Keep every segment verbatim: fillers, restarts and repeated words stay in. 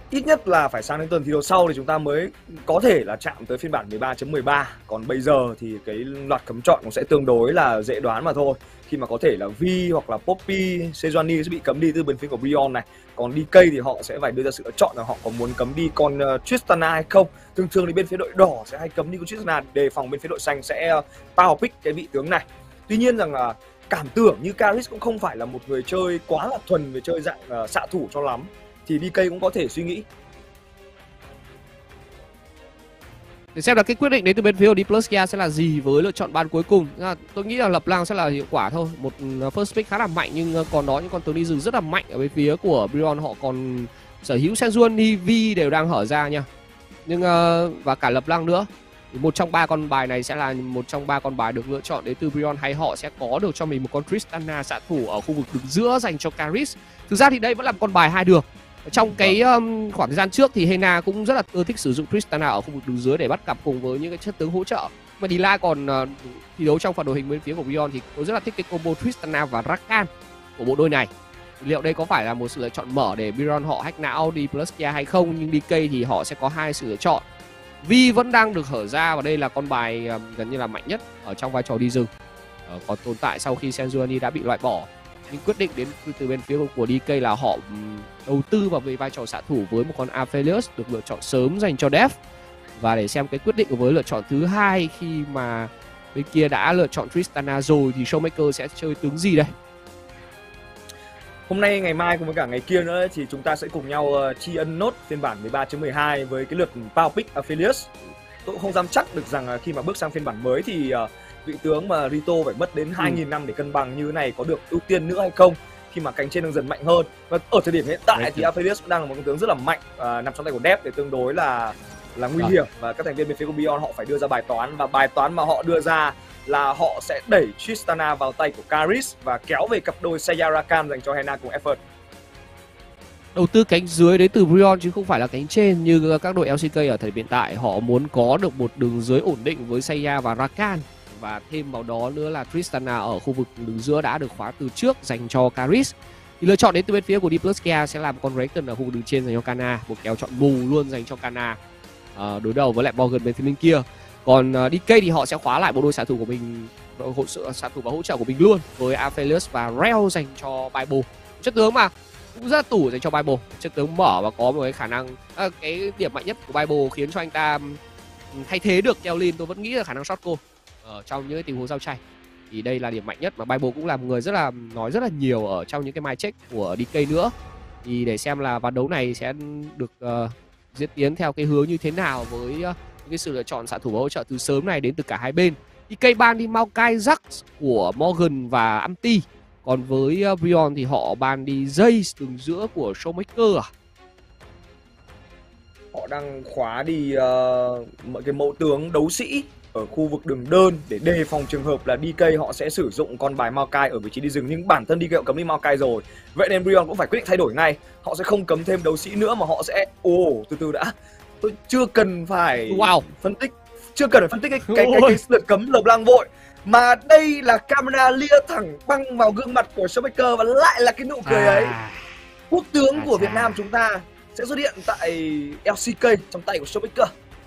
ít nhất là phải sang đến tuần thi đấu sau thì chúng ta mới có thể là chạm tới phiên bản mười ba chấm mười ba. Còn bây giờ thì cái loạt cấm chọn cũng sẽ tương đối là dễ đoán mà thôi. Khi mà có thể là Vi hoặc là Poppy, Sejuani sẽ bị cấm đi từ bên phía của Brion này. Còn đê ca thì họ sẽ phải đưa ra sự lựa chọn là họ có muốn cấm đi con uh, Tristana hay không. Thường thường thì bên phía đội đỏ sẽ hay cấm đi con Tristana đề phòng bên phía đội xanh sẽ uh, power pick cái vị tướng này. Tuy nhiên rằng là cảm tưởng như Karis cũng không phải là một người chơi quá là thuần về chơi dạng uh, xạ thủ cho lắm. Thì đê ca cũng có thể suy nghĩ. Để xem là cái quyết định đến từ bên phía của Dipluskia sẽ là gì với lựa chọn ban cuối cùng. Tôi nghĩ là lập lang sẽ là hiệu quả thôi. Một first pick khá là mạnh nhưng còn đó những con tướng đi rừng rất là mạnh ở bên phía của Brion. Họ còn sở hữu Sejuani, Vi đều đang hở ra nha. Nhưng và cả lập lang nữa. Một trong ba con bài này sẽ là một trong ba con bài được lựa chọn đến từ Brion, hay họ sẽ có được cho mình một con Tristana xạ thủ ở khu vực đứng giữa dành cho Karis. Thực ra thì đây vẫn là một con bài hai được. Trong cái um, khoảng thời gian trước thì Hena cũng rất là ưa thích sử dụng Tristana ở khu vực đường dưới để bắt cặp cùng với những cái chất tướng hỗ trợ. Mà Dila còn uh, thi đấu trong phần đội hình bên phía của Brion thì tôi rất là thích cái combo Tristana và Rakan của bộ đôi này. Liệu đây có phải là một sự lựa chọn mở để Brion họ hack não Dipluskia hay không? Nhưng đê ca thì họ sẽ có hai sự lựa chọn. Vi vẫn đang được hở ra và đây là con bài um, gần như là mạnh nhất ở trong vai trò đi rừng. Uh, còn tồn tại sau khi Sejuani đã bị loại bỏ. Nhưng quyết định đến từ bên phía của đê ca là họ đầu tư vào về vai trò xạ thủ với một con Aphelios được lựa chọn sớm dành cho Def. Và để xem cái quyết định với lựa chọn thứ hai khi mà bên kia đã lựa chọn Tristana rồi thì Showmaker sẽ chơi tướng gì đây? Hôm nay, ngày mai cùng với cả ngày kia nữa thì chúng ta sẽ cùng nhau uh, tri ân nốt phiên bản mười ba chấm mười hai với cái lượt Power Pick Aphelios. Tôi cũng không dám chắc được rằng uh, khi mà bước sang phiên bản mới thì uh, vị tướng mà Rito phải mất đến hai nghìn năm để cân bằng như thế này có được ưu tiên nữa hay không, khi mà cánh trên đang dần mạnh hơn. Và ở thời điểm hiện tại Đấy thì Aphelios cũng đang là một con tướng rất là mạnh, à, nằm trong tay của Def để tương đối là là nguy hiểm. Và các thành viên bên phía của Beyond họ phải đưa ra bài toán, và bài toán mà họ đưa ra là họ sẽ đẩy Tristana vào tay của Karis và kéo về cặp đôi Saya Rakan dành cho Hena cùng Effort. Đầu tư cánh dưới đến từ Brion chứ không phải là cánh trên như các đội lờ xê ca ở thời điểm hiện tại. Họ muốn có được một đường dưới ổn định với Saya và Rakan. Và thêm vào đó nữa là Tristana ở khu vực đường giữa đã được khóa từ trước dành cho Karis. Thì lựa chọn đến từ bên phía của Dipluskia sẽ là một con Raken ở khu vực đường trên dành cho Kana, một kéo chọn mù luôn dành cho Kana, à, đối đầu với lại Morgan bên phía bên kia. Còn uh, đê ca thì họ sẽ khóa lại bộ đôi xạ thủ của mình, hỗ trợ xạ thủ và hỗ trợ của mình luôn với Aphelios và Rel dành cho Bible. Chất tướng mà cũng rất là tủ dành cho Bible, chất tướng mở và có một cái khả năng, à, cái điểm mạnh nhất của Bible khiến cho anh ta thay thế được Kelvin, tôi vẫn nghĩ là khả năng short goal ở trong những cái tình huống giao tranh. Thì đây là điểm mạnh nhất mà Bible cũng là một người rất là nói rất là nhiều ở trong những cái mind check của đê ca nữa. Thì để xem là ván đấu này sẽ được uh, diễn tiến theo cái hướng như thế nào với uh, những cái sự lựa chọn xạ thủ và hỗ trợ từ sớm này đến từ cả hai bên. đê ca ban đi Maokai Jax của Morgan và Amti. Còn với uh, Brion thì họ ban đi Jace đường giữa của Showmaker à? Họ đang khóa đi uh, mọi cái mẫu tướng đấu sĩ ở khu vực đường đơn để đề phòng trường hợp là đê ca họ sẽ sử dụng con bài Maokai ở vị trí đi rừng, nhưng bản thân đê ca cấm đi Maokai rồi. Vậy nên Brion cũng phải quyết định thay đổi ngay. Họ sẽ không cấm thêm đấu sĩ nữa mà họ sẽ ồ oh, từ từ đã. Tôi chưa cần phải wow. phân tích, chưa cần phải phân tích cái cái cái, cái lượt cấm lợp lang vội. Mà đây là camera lia thẳng băng vào gương mặt của Showmaker và lại là cái nụ cười ấy. À. Quốc tướng à, của Việt Nam chúng ta sẽ xuất hiện tại lờ xê ca trong tay của Showmaker.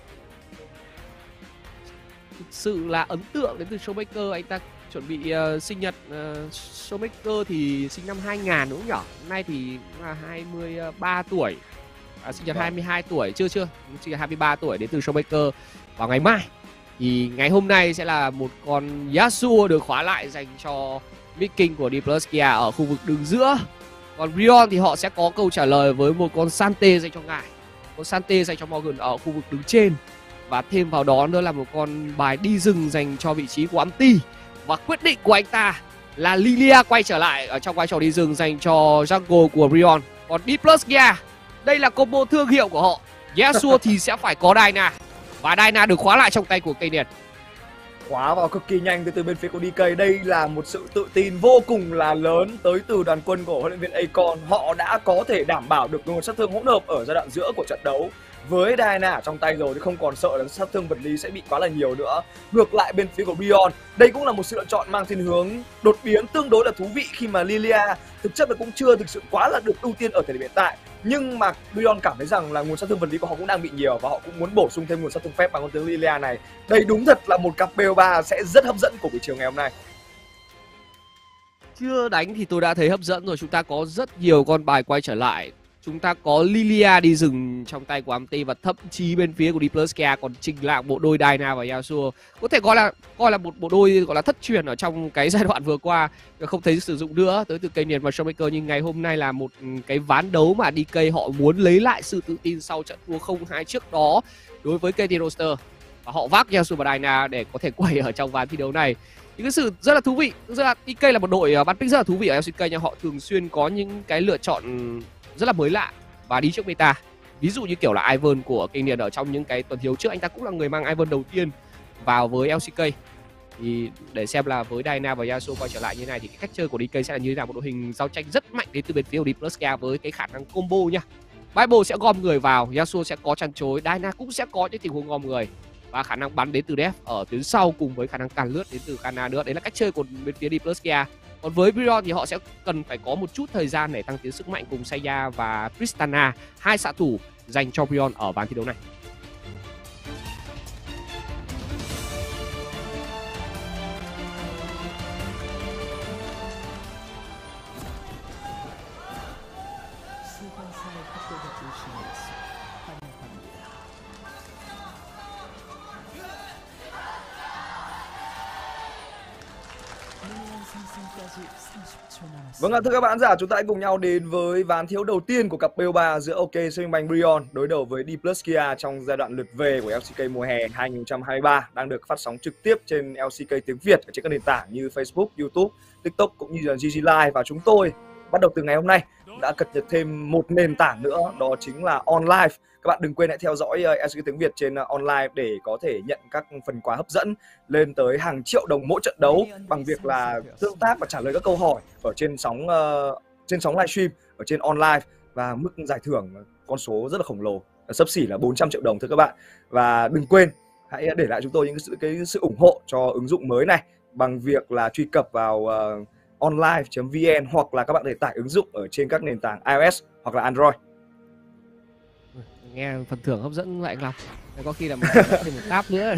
Thực sự là ấn tượng đến từ Showmaker. Anh ta chuẩn bị uh, sinh nhật uh, Showmaker thì sinh năm hai nghìn đúng không nhỉ? Hôm nay thì là hai mươi ba tuổi, à, sinh nhật hai mươi hai tuổi, chưa chưa sinh nhật hai mươi ba tuổi đến từ Showmaker vào ngày mai. Thì ngày hôm nay sẽ là một con Yasuo được khóa lại dành cho Viking của Dipluskia ở khu vực đường giữa. Còn Brion thì họ sẽ có câu trả lời với một con Sante dành cho ngài, con Sante dành cho Morgan ở khu vực đứng trên. Và thêm vào đó nữa là một con bài đi rừng dành cho vị trí của Amti. Và quyết định của anh ta là Lilia quay trở lại ở trong vai trò đi rừng dành cho jungle của Brion. Còn Dipluskia, đây là combo thương hiệu của họ. Yasuo thì sẽ phải có Dyna. Và Dyna được khóa lại trong tay của cây Niệt. Khóa vào cực kỳ nhanh từ từ bên phía của đê ca. Đây là một sự tự tin vô cùng là lớn tới từ đoàn quân của huấn luyện viên Akon. Họ đã có thể đảm bảo được nguồn sát thương hỗn hợp ở giai đoạn giữa của trận đấu. Với Diana ở trong tay rồi thì không còn sợ là sát thương vật lý sẽ bị quá là nhiều nữa. Ngược lại bên phía của Brion, đây cũng là một sự lựa chọn mang thiên hướng đột biến tương đối là thú vị khi mà Lilia thực chất là cũng chưa thực sự quá là được ưu tiên ở thời điểm hiện tại. Nhưng mà Brion cảm thấy rằng là nguồn sát thương vật lý của họ cũng đang bị nhiều và họ cũng muốn bổ sung thêm nguồn sát thương phép bằng con tướng Lilia này. Đây đúng thật là một cặp bê o ba sẽ rất hấp dẫn của buổi chiều ngày hôm nay. Chưa đánh thì tôi đã thấy hấp dẫn rồi. Chúng ta có rất nhiều con bài quay trở lại. Chúng ta có Lilia đi rừng trong tay của Amti và thậm chí bên phía của D plus Kia còn trình làng bộ đôi Dyna và Yasuo. Có thể gọi là coi là một bộ đôi gọi là thất truyền ở trong cái giai đoạn vừa qua, không thấy sử dụng nữa tới từ Canyon và Showmaker, nhưng ngày hôm nay là một cái ván đấu mà đê ca họ muốn lấy lại sự tự tin sau trận thua không hai trước đó đối với ca tê Roster và họ vác Yasuo và Dyna để có thể quay ở trong ván thi đấu này. Những cái sự rất là thú vị. Thực ra đê ca là một đội bắn pick rất là thú vị ở lờ xê ca, nhưng họ thường xuyên có những cái lựa chọn rất là mới lạ và đi trước meta. Ví dụ như kiểu là Ivern của Canyon ở trong những cái tuần thiếu trước, anh ta cũng là người mang Ivern đầu tiên vào với lờ xê ca. Thì để xem là với Dyna và Yasuo quay trở lại như này thì cái cách chơi của đê ca sẽ là như thế nào. Một đội hình giao tranh rất mạnh đến từ bên phía của D plus Kia với cái khả năng combo nha. Bible sẽ gom người vào, Yasuo sẽ có chăn chối, Dyna cũng sẽ có những tình huống gom người và khả năng bắn đến từ Def ở tuyến sau cùng với khả năng càn lướt đến từ Kana nữa. Đấy là cách chơi của bên phía D plus Kia. Còn với Brion thì họ sẽ cần phải có một chút thời gian để tăng tiến sức mạnh cùng Saya và Tristana, hai xạ thủ dành cho Brion ở ván thi đấu này. Vâng ạ, thưa các bạn giả, chúng ta hãy cùng nhau đến với ván thiếu đầu tiên của cặp bê o ba giữa OK Saving Bank Brion đối đầu với D plus Kia trong giai đoạn lượt về của lờ xê ca mùa hè hai nghìn không trăm hai mươi ba, đang được phát sóng trực tiếp trên lờ xê ca tiếng Việt ở trên các nền tảng như Facebook, YouTube, TikTok cũng như là giê giê Live. Và chúng tôi bắt đầu từ ngày hôm nay đã cập nhật thêm một nền tảng nữa, đó chính là OnLive. Các bạn đừng quên hãy theo dõi lờ xê ca tiếng Việt trên OnLive để có thể nhận các phần quà hấp dẫn lên tới hàng triệu đồng mỗi trận đấu bằng việc là tương tác và trả lời các câu hỏi ở trên sóng uh, trên sóng livestream ở trên OnLive, và mức giải thưởng con số rất là khổng lồ, xấp xỉ là bốn trăm triệu đồng thưa các bạn. Và đừng quên hãy để lại chúng tôi những sự cái sự ủng hộ cho ứng dụng mới này bằng việc là truy cập vào uh, onlive chấm vn, hoặc là các bạn có thể tải ứng dụng ở trên các nền tảng iOS hoặc là Android. Nghe phần thưởng hấp dẫn vậy lắm. Có khi là mình thêm một tab nữa.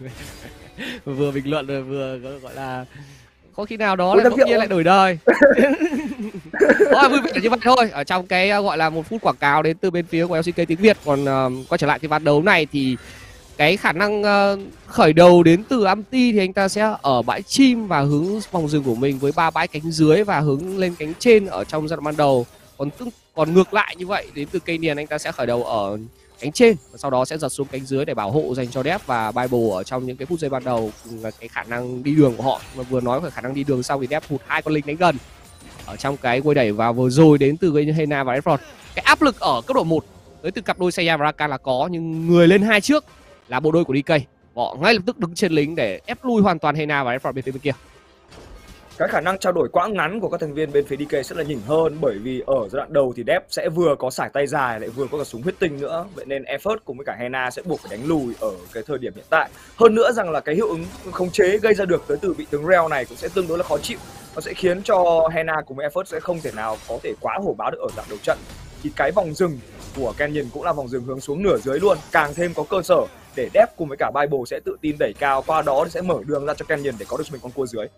Vừa bình luận rồi vừa gọi là có khi nào đó lại bỗng nhiên lại đổi đời. Thôi vui vẻ như vậy thôi. Ở trong cái gọi là một phút quảng cáo đến từ bên phía của lờ xê ca tiếng Việt. Còn uh, quay trở lại cái ván đấu này thì cái khả năng uh, khởi đầu đến từ Amti thì anh ta sẽ ở bãi chim và hướng vòng rừng của mình với ba bãi cánh dưới và hướng lên cánh trên ở trong giai đoạn ban đầu. Còn tương, còn ngược lại như vậy, đến từ Canyon anh ta sẽ khởi đầu ở cánh trên và sau đó sẽ giật xuống cánh dưới để bảo hộ dành cho Def và Bible ở trong những cái phút giây ban đầu. Là cái khả năng đi đường của họ, mà vừa nói về khả năng đi đường xong thì Def hụt hai con lính đánh gần ở trong cái quay đẩy vào vừa rồi đến từ Hena và Redford. Cái áp lực ở cấp độ một tới từ cặp đôi Saya và Rakan là có, nhưng người lên hai trước là bộ đôi của đê ca. Họ ngay lập tức đứng trên lính để ép lui hoàn toàn Hena và Redford bên phía bên kia. Cái khả năng trao đổi quãng ngắn của các thành viên bên phía đê ca sẽ là nhỉnh hơn, bởi vì ở giai đoạn đầu thì Def sẽ vừa có sải tay dài lại vừa có cả súng huyết tinh nữa, vậy nên Effort cùng với cả Hena sẽ buộc phải đánh lùi ở cái thời điểm hiện tại. Hơn nữa rằng là cái hiệu ứng khống chế gây ra được tới từ vị tướng Rell này cũng sẽ tương đối là khó chịu, nó sẽ khiến cho Hena cùng với Effort sẽ không thể nào có thể quá hổ báo được ở đoạn đầu trận. Thì cái vòng rừng của Canyon cũng là vòng rừng hướng xuống nửa dưới luôn, càng thêm có cơ sở để Def cùng với cả Bible sẽ tự tin đẩy cao, qua đó thì sẽ mở đường ra cho Canyon để có được cho mình con cua dưới.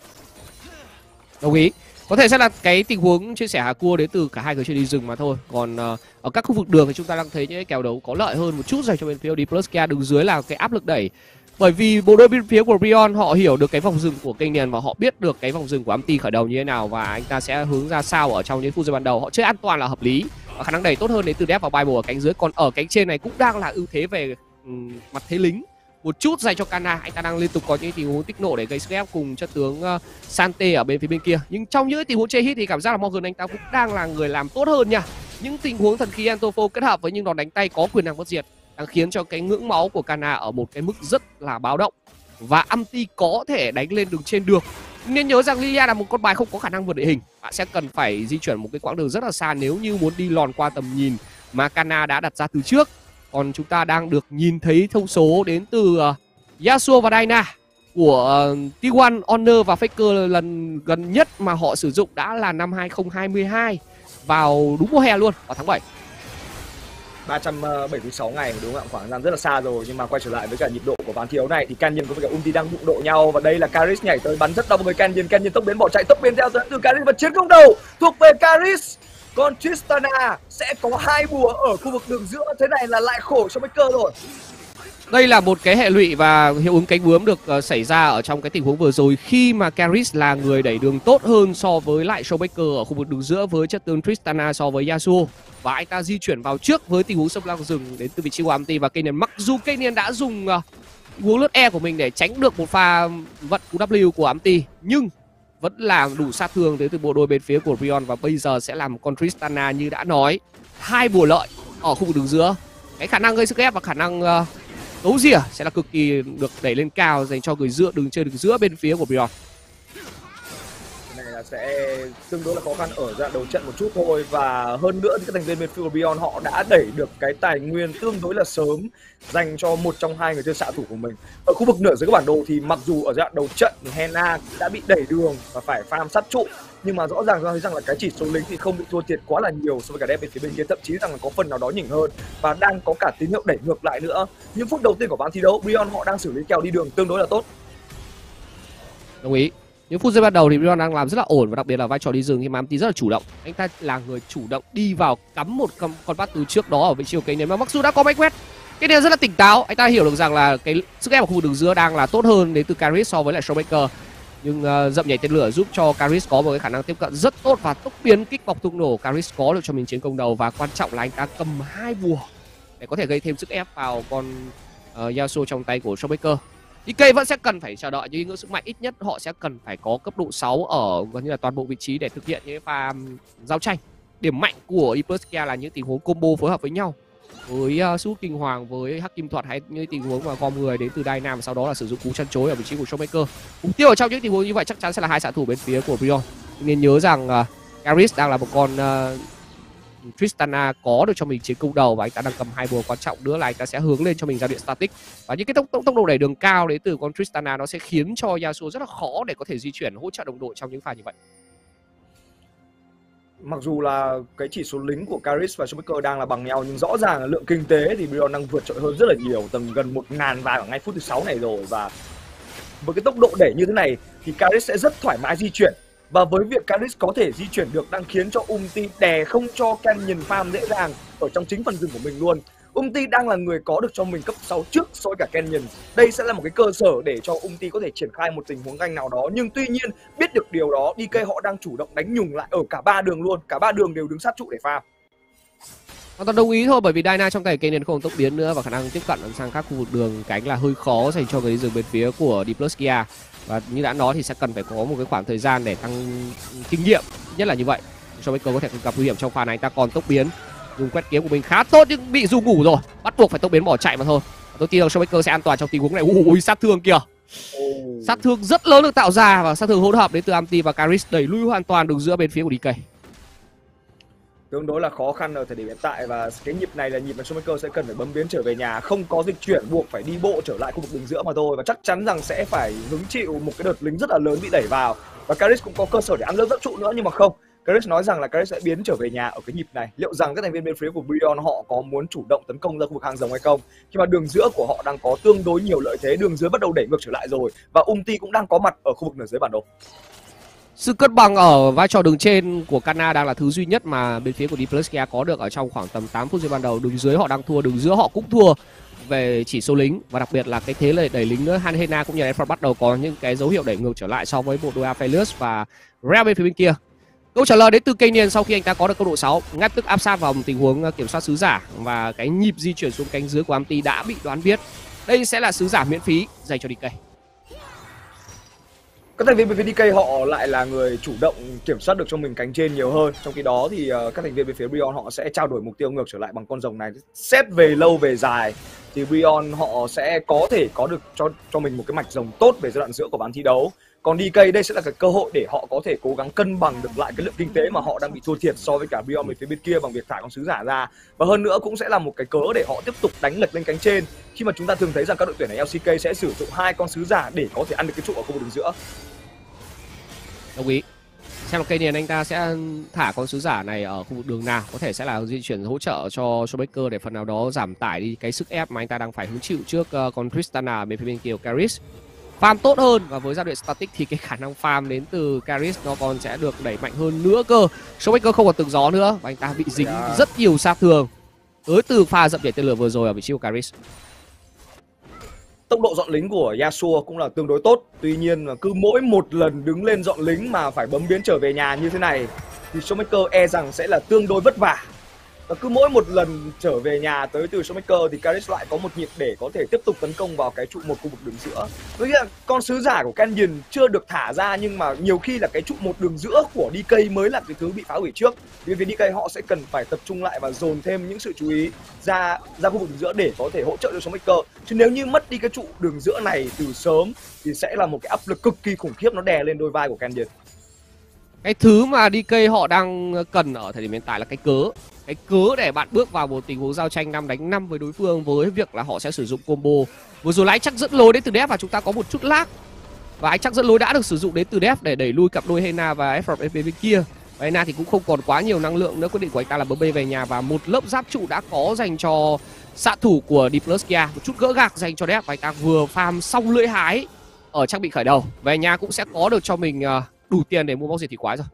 Đồng ý. Có thể sẽ là cái tình huống chia sẻ hạ cua đến từ cả hai người chơi đi rừng mà thôi. Còn uh, ở các khu vực đường thì chúng ta đang thấy những cái kèo đấu có lợi hơn một chút dành cho bên phía D plus Kia. Đứng dưới là cái áp lực đẩy. Bởi vì bộ đôi bên phía của Brion họ hiểu được cái vòng rừng của Canyon và họ biết được cái vòng rừng của Amti khởi đầu như thế nào và anh ta sẽ hướng ra sao ở trong những phút giây ban đầu. Họ chơi an toàn là hợp lý và khả năng đẩy tốt hơn đến từ Def và Bible ở cánh dưới. Còn ở cánh trên này cũng đang là ưu thế về um, mặt thế lính một chút dành cho Kana. Anh ta đang liên tục có những tình huống tích nổ để gây sức ép cùng chất tướng uh, Sante ở bên phía bên kia. Nhưng trong những tình huống chơi hit thì cảm giác là Morgan anh ta cũng đang là người làm tốt hơn nha. Những tình huống thần khí Antofo kết hợp với những đòn đánh tay có quyền năng bất diệt đang khiến cho cái ngưỡng máu của Kana ở một cái mức rất là báo động và Amti có thể đánh lên đường trên được. Nên nhớ rằng Lilia là một con bài không có khả năng vượt địa hình, bạn sẽ cần phải di chuyển một cái quãng đường rất là xa nếu như muốn đi lòn qua tầm nhìn mà Kana đã đặt ra từ trước. Còn chúng ta đang được nhìn thấy thông số đến từ uh, Yasuo và Dyna của uh, T một, Honor và Faker lần gần nhất mà họ sử dụng đã là năm hai không hai hai vào đúng mùa hè luôn, vào tháng bảy. ba trăm bảy mươi sáu ngày đúng không ạ, khoảng thời gian rất là xa rồi. Nhưng mà quay trở lại với cả nhịp độ của ván thi đấu này thì Canyon có với cả Ulti đang đụng độ nhau, và đây là Caris nhảy tới bắn rất đông với Canyon. Canyon tốc biến bỏ chạy, tốc biến theo dẫn từ Caris và chiến công đầu thuộc về Caris. Còn Tristana sẽ có hai bùa ở khu vực đường giữa, thế này là lại khổ cho Baker rồi. Đây là một cái hệ lụy và hiệu ứng cánh bướm được uh, xảy ra ở trong cái tình huống vừa rồi, khi mà Caris là người đẩy đường tốt hơn so với lại Showmaker ở khu vực đường giữa với chất tướng Tristana so với Yasuo, và anh ta di chuyển vào trước với tình huống xâm lăng rừng đến từ vị trí của Amti. Và Canyon, mặc dù Canyon đã dùng uh, tình huống lướt E của mình để tránh được một pha vận cú W của Amti, nhưng vẫn làm đủ sát thương đến từ bộ đôi bên phía của Rion, và bây giờ sẽ làm con Tristana như đã nói, hai bùa lợi ở khu vực đường giữa. Cái khả năng gây sức ép và khả năng uh, đấu rỉa sẽ là cực kỳ được đẩy lên cao dành cho người giữa đường chơi đường giữa bên phía của Brion. Này là sẽ tương đối là khó khăn ở giai đoạn đầu trận một chút thôi, và hơn nữa thì các thành viên bên phía của Brion họ đã đẩy được cái tài nguyên tương đối là sớm dành cho một trong hai người chơi xạ thủ của mình. Ở khu vực nửa dưới các bản đồ thì mặc dù ở giai đoạn đầu trận thì Hena đã bị đẩy đường và phải farm sát trụ, nhưng mà rõ ràng chúng ta thấy rằng là cái chỉ số lính thì không bị thua thiệt quá là nhiều so với cả đép bên phía bên kia, thậm chí rằng là có phần nào đó nhỉnh hơn và đang có cả tín hiệu đẩy ngược lại nữa. Những phút đầu tiên của ván thi đấu, Brion họ đang xử lý kèo đi đường tương đối là tốt. Đồng ý. Những phút giây ban đầu thì Brion đang làm rất là ổn, và đặc biệt là vai trò đi rừng khi mà Amti rất là chủ động. Anh ta là người chủ động đi vào cắm một con, con bắt từ trước đó ở vị trí của Canyon, mà mặc dù đã có bách quét, cái này rất là tỉnh táo. Anh ta hiểu được rằng là cái sức ép ở khu vực đường giữa đang là tốt hơn đến từ Caris so với lại Showmaker. Nhưng uh, dậm nhảy tên lửa giúp cho Caris có một cái khả năng tiếp cận rất tốt, và tốc biến kích bọc tung nổ Caris có được cho mình chiến công đầu, và quan trọng là anh ta cầm hai bùa để có thể gây thêm sức ép vào con uh, Yasuo trong tay của Showmaker. đê ca vẫn sẽ cần phải chờ đợi những ngưỡng sức mạnh, ít nhất họ sẽ cần phải có cấp độ sáu ở gần như là toàn bộ vị trí để thực hiện những pha giao tranh. Điểm mạnh của Iplerskia là những tình huống combo phối hợp với nhau, với uh, sút kinh hoàng, với hắc kim thuật, hay những tình huống mà gom người đến từ Dynam, sau đó là sử dụng cú chân chối ở vị trí của Showmaker. Mục tiêu ở trong những tình huống như vậy chắc chắn sẽ là hai xạ thủ bên phía của Brion. Nên nhớ rằng uh, Caris đang là một con uh, Tristana có được cho mình chiến công đầu, và anh ta đang cầm hai bùa quan trọng nữa là anh ta sẽ hướng lên cho mình ra điện static, và những cái tốc, tốc, tốc độ đẩy đường cao đến từ con Tristana nó sẽ khiến cho Yasuo rất là khó để có thể di chuyển hỗ trợ đồng đội trong những pha như vậy. Mặc dù là cái chỉ số lính của Caris và Showmaker đang là bằng nhau, nhưng rõ ràng là lượng kinh tế thì Brion đang vượt trội hơn rất là nhiều, tầm gần một ngàn vàng ở ngay phút thứ sáu này rồi. Và với cái tốc độ đẩy như thế này thì Caris sẽ rất thoải mái di chuyển, và với việc Caris có thể di chuyển được đang khiến cho Umti đè không cho Canyon farm dễ dàng ở trong chính phần rừng của mình luôn. Umti đang là người có được cho mình cấp sáu trước so với cả Canyon. Đây sẽ là một cái cơ sở để cho Umti có thể triển khai một tình huống ganh nào đó. Nhưng tuy nhiên biết được điều đó, đê ca họ đang chủ động đánh nhùng lại ở cả ba đường luôn. Cả ba đường đều đứng sát trụ để farm. Hoàn toàn đồng ý thôi, bởi vì Dyna trong tay Canyon không tốc biến nữa, và khả năng tiếp cận sang các khu vực đường cánh là hơi khó dành cho người đi rừng bên phía của Iplerskia. Và như đã nói thì sẽ cần phải có một cái khoảng thời gian để tăng kinh nghiệm, nhất là như vậy. Showmaker có thể gặp nguy hiểm trong pha này. Anh ta còn tốc biến, dùng quét kiếm của mình khá tốt nhưng bị du ngủ rồi, bắt buộc phải tốc biến bỏ chạy mà thôi. Tôi tin rằng Showmaker sẽ an toàn trong tình huống này. Ui, sát thương kìa, sát thương rất lớn được tạo ra, và sát thương hỗn hợp đến từ Amti và Caris đẩy lui hoàn toàn đường giữa bên phía của đê ca. Tương đối là khó khăn ở thời điểm hiện tại, và cái nhịp này là nhịp mà Showmaker sẽ cần phải bấm biến trở về nhà, không có dịch chuyển, buộc phải đi bộ trở lại khu vực đường giữa mà thôi, và chắc chắn rằng sẽ phải hứng chịu một cái đợt lính rất là lớn bị đẩy vào. Và Caris cũng có cơ sở để ăn lớp dẫn trụ nữa, nhưng mà không, Caris nói rằng là Caris sẽ biến trở về nhà ở cái nhịp này. Liệu rằng các thành viên bên phía của Brion họ có muốn chủ động tấn công ra khu vực hàng rồng hay không, khi mà đường giữa của họ đang có tương đối nhiều lợi thế, đường dưới bắt đầu đẩy ngược trở lại rồi, và Umti cũng đang có mặt ở khu vực nửa dưới bản đồ. Sự cân bằng ở vai trò đường trên của Kana đang là thứ duy nhất mà bên phía của Iplerskia có được ở trong khoảng tầm tám phút giây ban đầu. Đường dưới họ đang thua, đường giữa họ cũng thua về chỉ số lính, và đặc biệt là cái thế lợi đẩy lính nữa. Hanhena cũng như Efron bắt đầu có những cái dấu hiệu đẩy ngược trở lại so với bộ đôi Aphelios và Real bên phía bên kia. Câu trả lời đến từ Canyon sau khi anh ta có được cấp độ sáu, ngay tức áp sát vào một tình huống kiểm soát sứ giả, và cái nhịp di chuyển xuống cánh dưới của Amti đã bị đoán biết. Đây sẽ là sứ giả miễn phí dành cho đê ca. Các thành viên bên phía đê ca họ lại là người chủ động kiểm soát được cho mình cánh trên nhiều hơn. Trong khi đó thì uh, các thành viên bên phía Brion họ sẽ trao đổi mục tiêu ngược trở lại bằng con rồng này. Xét về lâu về dài thì Brion họ sẽ có thể có được cho cho mình một cái mạch rồng tốt về giai đoạn giữa của ván thi đấu. Còn đê ca đây sẽ là cái cơ hội để họ có thể cố gắng cân bằng được lại cái lượng kinh tế mà họ đang bị thua thiệt so với cả Brion bên phía bên kia bằng việc thải con sứ giả ra. Và hơn nữa cũng sẽ là một cái cớ để họ tiếp tục đánh lệch lên cánh trên, khi mà chúng ta thường thấy rằng các đội tuyển này lờ xê ca sẽ sử dụng hai con sứ giả để có thể ăn được cái trụ ở khu vực đường giữa. Đồng ý. xem là cây nền anh ta sẽ thả con sứ giả này ở khu vực đường nào, có thể sẽ là di chuyển hỗ trợ cho Showmaker để phần nào đó giảm tải đi cái sức ép mà anh ta đang phải hứng chịu trước uh, con Tristana bên phía bên kia của Caris. Farm tốt hơn và với giao diện static thì cái khả năng farm đến từ Caris nó còn sẽ được đẩy mạnh hơn nữa cơ. Showmaker không còn từng gió nữa và anh ta bị dính yeah. rất nhiều sát thương tới từ pha dậm nhảy tên lửa vừa rồi ở vị trí của Caris. Tốc độ dọn lính của Yasuo cũng là tương đối tốt. Tuy nhiên là cứ mỗi một lần đứng lên dọn lính mà phải bấm biến trở về nhà như thế này thì Showmaker e rằng sẽ là tương đối vất vả. Và cứ mỗi một lần trở về nhà tới từ Showmaker thì Caris lại có một nhịp để có thể tiếp tục tấn công vào cái trụ một khu vực đường giữa. Với là con sứ giả của Canyon chưa được thả ra, nhưng mà nhiều khi là cái trụ một đường giữa của đê ca mới là cái thứ bị phá hủy trước. Vì vì đê ca họ sẽ cần phải tập trung lại và dồn thêm những sự chú ý ra ra khu vực đường giữa để có thể hỗ trợ cho Showmaker. Chứ nếu như mất đi cái trụ đường giữa này từ sớm thì sẽ là một cái áp lực cực kỳ khủng khiếp, nó đè lên đôi vai của Canyon. Cái thứ mà đê ca họ đang cần ở thời điểm hiện tại là cái cớ. Cái cớ để bạn bước vào một tình huống giao tranh năm đánh năm với đối phương, với việc là họ sẽ sử dụng combo. Vừa rồi là anh chắc dẫn lối đến từ Def và chúng ta có một chút lag. Và anh chắc dẫn lối đã được sử dụng đến từ Def để đẩy lui cặp đôi Hena và Efron bên kia. Và Hena thì cũng không còn quá nhiều năng lượng nữa, quyết định của anh ta là bấm bê về nhà. Và một lớp giáp trụ đã có dành cho xạ thủ của Dipluskia. Một chút gỡ gạc dành cho Def và anh ta vừa farm xong lưỡi hái ở trang bị khởi đầu. Về nhà cũng sẽ có được cho mình đủ tiền để mua bóc diệt thủy quái rồi.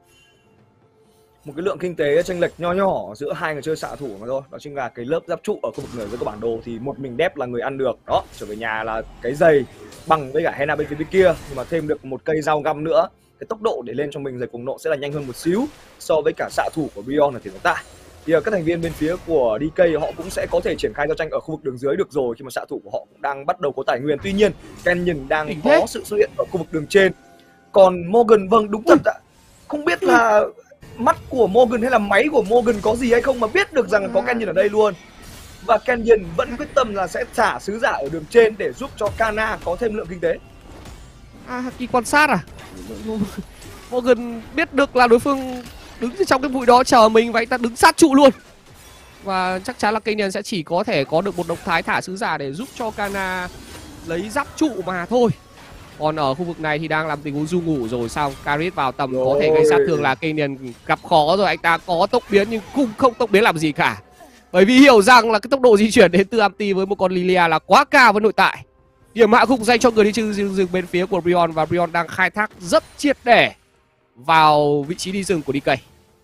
Một cái lượng kinh tế chênh lệch nho nhỏ giữa hai người chơi xạ thủ mà thôi. Đó chính là cái lớp giáp trụ ở khu vực nửa dưới của bản đồ thì một mình Def là người ăn được. Đó, trở về nhà là cái giày bằng với cả Hena bên phía bên kia, nhưng mà thêm được một cây dao găm nữa. Cái tốc độ để lên cho mình giày cuồng nộ sẽ là nhanh hơn một xíu so với cả xạ thủ của Brion ở thời điểm tại. Thì các thành viên bên phía của đê ca họ cũng sẽ có thể triển khai giao tranh ở khu vực đường dưới được rồi, khi mà xạ thủ của họ cũng đang bắt đầu có tài nguyên. Tuy nhiên Canyon đang có sự xuất hiện ở khu vực đường trên. Còn Morgan, vâng đúng thật ạ, không biết là mắt của Morgan hay là máy của Morgan có gì hay không mà biết được rằng có Canyon ở đây luôn. Và Canyon vẫn quyết tâm là sẽ thả sứ giả ở đường trên để giúp cho Kana có thêm lượng kinh tế. À, Haki quan sát à? Morgan biết được là đối phương đứng trong cái bụi đó chờ mình và anh ta đứng sát trụ luôn. Và chắc chắn là Canyon sẽ chỉ có thể có được một động thái thả sứ giả để giúp cho Kana lấy giáp trụ mà thôi. Còn ở khu vực này thì đang làm tình huống du ngủ rồi, xong Caris vào tầm rồi. Có thể gây sát thương là Canyon gặp khó rồi. Anh ta có tốc biến nhưng cũng không tốc biến làm gì cả, bởi vì hiểu rằng là cái tốc độ di chuyển đến từ Amti với một con Lilia là quá cao với nội tại. Điểm hạ gục dành cho người đi chư rừng bên phía của Brion, và Brion đang khai thác rất triệt để vào vị trí đi rừng của đê ca.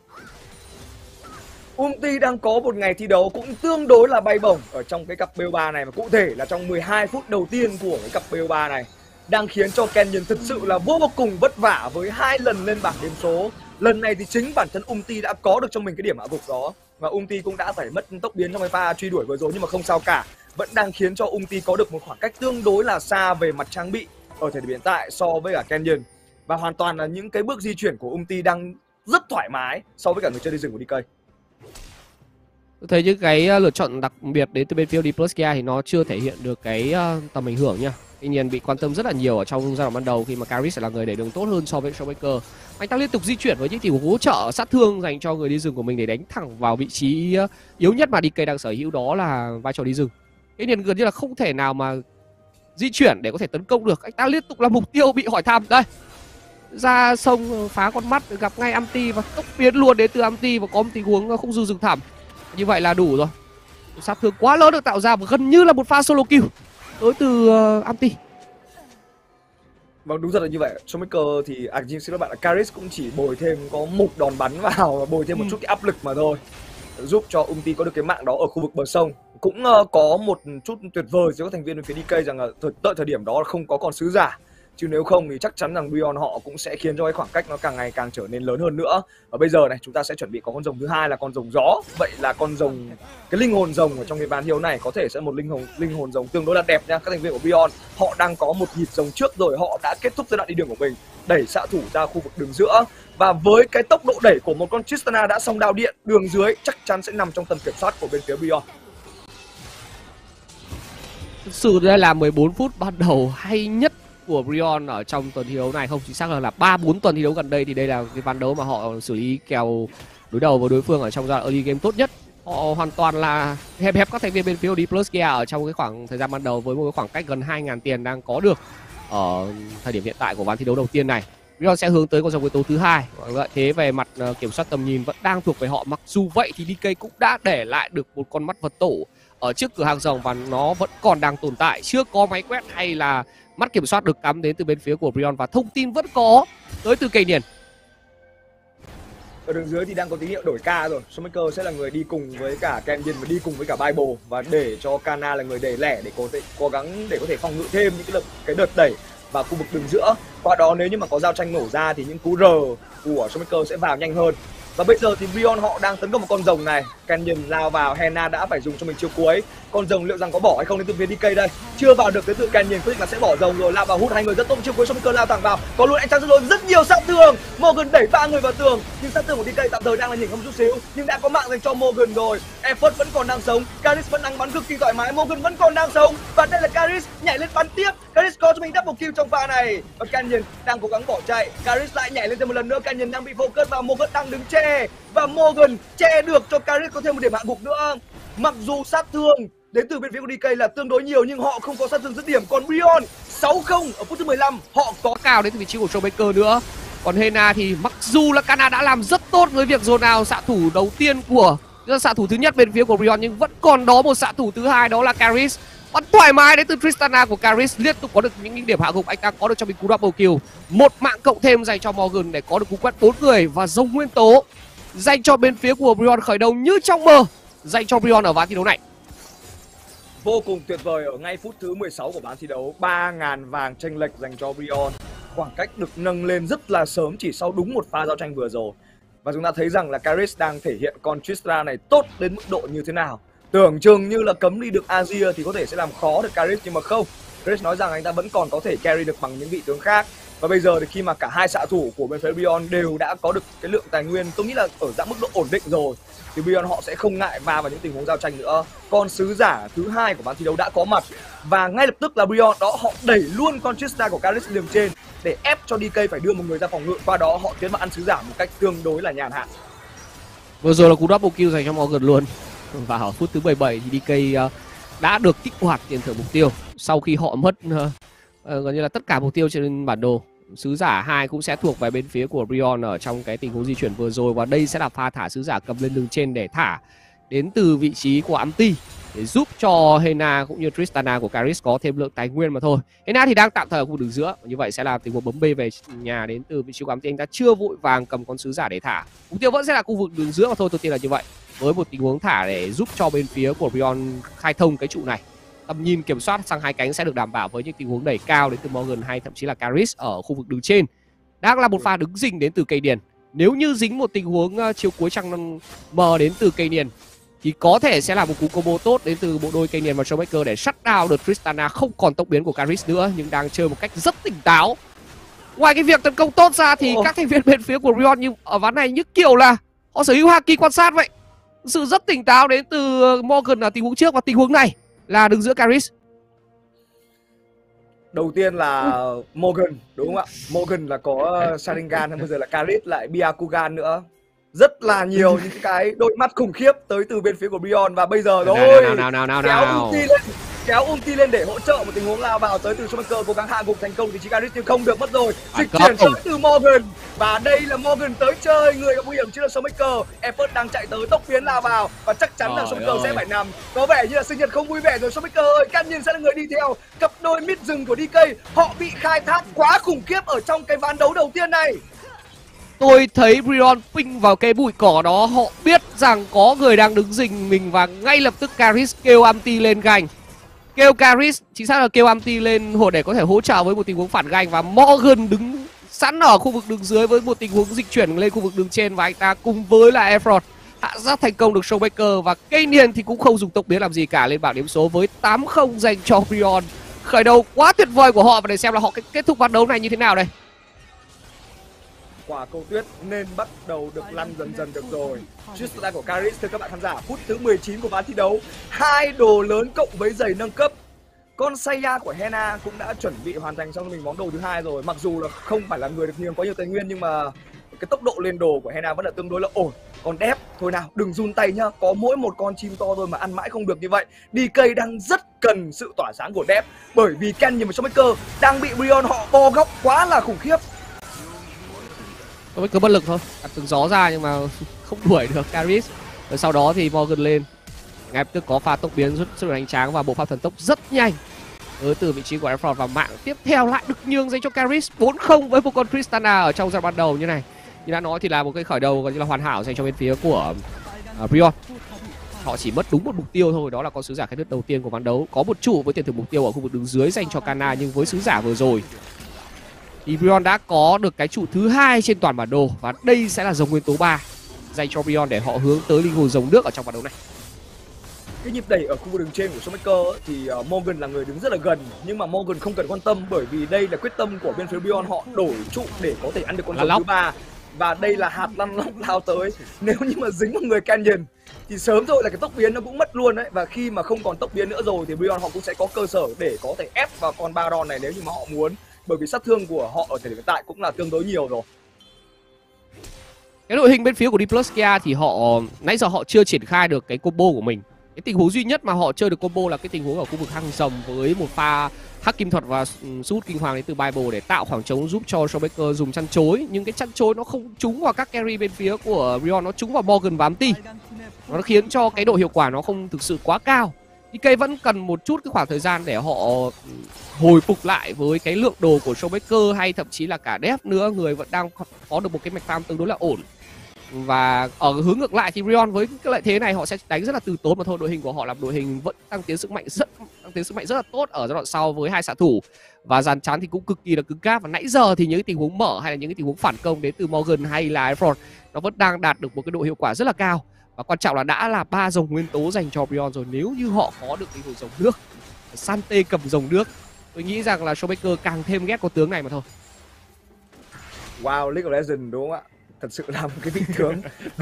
Umti đang có một ngày thi đấu cũng tương đối là bay bổng ở trong cái cặp bê o ba này, và cụ thể là trong mười hai phút đầu tiên của cái cặp bê o ba này đang khiến cho Canyon thực sự là vô cùng vất vả với hai lần lên bảng điểm số. Lần này thì chính bản thân Umti đã có được cho mình cái điểm hạ gục đó, và Umti cũng đã phải mất tốc biến trong cái pha truy đuổi vừa rồi, nhưng mà không sao cả, vẫn đang khiến cho Umti có được một khoảng cách tương đối là xa về mặt trang bị ở thời điểm hiện tại so với cả Canyon. Và hoàn toàn là những cái bước di chuyển của Umti đang rất thoải mái so với cả người chơi đi rừng của đê ca. Tôi thấy những cái lựa chọn đặc biệt đến từ bên phía Dipluskia thì nó chưa thể hiện được cái tầm ảnh hưởng nha. Tuy nhiên bị quan tâm rất là nhiều ở trong giai đoạn ban đầu, khi mà Caris là người đẩy đường tốt hơn so với Showmaker. Anh ta liên tục di chuyển với những tình huống hỗ trợ sát thương dành cho người đi rừng của mình để đánh thẳng vào vị trí yếu nhất mà đê ca đang sở hữu, đó là vai trò đi rừng. Thế nên gần như là không thể nào mà di chuyển để có thể tấn công được. Anh ta liên tục là mục tiêu bị hỏi thăm. Đây, ra sông phá con mắt gặp ngay Amti và tốc biến luôn đến từ Amti, và có một tình huống không dư rừng thẳm. Như vậy là đủ rồi. Sát thương quá lớn được tạo ra và gần như là một pha solo kill tới từ uh, Amti. Vâng, đúng thật là như vậy. Showmaker thì à, xin lỗi bạn là Caris cũng chỉ bồi thêm có một đòn bắn vào và bồi thêm một ừ. chút cái áp lực mà thôi, giúp cho Umti có được cái mạng đó ở khu vực bờ sông. Cũng uh, có một chút tuyệt vời giữa các thành viên bên phía đê ca rằng là thời, tại thời điểm đó là không có còn sứ giả, chứ nếu không thì chắc chắn rằng Brion họ cũng sẽ khiến cho cái khoảng cách nó càng ngày càng trở nên lớn hơn nữa. Và bây giờ này chúng ta sẽ chuẩn bị có con rồng thứ hai là con rồng gió. Vậy là con rồng, cái linh hồn rồng ở trong cái ván hiếu này có thể sẽ một linh hồn linh hồn rồng tương đối là đẹp nha. Các thành viên của Brion họ đang có một nhịp rồng trước rồi, họ đã kết thúc giai đoạn đi đường của mình, đẩy xạ thủ ra khu vực đường giữa, và với cái tốc độ đẩy của một con Tristana đã xong đao điện, đường dưới chắc chắn sẽ nằm trong tầm kiểm soát của bên phía Brion. Thực sự đây là mười bốn phút ban đầu hay nhất của Brion ở trong tuần thi đấu này, không chính xác là là ba bốn tuần thi đấu gần đây thì đây là cái ván đấu mà họ xử lý kèo đối đầu với đối phương ở trong giai đoạn early game tốt nhất. Họ hoàn toàn là hẹp hẹp các thành viên bên phía Dipluskia ở trong cái khoảng thời gian ban đầu với một cái khoảng cách gần hai nghìn tiền đang có được ở thời điểm hiện tại của ván thi đấu đầu tiên này. Brion sẽ hướng tới con rồng nguyên tố thứ hai. Vậy thế về mặt uh, kiểm soát tầm nhìn vẫn đang thuộc về họ. Mặc dù vậy thì đê ca cũng đã để lại được một con mắt vật tổ ở trước cửa hàng rồng và nó vẫn còn đang tồn tại, chưa có máy quét hay là mắt kiểm soát được cắm đến từ bên phía của Brion, và thông tin vẫn có tới từ cây điền. Ở đường dưới thì đang có tín hiệu đổi ca rồi. Showmaker sẽ là người đi cùng với cả Canyon và đi cùng với cả Bible, và để cho Kana là người đẩy lẻ để có thể cố gắng để có thể phòng ngự thêm những cái đợt, cái đợt đẩy vào khu vực đường giữa. Qua đó nếu như mà có giao tranh nổ ra thì những cú R của Showmaker sẽ vào nhanh hơn. Và bây giờ thì Brion họ đang tấn công một con rồng này. Canyon lao vào, Hena đã phải dùng cho mình chiêu cuối. Con rồng liệu rằng có bỏ hay không đến từ phía đê ca đây. Chưa vào được tới từ Canyon, quyết định là sẽ bỏ rồng rồi, lao vào hút hai người rất tốt. Chiêu cuối Showmaker lao thẳng vào, có luôn anh trắng rồi, rất nhiều sát thương. Morgan đẩy ba người vào tường, nhưng sát thương của đê ca tạm thời đang là nhỉnh không chút xíu, nhưng đã có mạng dành cho Morgan rồi. Effort vẫn còn đang sống, Karis vẫn đang bắn cực kỳ thoải mái, Morgan vẫn còn đang sống, và đây là Karis nhảy lên bắn tiếp. Karis có cho mình double kill trong pha này, và Canyon đang cố gắng bỏ chạy. Karis lại nhảy lên thêm một lần nữa, Canyon đang bị focus vào, Morgan đang đứng che, và Morgan che được cho Karis có thêm một điểm hạ gục nữa. Mặc dù sát thương đến từ bên phía của đê ca là tương đối nhiều nhưng họ không có sát thương dứt điểm. Còn Brion sáu không ở phút thứ mười lăm họ có Cao đến từ vị trí của Showmaker nữa. Còn Hena thì mặc dù là Kana đã làm rất tốt với việc dồn nào xạ thủ đầu tiên của xạ thủ thứ nhất bên phía của Brion, nhưng vẫn còn đó một xạ thủ thứ hai, đó là Karis. Bắn thoải mái đến từ Tristana của Karis, liên tục có được những điểm hạ gục. Anh ta có được cho mình cú double kill, một mạng cộng thêm dành cho Morgan để có được cú quét bốn người, và rồng nguyên tố dành cho bên phía của Brion khởi đầu như trong mơ dành cho Brion ở ván thi đấu này. Vô cùng tuyệt vời ở ngay phút thứ mười sáu của ván thi đấu. Ba ngàn vàng chênh lệch dành cho Brion. Khoảng cách được nâng lên rất là sớm chỉ sau đúng một pha giao tranh vừa rồi. Và chúng ta thấy rằng là Karis đang thể hiện con Tristana này tốt đến mức độ như thế nào. Tưởng chừng như là cấm đi được Azir thì có thể sẽ làm khó được Karis, nhưng mà không. Karis nói rằng anh ta vẫn còn có thể carry được bằng những vị tướng khác. Và bây giờ thì khi mà cả hai xạ thủ của bên phía Brion đều đã có được cái lượng tài nguyên, tôi nghĩ là ở dạng mức độ ổn định rồi, thì Brion họ sẽ không ngại va vào những tình huống giao tranh nữa. Con sứ giả thứ hai của ván thi đấu đã có mặt, và ngay lập tức là Brion đó họ đẩy luôn con Tristana của Karis lên trên để ép cho đê ca phải đưa một người ra phòng ngự. Qua đó họ tiến vào ăn sứ giả một cách tương đối là nhàn hạ. Vừa rồi là cú double kill dành cho Morgan luôn. Và ở phút thứ mười bảy thì đê ca đã được kích hoạt tiền thưởng mục tiêu sau khi họ mất uh, uh, gần như là tất cả mục tiêu trên bản đồ. Sứ giả hai cũng sẽ thuộc về bên phía của Brion ở trong cái tình huống di chuyển vừa rồi, và đây sẽ là pha thả sứ giả cầm lên đường trên để thả đến từ vị trí của Amti để giúp cho Hena cũng như Tristana của Karis có thêm lượng tài nguyên mà thôi. Hena thì đang tạm thời ở khu vực đường giữa, như vậy sẽ là tình huống bấm B về nhà đến từ vị trí của Amti. Anh ta chưa vội vàng cầm con sứ giả để thả, mục tiêu vẫn sẽ là khu vực đường giữa mà thôi, tôi tin là như vậy, với một tình huống thả để giúp cho bên phía của Brion khai thông cái trụ này. Tầm nhìn kiểm soát sang hai cánh sẽ được đảm bảo với những tình huống đẩy cao đến từ Morgan hay thậm chí là Karis ở khu vực đường trên. Đang là một pha đứng rình đến từ cây điền. Nếu như dính một tình huống uh, chiều cuối trăng mờ đến từ cây điền thì có thể sẽ là một cú combo tốt đến từ bộ đôi cây điền và Showmaker để shut down được Tristana không còn tốc biến của Karis nữa, nhưng đang chơi một cách rất tỉnh táo. Ngoài cái việc tấn công tốt ra thì oh. các thành viên bên phía của Brion như ở ván này như kiểu là họ sở hữu haki quan sát vậy. Sự rất tỉnh táo đến từ Morgan ở tình huống trước, và tình huống này là đứng giữa Karis. Đầu tiên là ừ. Morgan, đúng không ạ? Morgan là có Sharingan, bây giờ là Karis lại Byakugan nữa. Rất là nhiều những cái đôi mắt khủng khiếp tới từ bên phía của Brion, và bây giờ rồi nào nào nào nào kéo nào ulti lên, kéo ulti lên để hỗ trợ một tình huống lao vào tới từ Showmaker, cố gắng hạ gục thành công vị trí Karis nhưng không được, mất rồi. Dịch chuyển tới từ Morgan, và đây là Morgan tới chơi, người gặp nguy hiểm chính là Showmaker. Effort đang chạy tới tốc biến lao vào và chắc chắn là Showmaker sẽ phải nằm. Có vẻ như là sinh nhật không vui vẻ rồi Showmaker ơi. Canyon sẽ là người đi theo. Cặp đôi mid rừng của đê ca họ bị khai thác quá khủng khiếp ở trong cái ván đấu đầu tiên này. Tôi thấy Brion ping vào cái bụi cỏ đó, họ biết rằng có người đang đứng rình mình và ngay lập tức Karis kêu Amti lên gành. Kêu Karis, chính xác là kêu Amti lên hồ để có thể hỗ trợ với một tình huống phản gành, và Morgan đứng sẵn ở khu vực đường dưới với một tình huống dịch chuyển lên khu vực đường trên, và anh ta cùng với là Efrod hạ sát thành công được Showmaker, và Canyon thì cũng không dùng tốc biến làm gì cả lên bảng điểm số với tám không dành cho Brion. Khởi đầu quá tuyệt vời của họ, và để xem là họ kết thúc ván đấu này như thế nào đây. Quả cầu tuyết nên bắt đầu được lăn dần dần được rồi. Tristana của Karis thưa các bạn khán giả, phút thứ mười chín của ván thi đấu, hai đồ lớn cộng với giày nâng cấp. Con Saya của Hena cũng đã chuẩn bị hoàn thành cho mình món đồ thứ hai rồi. Mặc dù là không phải là người được nhiều có nhiều tài nguyên, nhưng mà cái tốc độ lên đồ của Hena vẫn là tương đối là ổn. Còn Dép, thôi nào, đừng run tay nhá, có mỗi một con chim to thôi mà ăn mãi không được như vậy. đê ca đang rất cần sự tỏa sáng của Dép, bởi vì Canyon và Showmaker đang bị Brion họ bo góc quá là khủng khiếp. Với cứ bất lực thôi, đặt từng gió ra nhưng mà không đuổi được Caris. Rồi sau đó thì Morgan lên, ngay lập tức có pha tốc biến rất rất đánh tráng và bộ pháp thần tốc rất nhanh tới từ vị trí của Airfront, và mạng tiếp theo lại được nhường dành cho Caris bốn không với một con Tristana ở trong giai đoạn ban đầu như này. Như đã nói thì là một cái khởi đầu gần như là hoàn hảo dành cho bên phía của uh, Brion. Họ chỉ mất đúng một mục tiêu thôi, đó là con sứ giả khai nước đầu tiên của ván đấu. Có một trụ với tiền thưởng mục tiêu ở khu vực đứng dưới dành cho Kana, nhưng với sứ giả vừa rồi thì Brion đã có được cái trụ thứ hai trên toàn bản đồ, và đây sẽ là dòng nguyên tố ba dành cho Brion để họ hướng tới linh hồn rồng nước ở trong ván đấu này. Cái nhịp đẩy ở khu vực đường trên của Showmaker thì uh, Morgan là người đứng rất là gần, nhưng mà Morgan không cần quan tâm bởi vì đây là quyết tâm của bên phía Brion, họ đổi trụ để có thể ăn được con rồng thứ ba, và đây là hạt lăn lóc lao tới. Nếu như mà dính vào người Canyon thì sớm rồi là cái tốc biến nó cũng mất luôn đấy, và khi mà không còn tốc biến nữa rồi thì Brion họ cũng sẽ có cơ sở để có thể ép vào con Baron này nếu như mà họ muốn, bởi vì sát thương của họ ở thời điểm hiện tại cũng là tương đối nhiều rồi. Cái đội hình bên phía của Dipluskia thì họ nãy giờ họ chưa triển khai được cái combo của mình. Cái tình huống duy nhất mà họ chơi được combo là cái tình huống ở khu vực hang rồng với một pha hắc kim thuật và sút kinh hoàng đến từ Bible để tạo khoảng trống giúp cho Showmaker dùng chăn chối, nhưng cái chăn chối nó không trúng vào các carry bên phía của Brion, nó trúng vào Morgan và Amti. Nó khiến cho cái độ hiệu quả nó không thực sự quá cao. đê ca vẫn cần một chút cái khoảng thời gian để họ hồi phục lại với cái lượng đồ của Showmaker, hay thậm chí là cả Death nữa, người vẫn đang có được một cái mạch farm tương đối là ổn. Và ở hướng ngược lại thì Brion với cái lợi thế này họ sẽ đánh rất là từ tốn, mà thôi đội hình của họ là đội hình vẫn tăng tiến sức mạnh rất tăng tiến sức mạnh rất là tốt ở giai đoạn sau với hai xạ thủ, và dàn chắn thì cũng cực kỳ là cứng cáp. Và nãy giờ thì những cái tình huống mở hay là những cái tình huống phản công đến từ Morgan hay là Airfront nó vẫn đang đạt được một cái độ hiệu quả rất là cao, và quan trọng là đã là ba dòng nguyên tố dành cho Brion rồi. Nếu như họ có được cái hồi dòng nước, Sante cầm dòng nước, tôi nghĩ rằng là Showmaker càng thêm ghét con tướng này mà thôi. Wow, League of Legends đúng không ạ? Thật sự là một cái vị tướng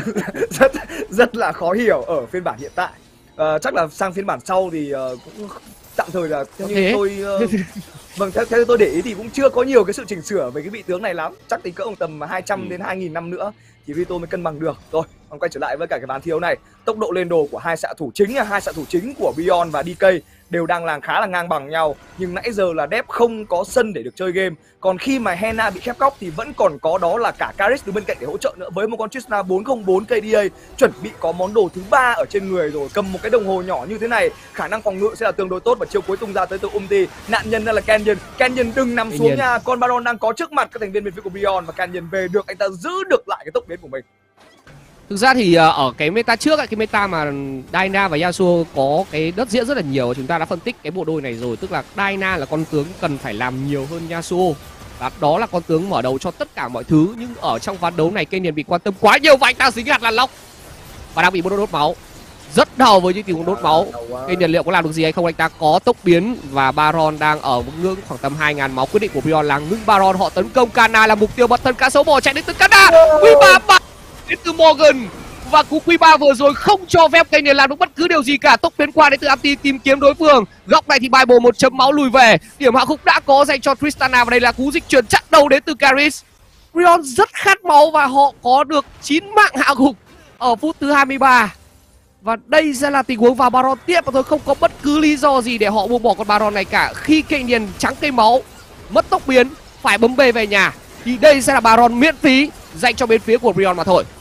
rất rất là khó hiểu ở phiên bản hiện tại. Uh, chắc là sang phiên bản sau thì uh, cũng tạm thời là theo như tôi uh, vâng theo, theo tôi để ý thì cũng chưa có nhiều cái sự chỉnh sửa về cái vị tướng này lắm. Chắc tính cỡ tầm hai trăm ừ. đến hai nghìn năm nữa thì Rito mới cân bằng được. Rồi, còn quay trở lại với cả cái ván thiếu này, tốc độ lên đồ của hai xạ thủ chính hai xạ thủ chính của Beyond và đê ca đều đang làm khá là ngang bằng nhau, nhưng nãy giờ là Depp không có sân để được chơi game. Còn khi mà Hena bị khép góc thì vẫn còn có đó là cả Caris đứng bên cạnh để hỗ trợ nữa, với một con Tristana bốn không bốn K D A chuẩn bị có món đồ thứ ba ở trên người rồi, cầm một cái đồng hồ nhỏ như thế này, khả năng phòng ngự sẽ là tương đối tốt. Và chiêu cuối tung ra tới từ Umti, nạn nhân là Canyon. Canyon đừng nằm xuống nha, con Baron đang có trước mặt các thành viên bên phía của Beyond, và Canyon về được, anh ta giữ được lại cái tốc biến của mình. Thực ra thì ở cái meta trước, cái meta mà Dyna và Yasuo có cái đất diễn rất là nhiều, chúng ta đã phân tích cái bộ đôi này rồi. Tức là Dyna là con tướng cần phải làm nhiều hơn Yasuo, và đó là con tướng mở đầu cho tất cả mọi thứ. Nhưng ở trong ván đấu này, Canyon bị quan tâm quá nhiều và anh ta dính hạt là lóc và đang bị một đốt máu. Rất đau với những tình huống đốt máu. Canyon liệu có làm được gì hay không? Anh ta có tốc biến và Baron đang ở một ngưỡng khoảng tầm hai nghìn máu. Quyết định của Brion là ngưng Baron, họ tấn công Kana là mục tiêu, bật thân cá sấu bò chạy đến từ Kana. Quy ba ba đến từ Morgan, và cú Q ba vừa rồi không cho phép Canyon làm được bất cứ điều gì cả. Tốc biến qua đến từ Amti tìm kiếm đối phương. Góc này thì Bible một chấm máu lùi về. Điểm hạ gục đã có dành cho Tristana, và đây là cú dịch chuyển chặn đầu đến từ Caris. Brion rất khát máu và họ có được chín mạng hạ gục ở phút thứ hai mươi ba. Và đây sẽ là tình huống vào Baron tiếp, và thôi không có bất cứ lý do gì để họ buông bỏ con Baron này cả. Khi Canyon trắng cây máu, mất tốc biến, phải bấm B về nhà, thì đây sẽ là Baron miễn phí dành cho bên phía của Brion mà thôi.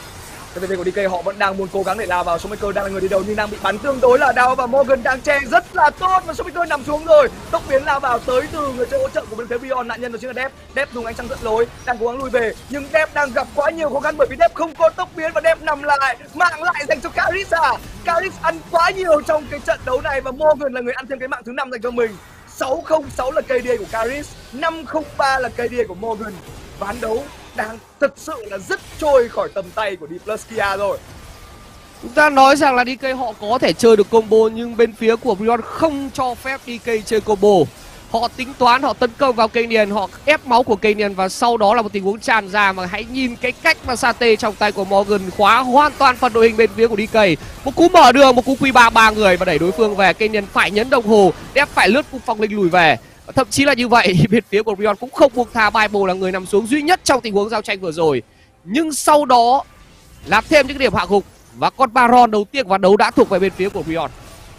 Cái bên của đê ca họ vẫn đang muốn cố gắng để lao vào. Showmaker đang là người đi đầu nhưng đang bị bắn tương đối là đau, và Morgan đang che rất là tốt, và Showmaker nằm xuống rồi. Tốc biến lao vào tới từ người chơi hỗ trợ của bên phía Beyond, nạn nhân đó chính là Depp. Depp dùng ánh trăng dẫn lối, đang cố gắng lùi về, nhưng Depp đang gặp quá nhiều khó khăn bởi vì Depp không có tốc biến và Depp nằm lại. Mạng lại dành cho Caris à. Caris ăn quá nhiều trong cái trận đấu này, và Morgan là người ăn thêm cái mạng thứ năm dành cho mình. sáu không sáu là K D A của Caris, năm không ba là K D A của Morgan. Ván đấu đang thật sự là rất trôi khỏi tầm tay của Dipluskia rồi. Chúng ta nói rằng là đê ca họ có thể chơi được combo, nhưng bên phía của Brion không cho phép đê ca chơi combo. Họ tính toán, họ tấn công vào Canyon, họ ép máu của Canyon, và sau đó là một tình huống tràn ra. Mà hãy nhìn cái cách mà Sate trong tay của Morgan khóa hoàn toàn phần đội hình bên phía của đê ca. Một cú mở đường, một cú Q ba ba người và đẩy đối phương về. Canyon phải nhấn đồng hồ, Depp phải lướt cung phong linh lùi về. Thậm chí là như vậy, bên phía của Brion cũng không buông tha. Bible là người nằm xuống duy nhất trong tình huống giao tranh vừa rồi, nhưng sau đó làm thêm những điểm hạ gục, và con Baron đầu tiên của ván đấu đã thuộc về bên phía của Brion.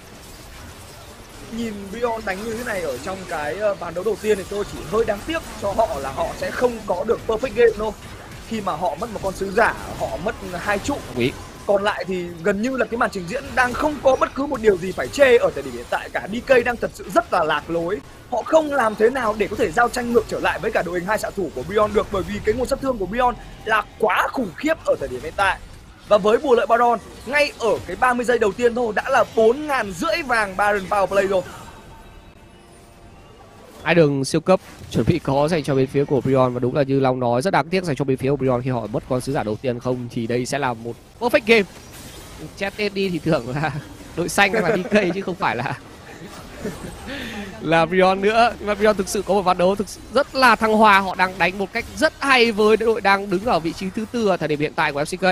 Nhìn Brion đánh như thế này ở trong cái ván đấu đầu tiên thì tôi chỉ hơi đáng tiếc cho họ là họ sẽ không có được perfect game đâu. khi mà họ mất một con sứ giả, họ mất hai trụ. Quý. Còn lại thì gần như là cái màn trình diễn đang không có bất cứ một điều gì phải chê ở thời điểm hiện tại cả. đê ca đang thật sự rất là lạc lối. Họ không làm thế nào để có thể giao tranh ngược trở lại với cả đội hình hai xạ thủ của Beyond được, bởi vì cái nguồn sát thương của Beyond là quá khủng khiếp ở thời điểm hiện tại. Và với bù lợi Baron, ngay ở cái ba mươi giây đầu tiên thôi đã là bốn ngàn rưỡi vàng Baron Power Play rồi. Hai đường siêu cấp chuẩn bị có dành cho bên phía của Beyond, và đúng là như Long nói, rất đáng tiếc dành cho bên phía của Beyond khi họ mất con sứ giả đầu tiên, không thì đây sẽ là một perfect game. Chat đi thì tưởng là đội xanh là đê ca chứ không phải là là Beyond nữa. Nhưng mà Beyond thực sự có một ván đấu thực sự rất là thăng hoa, họ đang đánh một cách rất hay với đội đang đứng ở vị trí thứ tư ở thời điểm hiện tại của ép xê ca.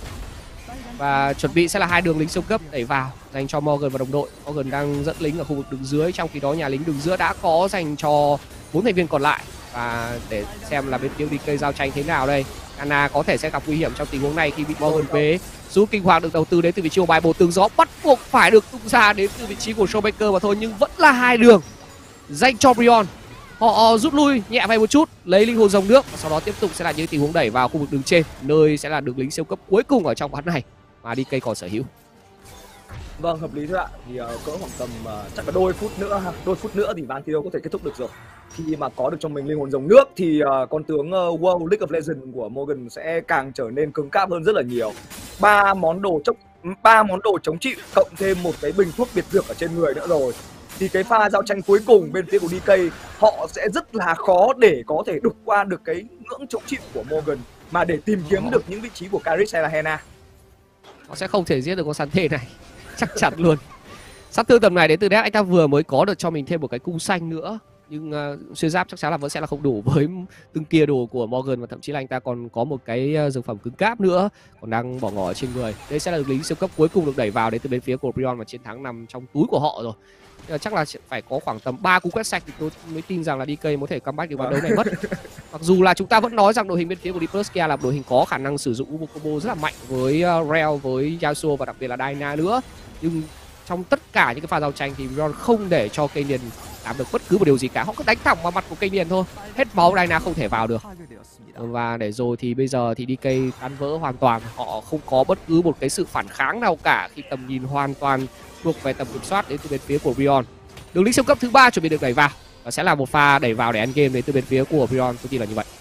Và chuẩn bị sẽ là hai đường lính siêu cấp đẩy vào dành cho Morgan và đồng đội. Morgan đang dẫn lính ở khu vực đường dưới, trong khi đó nhà lính đường giữa đã có dành cho bốn thành viên còn lại. Và để xem là bên phía đê ca giao tranh thế nào đây. Anna có thể sẽ gặp nguy hiểm trong tình huống này khi bị Morgan bế. Rút kinh hoàng được đầu tư đến từ vị trí của bài bổ tường gió bắt buộc phải được tung ra đến từ vị trí của Showmaker mà thôi, nhưng vẫn là hai đường dành cho Beyond. Họ rút lui nhẹ về một chút, lấy linh hồn dòng nước và sau đó tiếp tục sẽ là những tình huống đẩy vào khu vực đường trên, nơi sẽ là đường lính siêu cấp cuối cùng ở trong ván này mà đê ca còn sở hữu. Vâng, hợp lý thôi ạ. Thì uh, cỡ khoảng tầm uh, chắc là đôi phút nữa ha, đôi phút nữa thì ván thi đấu có thể kết thúc được rồi. Khi mà có được trong mình linh hồn dòng nước thì uh, con tướng uh, World League of Legends của Morgan sẽ càng trở nên cứng cáp hơn rất là nhiều. Ba món đồ chống ba món đồ chống chịu cộng thêm một cái bình thuốc biệt dược ở trên người nữa rồi. Thì cái pha giao tranh cuối cùng bên phía của đê ca họ sẽ rất là khó để có thể đục qua được cái ngưỡng chống chịu của Morgan mà để tìm kiếm được những vị trí của Karis hay là Hena. Họ sẽ không thể giết được con săn thê này, chắc chắn luôn. Sát thương tầm này đến từ Death, anh ta vừa mới có được cho mình thêm một cái cung xanh nữa, nhưng uh, xuyên giáp chắc chắn là vẫn sẽ là không đủ với từng kia đồ của Morgan, và thậm chí là anh ta còn có một cái uh, dược phẩm cứng cáp nữa còn đang bỏ ngỏ ở trên người. Đây sẽ là được lính siêu cấp cuối cùng được đẩy vào đến từ bên phía của Beyond, và chiến thắng nằm trong túi của họ rồi. Chắc là phải có khoảng tầm ba cú quét sạch thì tôi mới tin rằng là đê ca có thể comeback được ván đấu này mất. Mặc dù là chúng ta vẫn nói rằng đội hình bên phía của Dipluskia là đội hình có khả năng sử dụng Ubo combo rất là mạnh với uh, Rell, với Yasuo và đặc biệt là Diana nữa, nhưng trong tất cả những cái pha giao tranh thì Beyond không để cho Canyon làm được bất cứ một điều gì cả. Họ cứ đánh thẳng vào mặt của Canyon thôi, hết máu Diana không thể vào được. Và để rồi thì bây giờ thì đê ca tan vỡ hoàn toàn, họ không có bất cứ một cái sự phản kháng nào cả khi tầm nhìn hoàn toàn thuộc về tầm kiểm soát đến từ bên phía của Beyond. Đường lính siêu cấp thứ ba chuẩn bị được đẩy vào và sẽ là một pha đẩy vào để end game đến từ bên phía của Beyond, tôi tin là như vậy.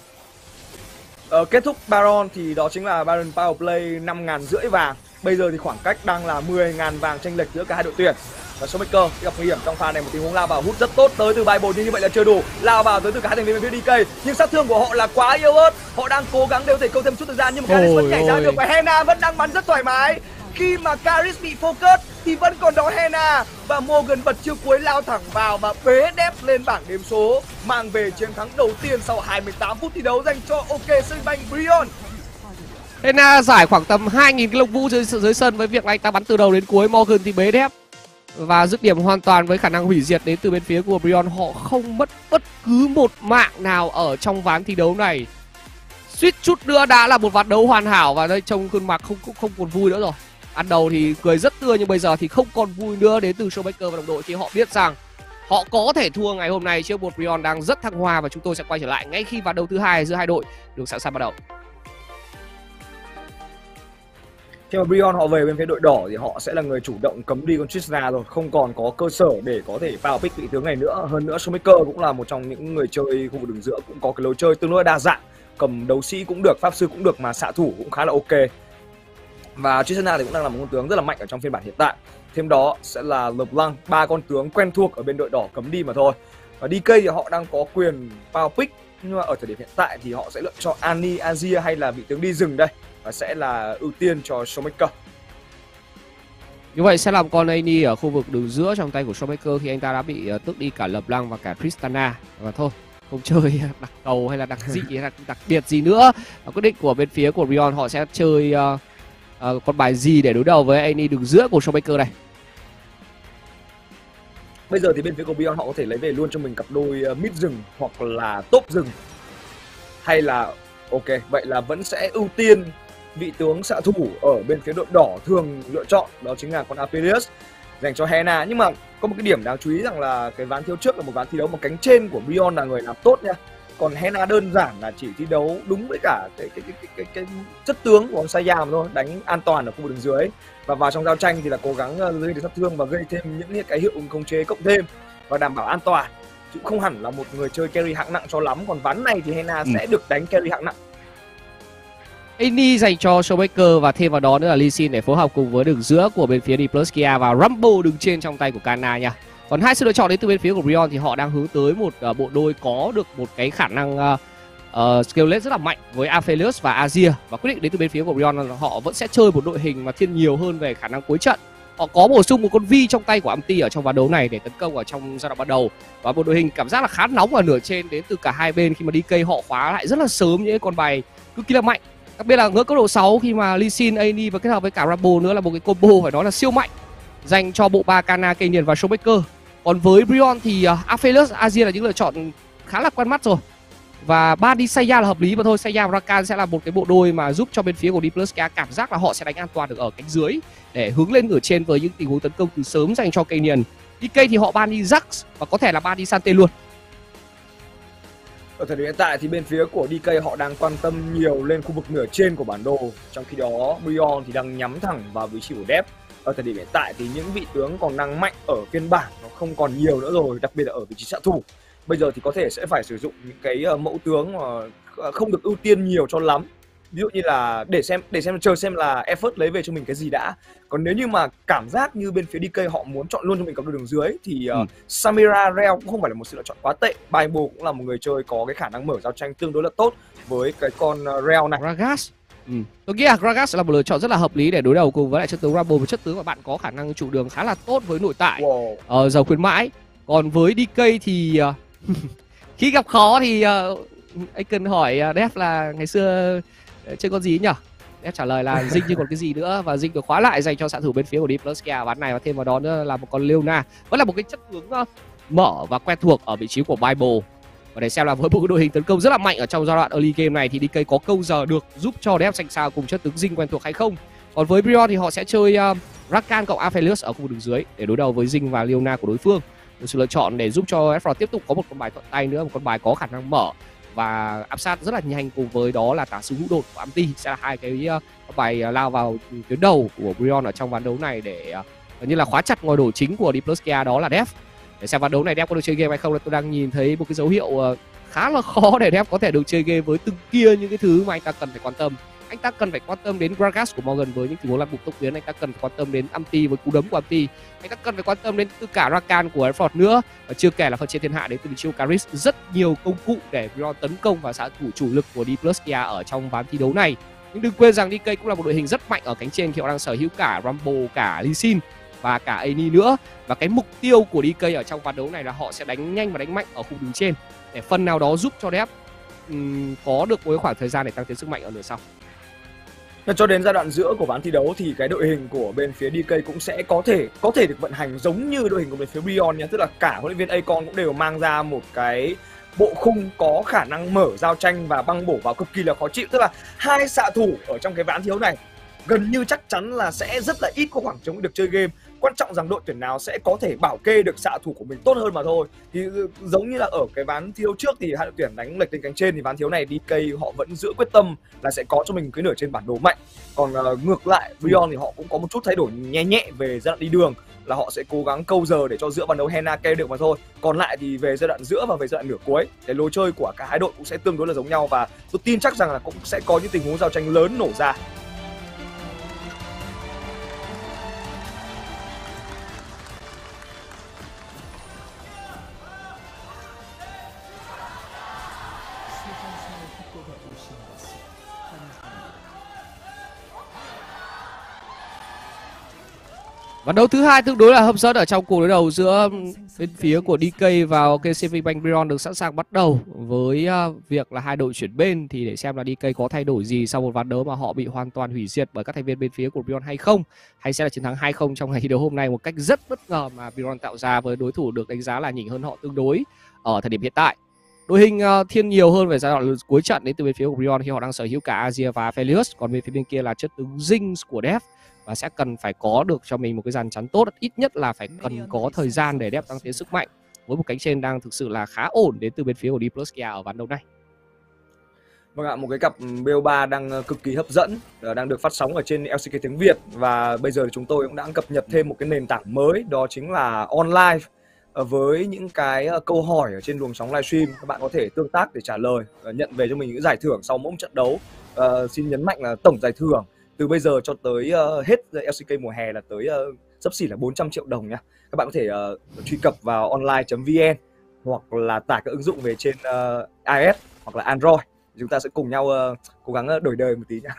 Ờ, kết thúc Baron thì đó chính là Baron Power Play năm ngàn rưỡi vàng. Bây giờ thì khoảng cách đang là mười ngàn vàng chênh lệch giữa cả hai đội tuyển. Và Showmaker gặp nguy hiểm trong pha này, một tình huống lao vào hút rất tốt tới từ Bible, nhưng như vậy là chưa đủ. Lao vào tới từ cả hai thành viên bên phía đê ca, nhưng sát thương của họ là quá yếu ớt. Họ đang cố gắng đều thể câu thêm chút thời gian, nhưng mà Karis vẫn nhảy ra được và Hena vẫn đang bắn rất thoải mái. Khi mà Karis bị focus thì vẫn còn đó Hena, và Morgan bật chiêu cuối lao thẳng vào và bế đép lên bảng điểm số, mang về chiến thắng đầu tiên sau hai mươi tám phút thi đấu dành cho OK Bank Beyond. Hena giải khoảng tầm hai nghìn cái lông vũ dưới, dưới sân với việc là anh ta bắn từ đầu đến cuối. Morgan thì bế đép và dứt điểm hoàn toàn với khả năng hủy diệt đến từ bên phía của Beyond. Họ không mất bất cứ một mạng nào ở trong ván thi đấu này. Suýt chút nữa đã là một ván đấu hoàn hảo, và đây trông khuôn mặt không không, không còn vui nữa rồi. Ban đầu thì cười rất tươi nhưng bây giờ thì không còn vui nữa đến từ Showmaker và đồng đội, khi họ biết rằng họ có thể thua ngày hôm nay trước một Beyond đang rất thăng hoa. Và chúng tôi sẽ quay trở lại ngay khi ván đấu thứ hai giữa hai đội được sẵn sàng bắt đầu. Khi mà Beyond họ về bên phía đội đỏ thì họ sẽ là người chủ động cấm đi con Tristana rồi, không còn có cơ sở để có thể vào pick vị tướng này nữa. Hơn nữa Showmaker cũng là một trong những người chơi khu vực đường giữa cũng có cái lối chơi tương đối đa dạng, cầm đấu sĩ cũng được, pháp sư cũng được, mà xạ thủ cũng khá là ok. Và Tristana thì cũng đang là một con tướng rất là mạnh ở trong phiên bản hiện tại. Thêm đó sẽ là LeBlanc, ba con tướng quen thuộc ở bên đội đỏ cấm đi mà thôi. Và đê ca thì họ đang có quyền vào pick, nhưng mà ở thời điểm hiện tại thì họ sẽ lựa chọn Annie, Azir hay là vị tướng đi rừng đây, và sẽ là ưu tiên cho Showmaker. Như vậy sẽ làm con Annie ở khu vực đường giữa trong tay của Showmaker khi anh ta đã bị uh, tước đi cả LeBlanc và cả Tristana. Và thôi, không chơi đặc cầu hay là đặc dị hay là đặc biệt gì nữa. Và quyết định của bên phía của Beyond họ sẽ chơi uh, uh, con bài gì để đối đầu với Annie đường giữa của Showmaker này. Bây giờ thì bên phía của Beyond họ có thể lấy về luôn cho mình cặp đôi uh, mid rừng hoặc là top rừng, hay là ok, vậy là vẫn sẽ ưu tiên vị tướng xạ thủ ở bên phía đội đỏ thường lựa chọn, đó chính là con Apelius dành cho Hena. Nhưng mà có một cái điểm đáng chú ý rằng là cái ván thiếu trước là một ván thi đấu mà cánh trên của Beyond là người làm tốt nha. còn Hena đơn giản là chỉ thi đấu đúng với cả cái cái cái cái, cái, cái chất tướng của Saya mà thôi, đánh an toàn ở khu vực đường dưới và vào trong giao tranh thì là cố gắng gây được sát thương và gây thêm những cái hiệu ứng khống chế cộng thêm và đảm bảo an toàn, chứ không hẳn là một người chơi carry hạng nặng cho lắm. Còn ván này thì Hena ừ. sẽ được đánh carry hạng nặng. Annie dành cho Showmaker và thêm vào đó nữa là Lee Sin để phối hợp cùng với đường giữa của bên phía Diplos Kia và Rumble đứng trên trong tay của Kana nha. Còn hai sự lựa chọn đến từ bên phía của Brion thì họ đang hướng tới một uh, bộ đôi có được một cái khả năng uh, uh, skill rất là mạnh với Aphelios và Azir, và quyết định đến từ bên phía của Brion là họ vẫn sẽ chơi một đội hình mà thiên nhiều hơn về khả năng cuối trận. Họ có bổ sung một con Vi trong tay của Amti ở trong ván đấu này để tấn công ở trong giai đoạn ban đầu, và một đội hình cảm giác là khá nóng ở nửa trên đến từ cả hai bên khi mà đê ca họ khóa lại rất là sớm những con bài cực kỳ là mạnh. Đặc biệt là ngỡ cấp độ sáu khi mà Lee Sin, Annie và kết hợp với cả Rumble nữa là một cái combo phải nói là siêu mạnh dành cho bộ ba Kana, Canyon và Showmaker. Còn với Brion thì uh, Aphelios, Azir là những lựa chọn khá là quen mắt rồi. Và ba đi Saya là hợp lý mà thôi. Saya và Rakan sẽ là một cái bộ đôi mà giúp cho bên phía của Diplos Kia cảm giác là họ sẽ đánh an toàn được ở cánh dưới để hướng lên ở trên với những tình huống tấn công từ sớm dành cho Canyon. đê ca thì họ ban đi Jax và có thể là ban đi Sante luôn. Ở thời điểm hiện tại thì bên phía của đê ca họ đang quan tâm nhiều lên khu vực nửa trên của bản đồ, trong khi đó Brion thì đang nhắm thẳng vào vị trí của Def. Ở thời điểm hiện tại thì những vị tướng còn đang mạnh ở phiên bản nó không còn nhiều nữa rồi, đặc biệt là ở vị trí xạ thủ. Bây giờ thì có thể sẽ phải sử dụng những cái uh, mẫu tướng mà không được ưu tiên nhiều cho lắm. Ví dụ như là để xem để xem chờ xem là effort lấy về cho mình cái gì đã. Còn nếu như mà cảm giác như bên phía đê ca họ muốn chọn luôn cho mình cặp đôi đường dưới thì uh, ừ. Samira Rell cũng không phải là một sự lựa chọn quá tệ. Bible cũng là một người chơi có cái khả năng mở giao tranh tương đối là tốt với cái con uh, Rell này. Gragas. Ừ. Tôi nghĩ là Gragas là một lựa chọn rất là hợp lý để đối đầu cùng với lại chất tướng Rumble, một chất tướng mà bạn có khả năng trụ đường khá là tốt với nội tại, wow. ờ, giàu khuyến mãi. Còn với đê ca thì uh, khi gặp khó thì uh, anh cần hỏi uh, Def là ngày xưa uh, chơi con gì nhỉ? Def trả lời là Dinh chứ còn cái gì nữa, và Dinh được khóa lại dành cho xạ thủ bên phía của Diplos Kia ván này, và thêm vào đó nữa là một con Leona, vẫn là một cái chất tướng uh, mở và quen thuộc ở vị trí của Bible. Và để xem là với một cái đội hình tấn công rất là mạnh ở trong giai đoạn early game này thì đê ca có câu giờ được giúp cho Def xanh sao cùng chất tướng Dinh quen thuộc hay không. Còn với Brion thì họ sẽ chơi uh, Rakan cộng Aphelios ở khu vực đường dưới để đối đầu với Dinh và Leona của đối phương. Một sự lựa chọn để giúp cho Efron tiếp tục có một con bài thuận tay nữa, một con bài có khả năng mở và áp sát rất là nhanh, cùng với đó là tả sứ hữu đột của Amti sẽ là hai cái uh, bài uh, lao vào tuyến đầu của Brion ở trong ván đấu này để uh, như là khóa chặt ngôi đồ chính của Diplos Kia, đó là Def. Để xem ván đấu này Def có được chơi game hay không là tôi đang nhìn thấy một cái dấu hiệu uh, khá là khó để Def có thể được chơi game với từng kia những cái thứ mà anh ta cần phải quan tâm. Anh ta cần phải quan tâm đến Gragas của Morgan với những tình huống làm bục tốc tuyến, anh ta cần phải quan tâm đến Amti với cú đấm của Amti, anh ta cần phải quan tâm đến tất cả Rakan của Efron nữa, và chưa kể là phần trên thiên hạ đến từ Chiêu Caris, rất nhiều công cụ để Brion tấn công và xạ thủ chủ lực của Diplos Kia ở trong ván thi đấu này. Nhưng đừng quên rằng đê ca cũng là một đội hình rất mạnh ở cánh trên khi họ đang sở hữu cả Rumble, cả Lee Sin và cả Annie nữa, và cái mục tiêu của đê ca ở trong ván đấu này là họ sẽ đánh nhanh và đánh mạnh ở khu đường trên để phần nào đó giúp cho Def um, có được một khoảng thời gian để tăng tiến sức mạnh ở nửa sau. Cho đến giai đoạn giữa của ván thi đấu thì cái đội hình của bên phía đê ca cũng sẽ có thể có thể được vận hành giống như đội hình của bên phía Brion nha, tức là cả huấn luyện viên Akon cũng đều mang ra một cái bộ khung có khả năng mở giao tranh và băng bổ vào cực kỳ là khó chịu, tức là hai xạ thủ ở trong cái ván thi đấu này gần như chắc chắn là sẽ rất là ít có khoảng trống được chơi game. Quan trọng rằng đội tuyển nào sẽ có thể bảo kê được xạ thủ của mình tốt hơn mà thôi. Thì giống như là ở cái ván thi đấu trước thì hai đội tuyển đánh lệch lên cánh trên, thì ván thi đấu này đê ca họ vẫn giữ quyết tâm là sẽ có cho mình cái nửa trên bản đồ mạnh. Còn uh, ngược lại Brion thì họ cũng có một chút thay đổi nhẹ nhẹ về giai đoạn đi đường, là họ sẽ cố gắng câu giờ để cho giữa ván đấu Hena kê được mà thôi. Còn lại thì về giai đoạn giữa và về giai đoạn nửa cuối, cái lối chơi của cả hai đội cũng sẽ tương đối là giống nhau, và tôi tin chắc rằng là cũng sẽ có những tình huống giao tranh lớn nổ ra. Ván đấu thứ hai tương đối là hấp dẫn ở trong cuộc đối đầu giữa bên phía của đê ca và ô ca xê vê Bank. Brion được sẵn sàng bắt đầu với uh, việc là hai đội chuyển bên, thì để xem là đê ca có thay đổi gì sau một ván đấu mà họ bị hoàn toàn hủy diệt bởi các thành viên bên phía của Brion hay không, hay sẽ là chiến thắng hai không trong ngày thi đấu hôm nay một cách rất bất ngờ mà Brion tạo ra với đối thủ được đánh giá là nhỉnh hơn họ tương đối ở thời điểm hiện tại. Đội hình uh, thiên nhiều hơn về giai đoạn cuối trận đến từ bên phía của Brion khi họ đang sở hữu cả Azir và Aphelios, còn bên phía bên kia là chất tướng Jinx của Def, và sẽ cần phải có được cho mình một cái dàn chắn tốt, ít nhất là phải cần có thời gian để Def tăng tiến sức mạnh với một cánh trên đang thực sự là khá ổn đến từ bên phía của D Plus Kia ở ván đấu này. Vâng ạ, một cái cặp B O ba đang cực kỳ hấp dẫn, đang được phát sóng ở trên L C K tiếng Việt, và bây giờ thì chúng tôi cũng đã cập nhật thêm một cái nền tảng mới, đó chính là online. Với những cái câu hỏi ở trên luồng sóng livestream, các bạn có thể tương tác để trả lời, nhận về cho mình những giải thưởng sau mỗi trận đấu. Uh, xin nhấn mạnh là tổng giải thưởng từ bây giờ cho tới uh, hết L C K mùa hè là tới uh, xấp xỉ là bốn trăm triệu đồng nha. Các bạn có thể uh, truy cập vào online chấm vn hoặc là tải các ứng dụng về trên uh, iOS hoặc là Android. Chúng ta sẽ cùng nhau uh, cố gắng đổi đời một tí nhá.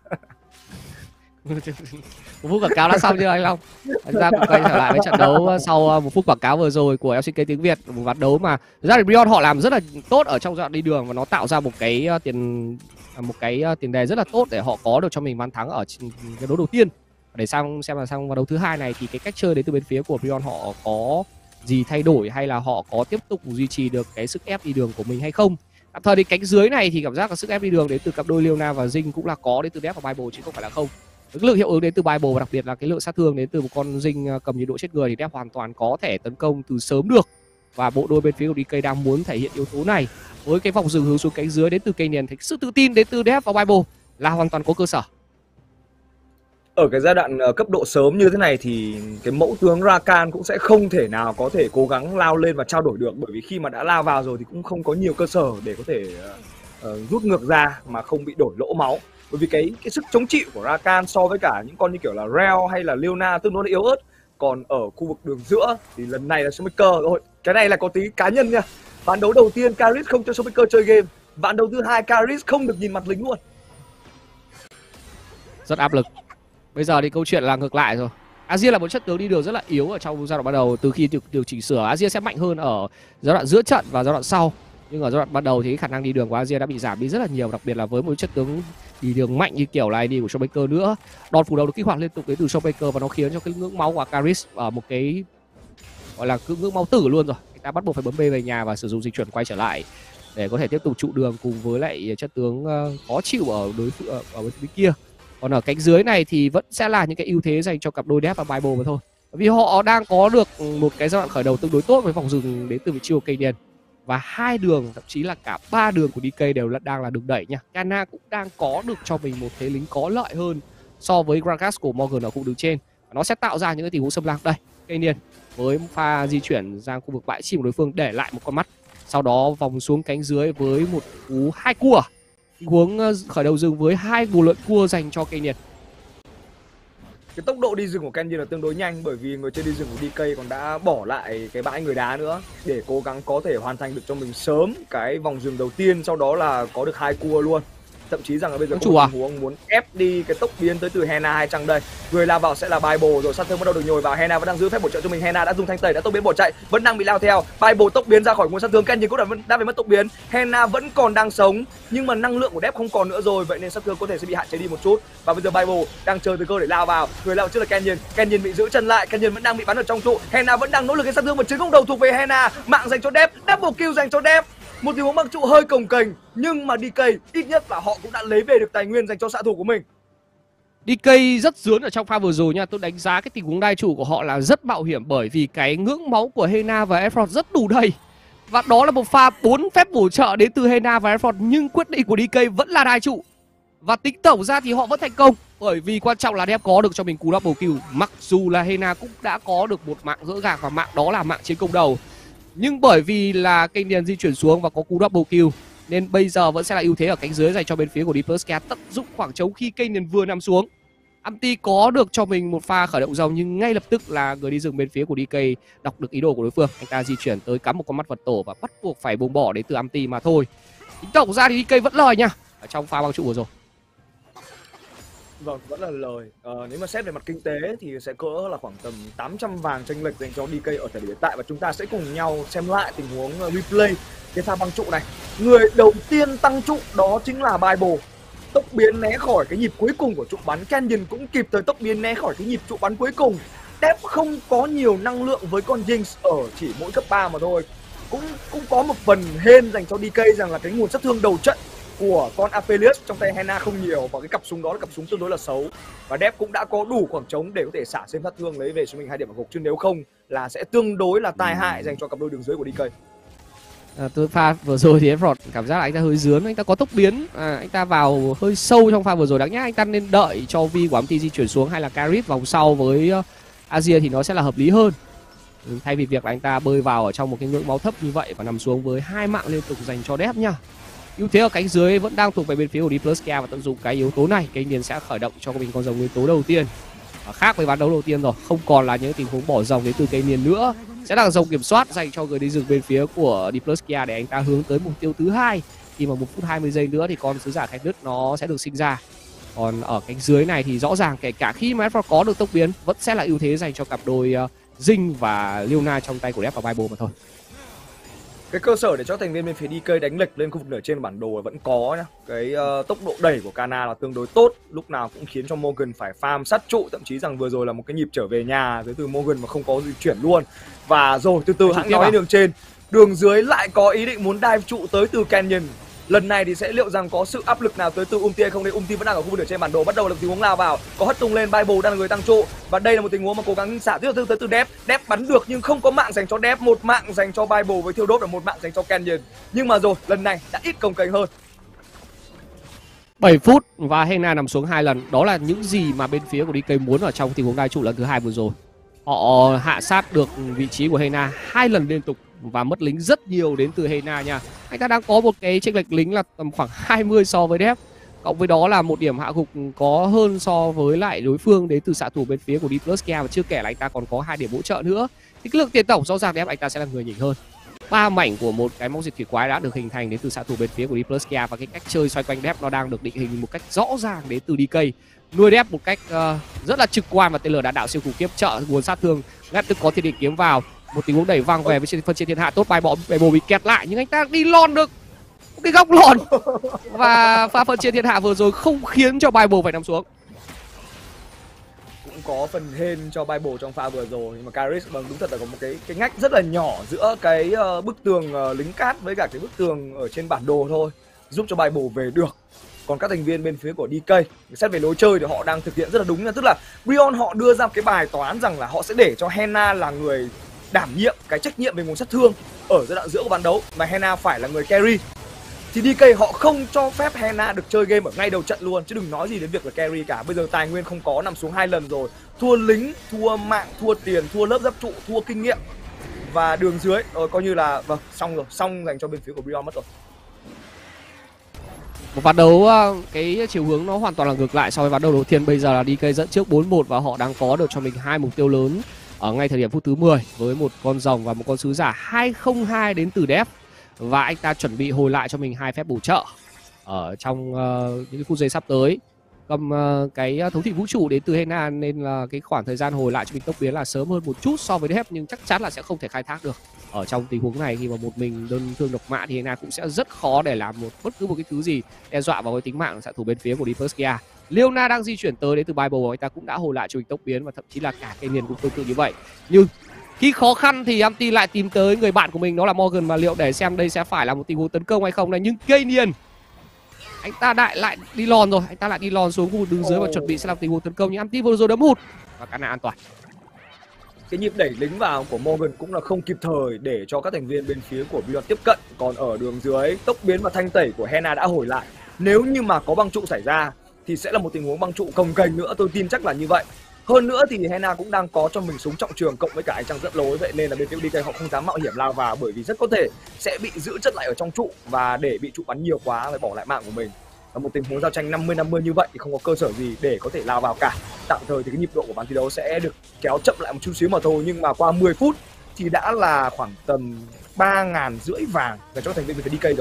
Một phút quảng cáo đã xong chưa anh Long? Chúng ta cùng quay trở lại với trận đấu sau một phút quảng cáo vừa rồi của L C K tiếng Việt, một ván đấu mà thực ra thì Beyond họ làm rất là tốt ở trong giai đoạn đi đường, và nó tạo ra một cái tiền một cái tiền đề rất là tốt để họ có được cho mình ván thắng ở cái đấu đầu tiên. Để sang xem là sang ván đấu thứ hai này thì cái cách chơi đến từ bên phía của Beyond họ có gì thay đổi, hay là họ có tiếp tục duy trì được cái sức ép đi đường của mình hay không. Tạm thời thì cánh dưới này thì cảm giác là sức ép đi đường đến từ cặp đôi Leona và Jing cũng là có đến từ Death và Bible chứ không phải là không. Cái lượng hiệu ứng đến từ Bible và đặc biệt là cái lượng sát thương đến từ một con Jing cầm nhiệt độ chết người thì Death hoàn toàn có thể tấn công từ sớm được, và bộ đôi bên phía của D K đang muốn thể hiện yếu tố này với cái vòng dừng hướng xuống cánh dưới đến từ Canyon. Thì sự tự tin đến từ Death và Bible là hoàn toàn có cơ sở. Ở cái giai đoạn uh, cấp độ sớm như thế này thì cái mẫu tướng Rakan cũng sẽ không thể nào có thể cố gắng lao lên và trao đổi được, bởi vì khi mà đã lao vào rồi thì cũng không có nhiều cơ sở để có thể uh, uh, rút ngược ra mà không bị đổi lỗ máu. Bởi vì cái cái sức chống chịu của Rakan so với cả những con như kiểu là Rell hay là Leona tương đối là yếu ớt. Còn ở khu vực đường giữa thì lần này là Showmaker rồi. Cái này là có tí cá nhân nha. Ván đấu đầu tiên Karis không cho Showmaker chơi game. Ván đấu thứ hai Karis không được nhìn mặt lính luôn. Rất áp lực. Bây giờ thì câu chuyện là ngược lại rồi. Azir là một chất tướng đi đường rất là yếu ở trong giai đoạn ban đầu. Từ khi được điều chỉnh sửa, Azir sẽ mạnh hơn ở giai đoạn giữa trận và giai đoạn sau. Nhưng ở giai đoạn ban đầu thì cái khả năng đi đường của Azir đã bị giảm đi rất là nhiều, đặc biệt là với một chất tướng đi đường mạnh như kiểu là i đê của Showmaker nữa. Đòn phủ đầu được kích hoạt liên tục đến từ Showmaker và nó khiến cho cái ngưỡng máu của Karis ở một cái gọi là ngưỡng máu tử luôn rồi. Người ta bắt buộc phải bấm B về nhà và sử dụng dịch chuyển quay trở lại để có thể tiếp tục trụ đường cùng với lại chất tướng khó chịu ở đối ở, ở bên kia. Còn ở cánh dưới này thì vẫn sẽ là những cái ưu thế dành cho cặp đôi Death và Bible mà thôi. Bởi vì họ đang có được một cái giai đoạn khởi đầu tương đối tốt với vòng dừng đến từ vị trí của Canyon. Và hai đường, thậm chí là cả ba đường của D K đều là đang là đường đẩy nha. Kana cũng đang có được cho mình một thế lính có lợi hơn so với Gragas của Morgan ở khu đường trên. Nó sẽ tạo ra những cái tình huống xâm lăng. Đây, Canyon với pha di chuyển ra khu vực bãi chim của đối phương để lại một con mắt. Sau đó vòng xuống cánh dưới với một cú hai cua. Tình huống khởi đầu rừng với hai bù lượn cua dành cho Canyon. Cái tốc độ đi rừng của Canyon là tương đối nhanh, bởi vì người chơi đi rừng của D K còn đã bỏ lại cái bãi người đá nữa để cố gắng có thể hoàn thành được cho mình sớm cái vòng rừng đầu tiên, sau đó là có được hai cua luôn. Thậm chí rằng là bây giờ có một tình huống muốn ép đi cái tốc biến tới từ Hena hay chăng đây. Người lao vào sẽ là Bible, rồi sát thương bắt đầu được nhồi vào. Hena vẫn đang giữ phép bổ trợ cho mình. Hena đã dùng thanh tẩy, đã tốc biến bỏ chạy, vẫn đang bị lao theo. Bible tốc biến ra khỏi nguồn sát thương. Canyon cũng đã, đã bị mất tốc biến. Hena vẫn còn đang sống nhưng mà năng lượng của Death không còn nữa rồi, vậy nên sát thương có thể sẽ bị hạn chế đi một chút. Và bây giờ Bible đang chờ thời cơ để lao vào. Người lao trước là Canyon. Canyon bị giữ chân lại. Canyon vẫn đang bị bắn ở trong trụ. Hena vẫn đang nỗ lực cái sát thương và chiến công đầu thuộc về Hena. Mạng dành cho Death, double kill dành cho Death. Một tình huống băng trụ hơi cồng kềnh, nhưng mà D K ít nhất là họ cũng đã lấy về được tài nguyên dành cho xạ thủ của mình. D K rất dướn ở trong pha vừa rồi nha. Tôi đánh giá cái tình huống đai trụ của họ là rất mạo hiểm, bởi vì cái ngưỡng máu của Hena và Efron rất đủ đầy. Và đó là một pha bốn phép bổ trợ đến từ Hena và Efron, nhưng quyết định của D K vẫn là đai trụ. Và tính tổng ra thì họ vẫn thành công, bởi vì quan trọng là Death có được cho mình cú double kill. Mặc dù là Hena cũng đã có được một mạng gỡ gạc và mạng đó là mạng chiến công đầu, nhưng bởi vì là Canyon di chuyển xuống và có cú double kill nên bây giờ vẫn sẽ là ưu thế ở cánh dưới dành cho bên phía của D Plus Kia, tận dụng khoảng trống khi Canyon vừa nằm xuống. Amti có được cho mình một pha khởi động rồng, nhưng ngay lập tức là người đi rừng bên phía của D K đọc được ý đồ của đối phương. Anh ta di chuyển tới cắm một con mắt vật tổ và bắt buộc phải buông bỏ đến từ Amti mà thôi. Tính tổng ra thì D K vẫn lời nha ở trong pha băng trụ vừa rồi. Vâng, vẫn là lời. Ờ, nếu mà xét về mặt kinh tế thì sẽ cỡ là khoảng tầm tám trăm vàng chênh lệch dành cho D K ở thời điểm hiện tại, và chúng ta sẽ cùng nhau xem lại tình huống replay cái pha băng trụ này. Người đầu tiên tăng trụ đó chính là Bible. Tốc biến né khỏi cái nhịp cuối cùng của trụ bắn. Canyon cũng kịp thời tốc biến né khỏi cái nhịp trụ bắn cuối cùng. Death không có nhiều năng lượng với con Jinx ở chỉ mỗi cấp ba mà thôi. Cũng cũng có một phần hên dành cho D K rằng là cái nguồn sát thương đầu trận của con Aphelios trong tay Hena không nhiều, và cái cặp súng đó là cặp súng tương đối là xấu, và Dép cũng đã có đủ khoảng trống để có thể xả thêm sát thương lấy về cho mình hai điểm ở gục, chứ nếu không là sẽ tương đối là tai hại dành cho cặp đôi đường dưới của đê ca. À, tôi pha vừa rồi thì Efrod cảm giác là anh ta hơi dướn, anh ta có tốc biến, à, anh ta vào hơi sâu trong pha vừa rồi, đáng nhẽ anh ta nên đợi cho Vi của em tê di chuyển xuống hay là Karit vòng sau với uh, Azir thì nó sẽ là hợp lý hơn, thay vì việc là anh ta bơi vào ở trong một cái ngưỡng máu thấp như vậy và nằm xuống với hai mạng liên tục dành cho Dép nhá. Ưu thế ở cánh dưới vẫn đang thuộc về bên phía của Dipluskia, và tận dụng cái yếu tố này, cây Niên sẽ khởi động cho mình con rồng nguyên tố đầu tiên. Và khác với ván đấu đầu tiên rồi, không còn là những tình huống bỏ rồng đến từ cây Niên nữa, sẽ là rồng kiểm soát dành cho người đi rừng bên phía của Dipluskia để anh ta hướng tới mục tiêu thứ hai. Khi mà một phút hai mươi giây nữa thì con sứ giả khai nứt nó sẽ được sinh ra. Còn ở cánh dưới này thì rõ ràng kể cả khi mà Efrod có được tốc biến vẫn sẽ là ưu thế dành cho cặp đôi uh, Jing và Leona trong tay của Dep và Bible mà thôi. Cái cơ sở để cho thành viên bên phía đê ca đánh lệch lên khu vực nửa trên bản đồ vẫn có nhá. Cái uh, tốc độ đẩy của Kana là tương đối tốt, lúc nào cũng khiến cho Morgan phải farm sát trụ, thậm chí rằng vừa rồi là một cái nhịp trở về nhà dưới từ Morgan mà không có di chuyển luôn. Và rồi từ từ hãng nói à? Đường trên, đường dưới lại có ý định muốn dive trụ tới từ Canyon. Lần này thì sẽ liệu rằng có sự áp lực nào tới từ Umti hay không? Đây Umti vẫn đang ở khu vực nửa trên bản đồ, bắt đầu là tình huống lao vào, có hất tung lên, Bible đang là người tăng trụ, và đây là một tình huống mà cố gắng xả tiếp tới từ Dep. Dep bắn được nhưng không có mạng dành cho Dep, một mạng dành cho Bible với thiêu đốt và một mạng dành cho Canyon. Nhưng mà rồi lần này đã ít công kênh hơn. bảy phút và Hena nằm xuống hai lần, đó là những gì mà bên phía của đê ca muốn ở trong tình huống đai trụ lần thứ hai vừa rồi. Họ hạ sát được vị trí của Hena hai lần liên tục và mất lính rất nhiều đến từ Hena nha. Anh ta đang có một cái chênh lệch lính là tầm khoảng hai mươi so với Dep, cộng với đó là một điểm hạ gục có hơn so với lại đối phương đến từ xạ thủ bên phía của Dipluskia, và chưa kể là anh ta còn có hai điểm hỗ trợ nữa. Thì cái lượng tiền tổng rõ ràng Dep anh ta sẽ là người nhỉnh hơn. Ba mảnh của một cái móc diệt thủy quái đã được hình thành đến từ xạ thủ bên phía của Dipluskia, và cái cách chơi xoay quanh Dep nó đang được định hình một cách rõ ràng đến từ đê ca. Nuôi Dep một cách uh, rất là trực quan, và tên lửa đạn đạo siêu khủng khiếp trợ nguồn sát thương, ngay tức có thiên địch kiếm vào, một tình huống đẩy văng về với phân trên thiên hạ tốt. Bài bỏ Bible bị kẹt lại nhưng anh ta đi lon được một cái góc lòn, và pha phân trên thiên hạ vừa rồi không khiến cho Bible phải nằm xuống. Cũng có phần hên cho Bible trong pha vừa rồi, nhưng mà Karis bằng đúng thật là có một cái cái ngách rất là nhỏ giữa cái uh, bức tường uh, lính cát với cả cái bức tường ở trên bản đồ thôi, giúp cho Bible về được. Còn các thành viên bên phía của đê ca, xét về lối chơi thì họ đang thực hiện rất là đúng, là tức là Brion họ đưa ra cái bài toán rằng là họ sẽ để cho Hena là người đảm nhiệm cái trách nhiệm về nguồn sát thương ở giai đoạn giữa của ván đấu, mà Hena phải là người carry. Thì đê ca họ không cho phép Hena được chơi game ở ngay đầu trận luôn, chứ đừng nói gì đến việc là carry cả. Bây giờ tài nguyên không có, nằm xuống hai lần rồi, thua lính, thua mạng, thua tiền, thua lớp giáp trụ, thua kinh nghiệm, và đường dưới rồi coi như là vâng xong rồi, xong dành cho bên phía của Brion mất rồi. Một ván đấu cái chiều hướng nó hoàn toàn là ngược lại so với ván đấu đầu tiên. Bây giờ là đê ca dẫn trước bốn một và họ đang có được cho mình hai mục tiêu lớn ở ngay thời điểm phút thứ mười với một con rồng và một con sứ giả hai không hai đến từ Dep, và anh ta chuẩn bị hồi lại cho mình hai phép bổ trợ ở trong uh, những phút giây sắp tới. Cầm uh, cái thấu thị vũ trụ đến từ Hena, nên là cái khoảng thời gian hồi lại cho mình tốc biến là sớm hơn một chút so với Dep, nhưng chắc chắn là sẽ không thể khai thác được ở trong tình huống này. Khi mà một mình đơn thương độc mã thì Hena cũng sẽ rất khó để làm một bất cứ một cái thứ gì đe dọa vào cái tính mạng xạ thủ bên phía của Dipluskia. Leona đang di chuyển tới đến từ Bible, anh ta cũng đã hồi lại cho mình tốc biến, và thậm chí là cả cây Niên cũng tương tự như vậy. Nhưng khi khó khăn thì Amti lại tìm tới người bạn của mình, đó là Morgan, mà liệu để xem đây sẽ phải là một tình huống tấn công hay không này. Nhưng cây Niên anh ta đại lại đi lòn rồi, anh ta lại đi lòn xuống khu vực đường dưới và chuẩn bị sẽ làm tình huống tấn công, nhưng Amti vừa rồi đấm hụt và Kana an toàn. Cái nhịp đẩy lính vào của Morgan cũng là không kịp thời để cho các thành viên bên phía của Brion tiếp cận. Còn ở đường dưới, tốc biến và thanh tẩy của Hena đã hồi lại. Nếu như mà có băng trụ xảy ra thì sẽ là một tình huống băng trụ cồng kềnh nữa, tôi tin chắc là như vậy. Hơn nữa thì Hena cũng đang có cho mình súng trọng trường cộng với cả ánh trăng dẫn lối, vậy nên là bên phía đê ca họ không dám mạo hiểm lao vào, bởi vì rất có thể sẽ bị giữ chất lại ở trong trụ, và để bị trụ bắn nhiều quá phải bỏ lại mạng của mình. Và một tình huống giao tranh năm mươi năm mươi như vậy thì không có cơ sở gì để có thể lao vào cả. Tạm thời thì cái nhịp độ của ván thi đấu sẽ được kéo chậm lại một chút xíu mà thôi, nhưng mà qua mười phút thì đã là khoảng tầm ba ngàn rưỡi vàng dành cho thành viên bên phía đê ca rồi.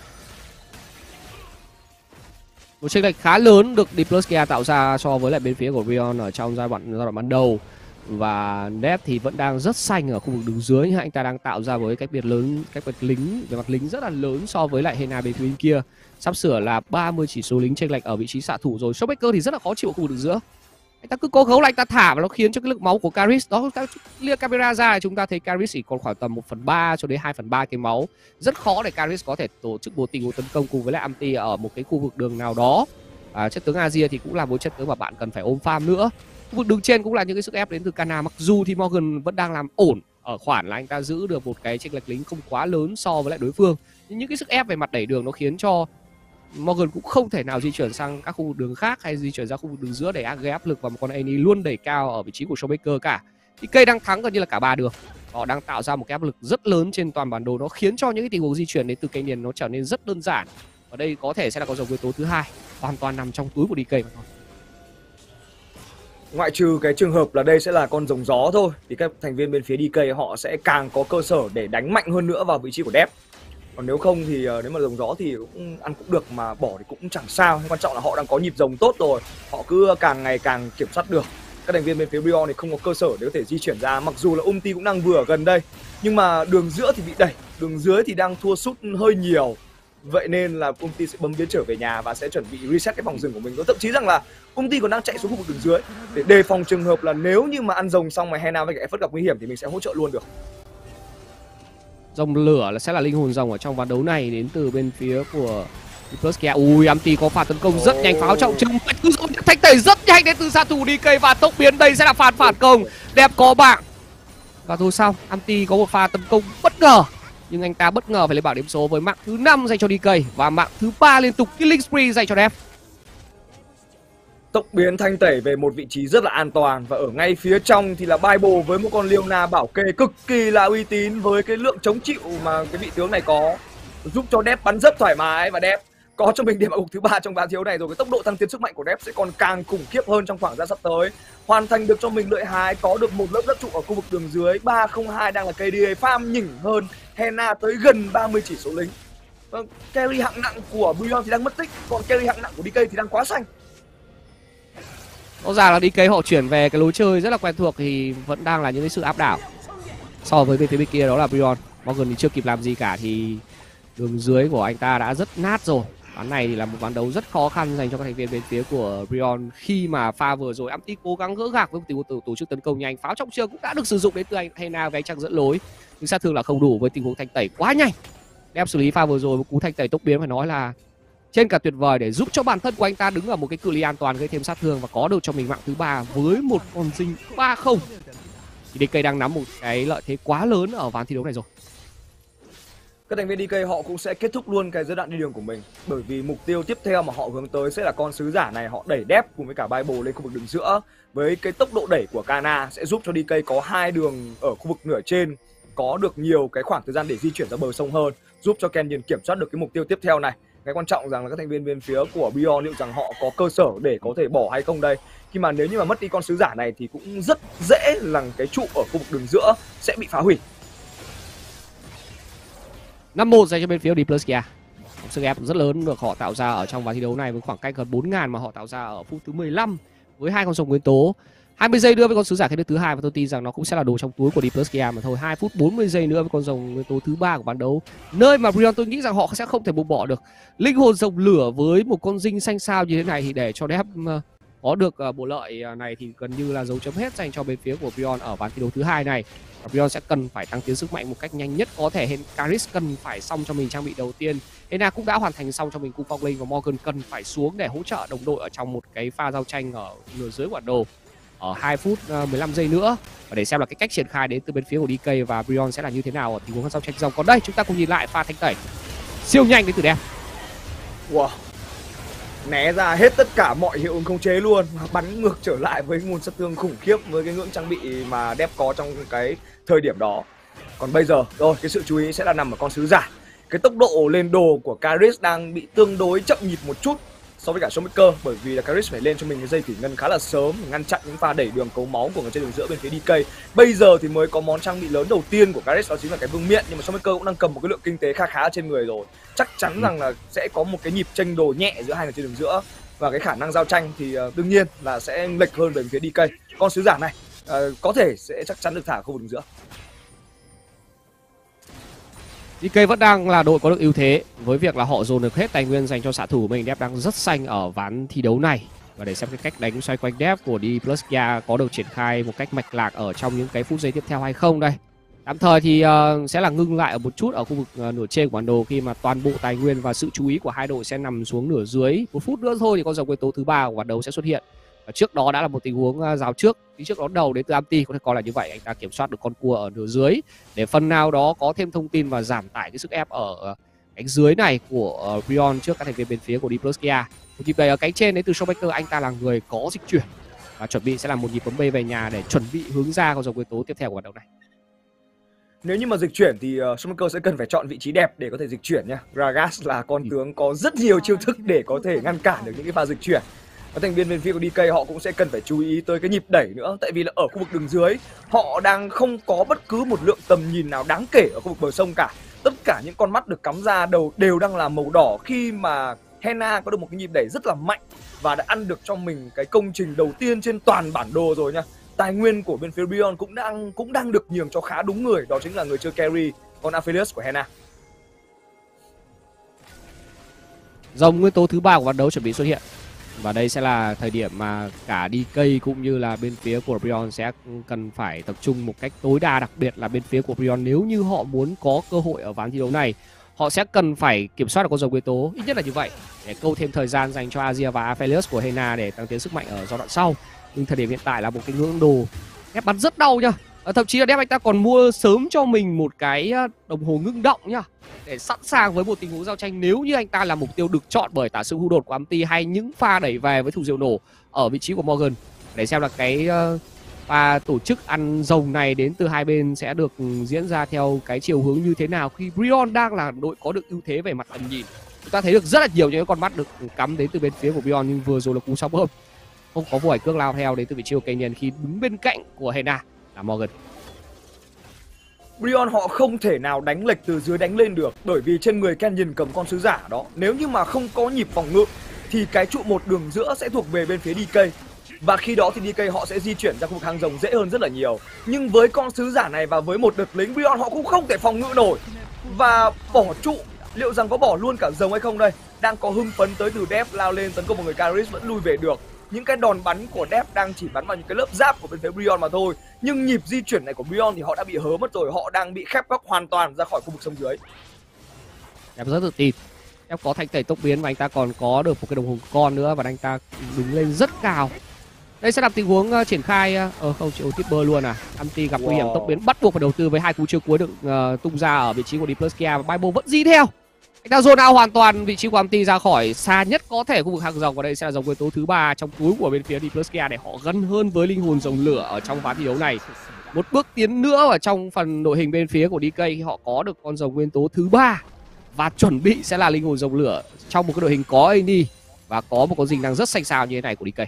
Một chênh lệch khá lớn được Dipluskia tạo ra so với lại bên phía của Brion ở trong giai đoạn giai đoạn ban đầu, và Dep thì vẫn đang rất xanh ở khu vực đường dưới. Anh ta đang tạo ra với cách biệt lớn, cách biệt lính về mặt lính rất là lớn so với lại Hena bên phía bên kia. Sắp sửa là ba mươi chỉ số lính chênh lệch ở vị trí xạ thủ rồi. Shockmaker thì rất là khó chịu ở khu vực đường giữa. Anh ta cứ cố gắng là anh ta thả và nó khiến cho cái lượng máu của Caris đó, ta lia camera ra thì chúng ta thấy Caris chỉ còn khoảng tầm một phần ba cho đến hai phần ba cái máu. Rất khó để Caris có thể tổ chức một tình huống tấn công cùng với lại Amti ở một cái khu vực đường nào đó. À, chất tướng Azir thì cũng là một chất tướng mà bạn cần phải ôm farm nữa. Khu vực đường trên cũng là những cái sức ép đến từ Kana, mặc dù thì Morgan vẫn đang làm ổn ở khoản là anh ta giữ được một cái chênh lệch lính không quá lớn so với lại đối phương. Nhưng những cái sức ép về mặt đẩy đường nó khiến cho Morgan cũng không thể nào di chuyển sang các khu vực đường khác hay di chuyển ra khu vực đường giữa để gây áp lực vào một con Annie luôn đẩy cao ở vị trí của Showmaker cả. Thì cây đang thắng gần như là cả ba đường. Họ đang tạo ra một cái áp lực rất lớn trên toàn bản đồ, nó khiến cho những cái tình huống di chuyển đến từ cây điền nó trở nên rất đơn giản. Ở đây có thể sẽ là con rồng nguyên tố thứ hai, hoàn toàn nằm trong túi của đê ca mà thôi. Ngoại trừ cái trường hợp là đây sẽ là con rồng gió thôi, thì các thành viên bên phía đê ca họ sẽ càng có cơ sở để đánh mạnh hơn nữa vào vị trí của Dép. Còn nếu không thì uh, nếu mà rồng gió thì cũng ăn cũng được, mà bỏ thì cũng chẳng sao. Quan trọng là họ đang có nhịp rồng tốt rồi, họ cứ càng ngày càng kiểm soát được. Các thành viên bên phía Brion thì không có cơ sở để có thể di chuyển ra, mặc dù là ulti cũng đang vừa ở gần đây, nhưng mà đường giữa thì bị đẩy, đường dưới thì đang thua sút hơi nhiều. Vậy nên là ulti sẽ bấm biến trở về nhà và sẽ chuẩn bị reset cái vòng rừng của mình. Thậm chí rằng là ulti còn đang chạy xuống khu vực đường dưới để đề phòng trường hợp là nếu như mà ăn rồng xong mà Hena với cả Effort gặp nguy hiểm thì mình sẽ hỗ trợ luôn được. Rồng lửa là sẽ là linh hồn rồng ở trong ván đấu này đến từ bên phía của Pluskia. Ui, Amti có pha tấn công rất nhanh, pháo trọng trưng, thanh tẩy rất nhanh đến từ xạ thủ đê ca và tốc biến. Đây sẽ là phản phản công đẹp có bạn. Và thôi xong, Amti có một pha tấn công bất ngờ, nhưng anh ta bất ngờ phải lên bảng điểm số với mạng thứ năm dành cho đê ca và mạng thứ ba liên tục killing spree dành cho Def. Tốc biến thanh tẩy về một vị trí rất là an toàn, và ở ngay phía trong thì là Bible với một con Leona bảo kê cực kỳ là uy tín, với cái lượng chống chịu mà cái vị tướng này có, giúp cho Def bắn rất thoải mái, và Def có cho mình điểm ục thứ ba trong ván thiếu này rồi. Cái tốc độ tăng tiến sức mạnh của Def sẽ còn càng khủng khiếp hơn trong khoảng gian sắp tới. Hoàn thành được cho mình lợi hại, có được một lớp đất trụ ở khu vực đường dưới. Ba không hai đang là ca đê a farm nhỉnh hơn Hena tới gần ba mươi chỉ số lính. Vâng, carry hạng nặng của Brion thì đang mất tích, còn carry hạng nặng của đê ca thì đang quá xanh. Rõ ràng là đê ca họ chuyển về cái lối chơi rất là quen thuộc thì vẫn đang là những cái sự áp đảo so với bên phía bên kia, đó là Brion. Morgan thì chưa kịp làm gì cả thì đường dưới của anh ta đã rất nát rồi. Ván này thì là một ván đấu rất khó khăn dành cho các thành viên bên phía của Brion, khi mà pha vừa rồi Amti cố gắng gỡ gạc với một tình huống tổ chức tấn công nhanh, pháo trọng trường cũng đã được sử dụng đến từ anh Hena với anh Trăng dẫn lối, nhưng sát thương là không đủ với tình huống thanh tẩy quá nhanh. Đem xử lý pha vừa rồi một cú thanh tẩy tốc biến phải nói là trên cả tuyệt vời để giúp cho bản thân của anh ta đứng ở một cái cự ly an toàn, gây thêm sát thương và có được cho mình mạng thứ ba với một con dinh ba không. Thì đê ca đang nắm một cái lợi thế quá lớn ở ván thi đấu này rồi. Các thành viên đê ca họ cũng sẽ kết thúc luôn cái giai đoạn đi đường của mình, bởi vì mục tiêu tiếp theo mà họ hướng tới sẽ là con sứ giả này. Họ đẩy Def cùng với cả Bible lên khu vực đường giữa, với cái tốc độ đẩy của Kana sẽ giúp cho đê ca có hai đường ở khu vực nửa trên, có được nhiều cái khoảng thời gian để di chuyển ra bờ sông hơn, giúp cho Canyon kiểm soát được cái mục tiêu tiếp theo này. Cái quan trọng rằng là các thành viên bên phía của Beyond liệu rằng họ có cơ sở để có thể bỏ hay không đây. Khi mà nếu như mà mất đi con sứ giả này thì cũng rất dễ là cái trụ ở khu vực đường giữa sẽ bị phá hủy. năm một dành cho bên phía đê Pluskia. Sức ép rất lớn được họ tạo ra ở trong ván thi đấu này với khoảng cách gần bốn nghìn mà họ tạo ra ở phút thứ mười lăm với hai con rồng nguyên tố. hai mươi giây nữa với con sứ giả cái thứ hai, và tôi tin rằng nó cũng sẽ là đồ trong túi của đê Pluskia mà thôi. hai phút bốn mươi giây nữa với con rồng nguyên tố thứ ba của ván đấu, nơi mà Brion tôi nghĩ rằng họ sẽ không thể buông bỏ được. Linh hồn rồng lửa với một con dinh xanh sao như thế này thì để cho Def có được bộ lợi này thì gần như là dấu chấm hết dành cho bên phía của Brion ở ván thi đấu thứ hai này. Và Brion sẽ cần phải tăng tiến sức mạnh một cách nhanh nhất có thể. Caris cần phải xong cho mình trang bị đầu tiên, Hena cũng đã hoàn thành xong cho mình cung phong linh, và Morgan cần phải xuống để hỗ trợ đồng đội ở trong một cái pha giao tranh ở nửa dưới bản đồ ở hai phút mười lăm giây nữa, và để xem là cái cách triển khai đến từ bên phía của đê ca và Brion sẽ là như thế nào ở tình huống giao tranh rồng. Còn đây chúng ta cùng nhìn lại pha thanh tẩy siêu nhanh đến từ Def. Wow, né ra hết tất cả mọi hiệu ứng khống chế luôn, bắn ngược trở lại với nguồn sát thương khủng khiếp với cái ngưỡng trang bị mà Def có trong cái thời điểm đó. Còn bây giờ rồi, cái sự chú ý sẽ là nằm ở con sứ giả. Cái tốc độ lên đồ của Caris đang bị tương đối chậm nhịp một chút so với cả Showmaker, bởi vì là Caris phải lên cho mình cái dây thủy ngân khá là sớm, ngăn chặn những pha đẩy đường cấu máu của người trên đường giữa bên phía đê ca. Bây giờ thì mới có món trang bị lớn đầu tiên của Caris, đó chính là cái vương miện, nhưng mà Showmaker cũng đang cầm một cái lượng kinh tế khá khá trên người rồi. Chắc chắn ừ. rằng là sẽ có một cái nhịp tranh đồ nhẹ giữa hai người trên đường giữa, và cái khả năng giao tranh thì uh, đương nhiên là sẽ lệch hơn về phía đê ca. Con sứ giả này uh, có thể sẽ chắc chắn được thả ở khu vực đường giữa. đê ca vẫn đang là đội có được ưu thế với việc là họ dồn được hết tài nguyên dành cho xạ thủ mình. Def đang rất xanh ở ván thi đấu này Và để xem cái cách đánh xoay quanh dép của D Plus Kia có được triển khai một cách mạch lạc ở trong những cái phút giây tiếp theo hay không đây. Tạm thời thì uh, sẽ là ngưng lại ở một chút ở khu vực uh, nửa trên của bản đồ, khi mà toàn bộ tài nguyên và sự chú ý của hai đội sẽ nằm xuống nửa dưới. Một phút nữa thôi thì con rồng nguyên tố thứ ba của bản đấu sẽ xuất hiện. Và trước đó đã là một tình huống uh, rào trước, tí trước đó đầu đến từ Amti, có thể coi là như vậy. Anh ta kiểm soát được con cua ở nửa dưới để phần nào đó có thêm thông tin và giảm tải cái sức ép ở uh, cánh dưới này của uh, Brion trước các thành viên bên phía của D Plus Kia. Một nhịp đầy ở cánh trên đến từ Showmaker, anh ta là người có dịch chuyển và chuẩn bị sẽ làm một nhịp bấm bay về nhà để chuẩn bị hướng ra con rồng nguyên tố tiếp theo của bản đấu này. Nếu như mà dịch chuyển thì uh, Showmaker sẽ cần phải chọn vị trí đẹp để có thể dịch chuyển nha. Gragas là con tướng có rất nhiều chiêu thức để có thể ngăn cản được những cái pha dịch chuyển. Các thành viên bên phía của đê ca họ cũng sẽ cần phải chú ý tới cái nhịp đẩy nữa, tại vì là ở khu vực đường dưới họ đang không có bất cứ một lượng tầm nhìn nào đáng kể ở khu vực bờ sông cả. Tất cả những con mắt được cắm ra đầu đều đang là màu đỏ, khi mà Hena có được một cái nhịp đẩy rất là mạnh và đã ăn được cho mình cái công trình đầu tiên trên toàn bản đồ rồi nha. Tài nguyên của bên phía Brion cũng đang cũng đang được nhường cho khá đúng người, đó chính là người chơi carry con Aphelios của Hena. Rồng nguyên tố thứ ba của ván đấu chuẩn bị xuất hiện. Và đây sẽ là thời điểm mà cả đê ca cũng như là bên phía của Brion sẽ cần phải tập trung một cách tối đa, đặc biệt là bên phía của Brion nếu như họ muốn có cơ hội ở ván thi đấu này. Họ sẽ cần phải kiểm soát được con rồng nguyên tố, ít nhất là như vậy, để câu thêm thời gian dành cho Azir và Aphelios của Hena để tăng tiến sức mạnh ở giai đoạn sau. Nhưng thời điểm hiện tại là một cái ngưỡng đồ Đép bắn rất đau nhá. À, thậm chí là Đép anh ta còn mua sớm cho mình một cái đồng hồ ngưng động nhá, để sẵn sàng với một tình huống giao tranh nếu như anh ta là mục tiêu được chọn bởi tả sư hưu đột của Amti hay những pha đẩy về với thủ diệu nổ ở vị trí của Morgan. Để xem là cái uh, pha tổ chức ăn rồng này đến từ hai bên sẽ được diễn ra theo cái chiều hướng như thế nào, khi Brion đang là đội có được ưu thế về mặt tầm nhìn. Chúng ta thấy được rất là nhiều những con mắt được cắm đến từ bên phía của Brion, nhưng vừa rồi là cú sóng bơm không có vụ ảnh cước lao theo đến từ vị trí của Canyon khi đứng bên cạnh của Hena là Morgan. Brion họ không thể nào đánh lệch từ dưới đánh lên được, bởi vì trên người Canyon cầm con sứ giả đó. Nếu như mà không có nhịp phòng ngự thì cái trụ một đường giữa sẽ thuộc về bên phía đê ca. Và khi đó thì đê ca họ sẽ di chuyển ra khu vực hang rồng dễ hơn rất là nhiều. Nhưng với con sứ giả này và với một đợt lính, Brion họ cũng không thể phòng ngự nổi. Và bỏ trụ, liệu rằng có bỏ luôn cả rồng hay không đây? Đang có hưng phấn tới từ Dép lao lên tấn công một người Kairis vẫn lui về được. Những cái đòn bắn của Dép đang chỉ bắn vào những cái lớp giáp của bên phía Brion mà thôi. Nhưng nhịp di chuyển này của Brion thì họ đã bị hớ mất rồi, họ đang bị khép góc hoàn toàn ra khỏi khu vực sông dưới. Dép rất tự tin. Dép có thanh tẩy tốc biến và anh ta còn có được một cái đồng hồ con nữa và anh ta đứng lên rất cao. Đây sẽ là tình huống uh, triển khai ờ uh, không chịu tipper luôn à. Amti gặp wow. nguy hiểm tốc biến, bắt buộc phải đầu tư với hai cú chiêu cuối được uh, tung ra ở vị trí của D Plus Kia và Bible vẫn di theo. Anh ta zone out hoàn toàn vị trí của Amti ra khỏi xa nhất có thể khu vực hang rồng, và đây sẽ là rồng nguyên tố thứ ba trong túi của bên phía D Plus Kia để họ gần hơn với linh hồn rồng lửa ở trong ván thi đấu này. Một bước tiến nữa ở trong phần đội hình bên phía của đê ca khi họ có được con rồng nguyên tố thứ ba và chuẩn bị sẽ là linh hồn rồng lửa trong một cái đội hình có a đê và có một con rình đang rất xanh xao như thế này của đê ca.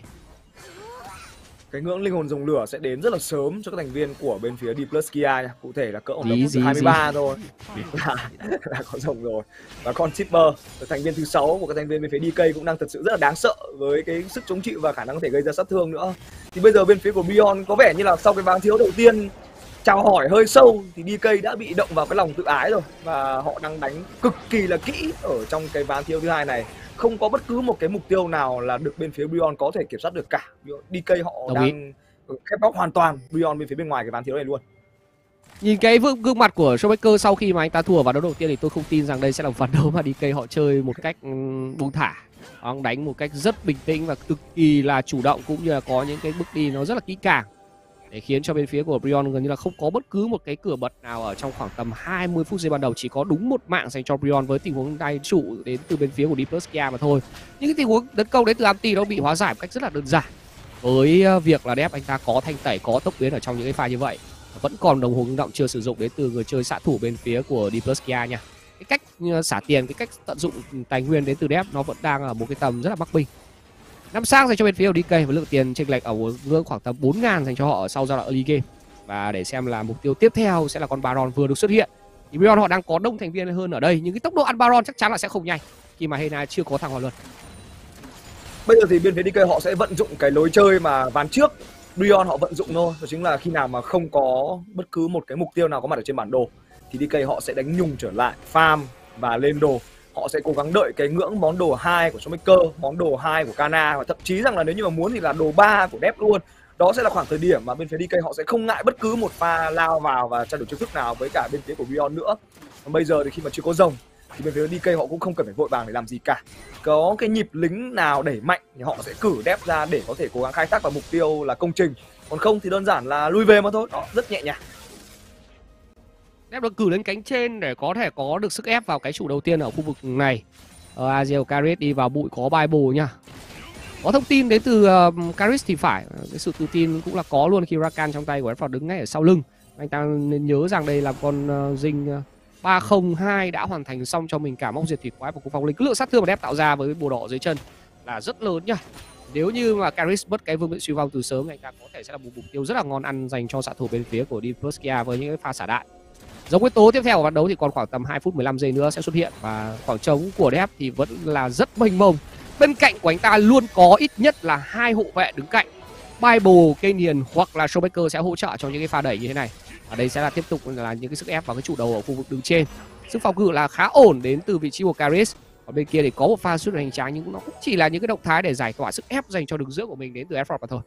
Cái ngưỡng linh hồn rồng lửa sẽ đến rất là sớm cho các thành viên của bên phía D Plus Kia nha. Cụ thể là cỡ khoảng hai mươi ba thôi là, là có rồng rồi. Và con Tipper, thành viên thứ sáu của các thành viên bên phía đê ca cũng đang thật sự rất là đáng sợ với cái sức chống chịu và khả năng có thể gây ra sát thương nữa. Thì bây giờ bên phía của Brion có vẻ như là sau cái ván thiếu đầu tiên chào hỏi hơi sâu thì đê ca đã bị động vào cái lòng tự ái rồi, và họ đang đánh cực kỳ là kỹ ở trong cái ván thiếu thứ hai này. Không có bất cứ một cái mục tiêu nào là được bên phía Brion có thể kiểm soát được cả. đê ca họ Đồng đang ý. khép góc hoàn toàn Brion bên phía bên ngoài cái ván thiếu này luôn. Nhìn cái gương mặt của Showmaker sau khi mà anh ta thua vào đấu đầu tiên thì tôi không tin rằng đây sẽ là ván đấu mà đê ca họ chơi một cách buông thả. Ông đánh một cách rất bình tĩnh và cực kỳ là chủ động, cũng như là có những cái bước đi nó rất là kỹ càng để khiến cho bên phía của Brion gần như là không có bất cứ một cái cửa bật nào ở trong khoảng tầm hai mươi phút giây ban đầu. Chỉ có đúng một mạng dành cho Brion với tình huống đai trụ đến từ bên phía của D Plus Kia mà thôi. Những cái tình huống tấn công đến từ Amti nó bị hóa giải một cách rất là đơn giản với việc là Dép anh ta có thanh tẩy, có tốc biến ở trong những cái pha như vậy. Vẫn còn đồng hồ ngưng động chưa sử dụng đến từ người chơi xạ thủ bên phía của D Plus Kia nha. Cái cách xả tiền, cái cách tận dụng tài nguyên đến từ Dép nó vẫn đang ở một cái tầm rất là mắc bình. Năm sang dành cho bên phía của đê ca với lượng tiền chênh lệch ở ngưỡng khoảng tầm bốn ngàn dành cho họ sau giai đoạn early game. Và để xem là mục tiêu tiếp theo sẽ là con Baron vừa được xuất hiện. Thì Brion họ đang có đông thành viên hơn ở đây, nhưng cái tốc độ ăn Baron chắc chắn là sẽ không nhanh khi mà Hena chưa có thằng Hoàng Luân. Bây giờ thì bên phía đê ca họ sẽ vận dụng cái lối chơi mà ván trước Brion họ vận dụng thôi, đó chính là khi nào mà không có bất cứ một cái mục tiêu nào có mặt ở trên bản đồ thì đê ca họ sẽ đánh nhung trở lại, farm và lên đồ. họ sẽ cố gắng đợi cái ngưỡng món đồ hai của Showmaker, món đồ hai của Kana, và thậm chí rằng là nếu như mà muốn thì là đồ ba của Dep luôn. Đó sẽ là khoảng thời điểm mà bên phía đê ca họ sẽ không ngại bất cứ một pha lao vào và trao đổi chiêu thức nào với cả bên phía của Beyond nữa. Còn bây giờ thì khi mà chưa có rồng thì bên phía đê ca họ cũng không cần phải vội vàng để làm gì cả. Có cái nhịp lính nào đẩy mạnh thì họ sẽ cử Dep ra để có thể cố gắng khai thác vào mục tiêu là công trình. Còn không thì đơn giản là lui về mà thôi. Đó, rất nhẹ nhàng. Dep được cử lên cánh trên để có thể có được sức ép vào cái trụ đầu tiên ở khu vực này. Ở Aziel Karis đi vào bụi có Bible nha. Có thông tin đến từ uh, Karis thì phải, cái sự tự tin cũng là có luôn khi Rakan trong tay của Redford đứng ngay ở sau lưng. Anh ta nên nhớ rằng đây là con uh, Dinh uh, ba không hai đã hoàn thành xong cho mình cả móc diệt thủy quái và cú phong linh. Cái lượng sát thương mà Dep tạo ra với bùa đỏ dưới chân là rất lớn nhá. Nếu như mà Karis mất cái vương miện suy vong từ sớm, anh ta có thể sẽ là một mục tiêu rất là ngon ăn dành cho xạ thủ bên phía của Dipluskia với những cái pha xả đạn. Giống nguyên tố tiếp theo của ván đấu thì còn khoảng tầm hai phút mười lăm giây nữa sẽ xuất hiện, và khoảng trống của Dep thì vẫn là rất mênh mông. Bên cạnh của anh ta luôn có ít nhất là hai hộ vệ đứng cạnh. Bible, Kenyan hoặc là Showmaker sẽ hỗ trợ trong những cái pha đẩy như thế này. Ở đây sẽ là tiếp tục là những cái sức ép vào cái trụ đầu ở khu vực đường trên. Sức phòng ngự là khá ổn đến từ vị trí của Karis. Ở bên kia thì có một pha xuất hành tráng, nhưng nó cũng chỉ là những cái động thái để giải tỏa sức ép dành cho đường giữa của mình đến từ Redford mà thôi.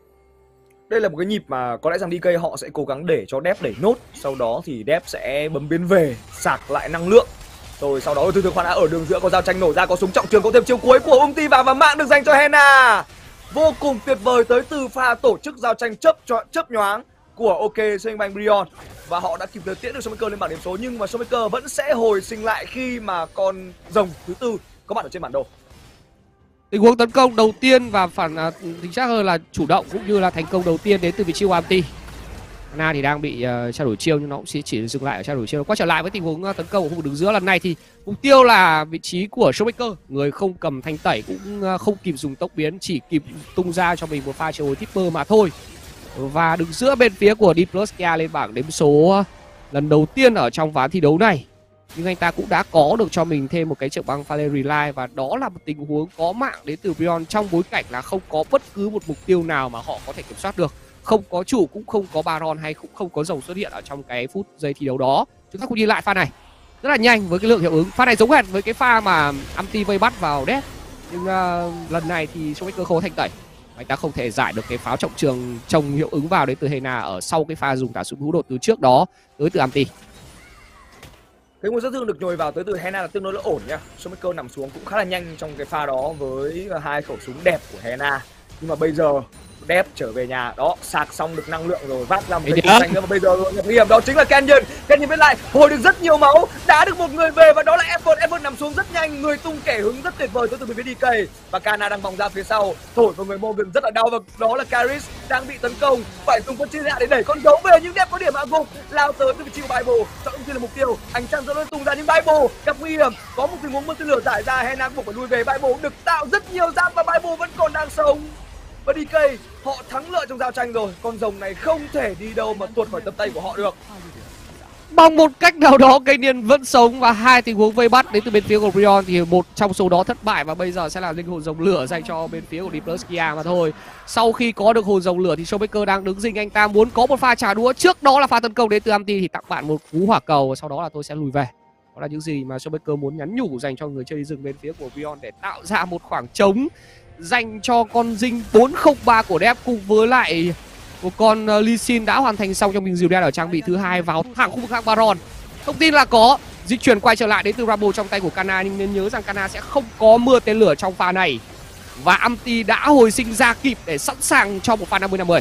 Đây là một cái nhịp mà có lẽ rằng đê ca họ sẽ cố gắng để cho Dep đẩy nốt. Sau đó thì Dep sẽ bấm biến về, sạc lại năng lượng. Rồi sau đó từ từ khoan đã, ở đường giữa có giao tranh nổ ra, có súng trọng trường, có thêm chiêu cuối của Umti vào và mạng được dành cho Hena. Vô cùng tuyệt vời tới từ pha tổ chức giao tranh chớp chớp nhoáng của OK Sinh Banh Brion. Và họ đã kịp thời tiễn được Showmaker lên bảng điểm số, nhưng mà Showmaker vẫn sẽ hồi sinh lại khi mà con rồng thứ tư có mặt ở trên bản đồ. Tình huống tấn công đầu tiên và phản à, chính xác hơn là chủ động cũng như là thành công đầu tiên đến từ vị trí của Amti. Na thì đang bị uh, trao đổi chiêu, nhưng nó cũng chỉ, chỉ dừng lại ở trao đổi chiêu. Quay trở lại với tình huống uh, tấn công của khu vực đứng giữa lần này thì mục tiêu là vị trí của Showmaker. Người không cầm thanh tẩy cũng uh, không kịp dùng tốc biến, chỉ kịp tung ra cho mình một pha chiêu tipper mà thôi. Và đứng giữa bên phía của Dipluskia lên bảng đếm số uh, lần đầu tiên ở trong ván thi đấu này. Nhưng anh ta cũng đã có được cho mình thêm một cái trợ băng Valery Lai, và đó là một tình huống có mạng đến từ Brion trong bối cảnh là không có bất cứ một mục tiêu nào mà họ có thể kiểm soát được. Không có chủ, cũng không có Baron hay cũng không có rồng xuất hiện ở trong cái phút giây thi đấu đó. Chúng ta cùng nhìn lại pha này rất là nhanh với cái lượng hiệu ứng. Pha này giống hệt với cái pha mà Amti vây bắt vào Dep, nhưng uh, lần này thì Showmaker không có thanh tẩy, anh ta không thể giải được cái pháo trọng trường trồng hiệu ứng vào đến từ Hena ở sau cái pha dùng tả súng hữu đột từ trước đó tới từ Amti. Cái nguồn sát thương được nhồi vào tới từ Hena là tương đối là ổn nha. Showmaker nằm xuống cũng khá là nhanh trong cái pha đó với hai khẩu súng đẹp của Hena. Nhưng mà bây giờ Dep trở về nhà đó, sạc xong được năng lượng rồi, vác ra một cái xanh nữa, và bây giờ nguy hiểm đó chính là Kenyan. Kenyan bên lại hồi được rất nhiều máu, đã được một người về, và đó là Effort. Effort nằm xuống rất nhanh, người tung kẻ hứng rất tuyệt vời tới từ phía đê ca, và Kana đang vòng ra phía sau thổi vào người Morgan rất là đau, và đó là Karis đang bị tấn công, phải dùng con chia hạ để đẩy con gấu về, nhưng Dep có điểm hạ gục, lao tới từ vị trí của Bible, chọn ưu tiên là mục tiêu, ánh trăng dẫn lên tung ra, nhưng Bible gặp nguy hiểm, có một tình huống mưa tên lửa giải ra, Hena buộc phải lui về. Bible được tạo rất nhiều giáp và Bible vẫn còn đang sống. Và đê ca họ thắng lợi trong giao tranh rồi, con rồng này không thể đi đâu mà tuột khỏi tầm tay của họ được. Bằng một cách nào đó Kenyan vẫn sống, và hai tình huống vây bắt đến từ bên phía của Brion thì một trong số đó thất bại, và bây giờ sẽ là linh hồn rồng lửa dành cho bên phía của Dipluskia mà thôi. Sau khi có được hồn rồng lửa thì Showmaker đang đứng dình, anh ta muốn có một pha trả đũa, trước đó là pha tấn công đến từ Amti thì tặng bạn một cú hỏa cầu, và sau đó là tôi sẽ lùi về. Đó là những gì mà Showmaker muốn nhắn nhủ dành cho người chơi đi rừng bên phía của Brion để tạo ra một khoảng trống dành cho con Dinh bốn không ba của Dep, cùng với lại một con uh, Lee Sin đã hoàn thành xong cho mình dìu đen ở trang bị thứ hai vào thẳng khu vực hang Baron. Thông tin là có dịch chuyển quay trở lại đến từ Rambo trong tay của Kana, nhưng nên nhớ rằng Kana sẽ không có mưa tên lửa trong pha này, và Amti đã hồi sinh ra kịp để sẵn sàng cho một pha năm mươi năm mươi.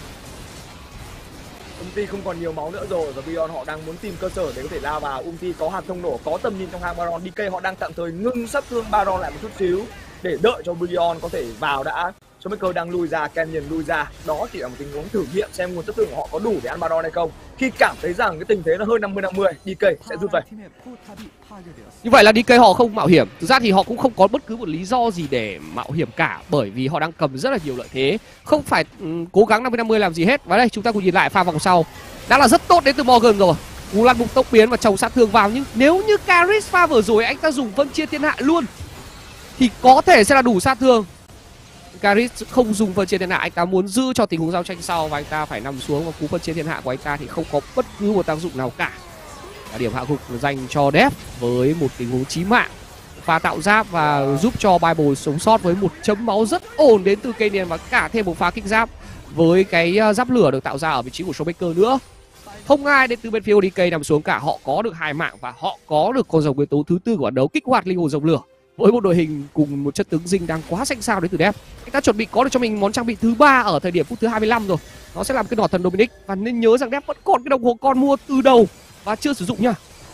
Umti không còn nhiều máu nữa rồi, và Brion họ đang muốn tìm cơ sở để có thể lao vào. Umti có hạt thông nổ, có tầm nhìn trong hang Baron. đê ca họ đang tạm thời ngưng sát thương Baron lại một chút xíu để đợi cho Brion có thể vào đã. Showmaker đang lui ra, Kenyan lui ra. Đó chỉ là một tình huống thử nghiệm xem nguồn sát thương của họ có đủ để ăn Baron hay không. Khi cảm thấy rằng cái tình thế nó hơi năm mươi năm mươi, đê ca sẽ rút về. Như vậy là đê ca họ không mạo hiểm. Thực ra thì họ cũng không có bất cứ một lý do gì để mạo hiểm cả, bởi vì họ đang cầm rất là nhiều lợi thế, không phải um, cố gắng năm mươi năm mươi làm gì hết. Và đây chúng ta cùng nhìn lại pha vòng sau, đã là rất tốt đến từ Morgan rồi, cú lăn bụng tốc biến và trồng sát thương vào. Nhưng nếu như Karis pha vừa rồi anh ta dùng phân chia thiên hạ luôn thì có thể sẽ là đủ sát thương. Karis không dùng phân chia thiên hạ, anh ta muốn giữ cho tình huống giao tranh sau, và anh ta phải nằm xuống, và cú phân chia thiên hạ của anh ta thì không có bất cứ một tác dụng nào cả. Và điểm hạ gục dành cho Dep với một tình huống chí mạng. pha tạo giáp và giúp cho Bible sống sót với một chấm máu rất ổn đến từ Kenyan và cả thêm một pha kích giáp với cái giáp lửa được tạo ra ở vị trí của Showmaker nữa. Không ai đến từ bên phía ô đê ca nằm xuống cả, họ có được hai mạng và họ có được con rồng nguyên tố thứ tư của bản đấu, kích hoạt linh hồn rồng lửa. Với một đội hình cùng một chất tướng dinh đang quá xanh xao đến từ Def, anh ta chuẩn bị có được cho mình món trang bị thứ ba ở thời điểm phút thứ hai mươi lăm rồi. Nó sẽ làm cái nỏ thần Dominic và nên nhớ rằng Def vẫn còn cái đồng hồ con mua từ đầu và chưa sử dụng nha.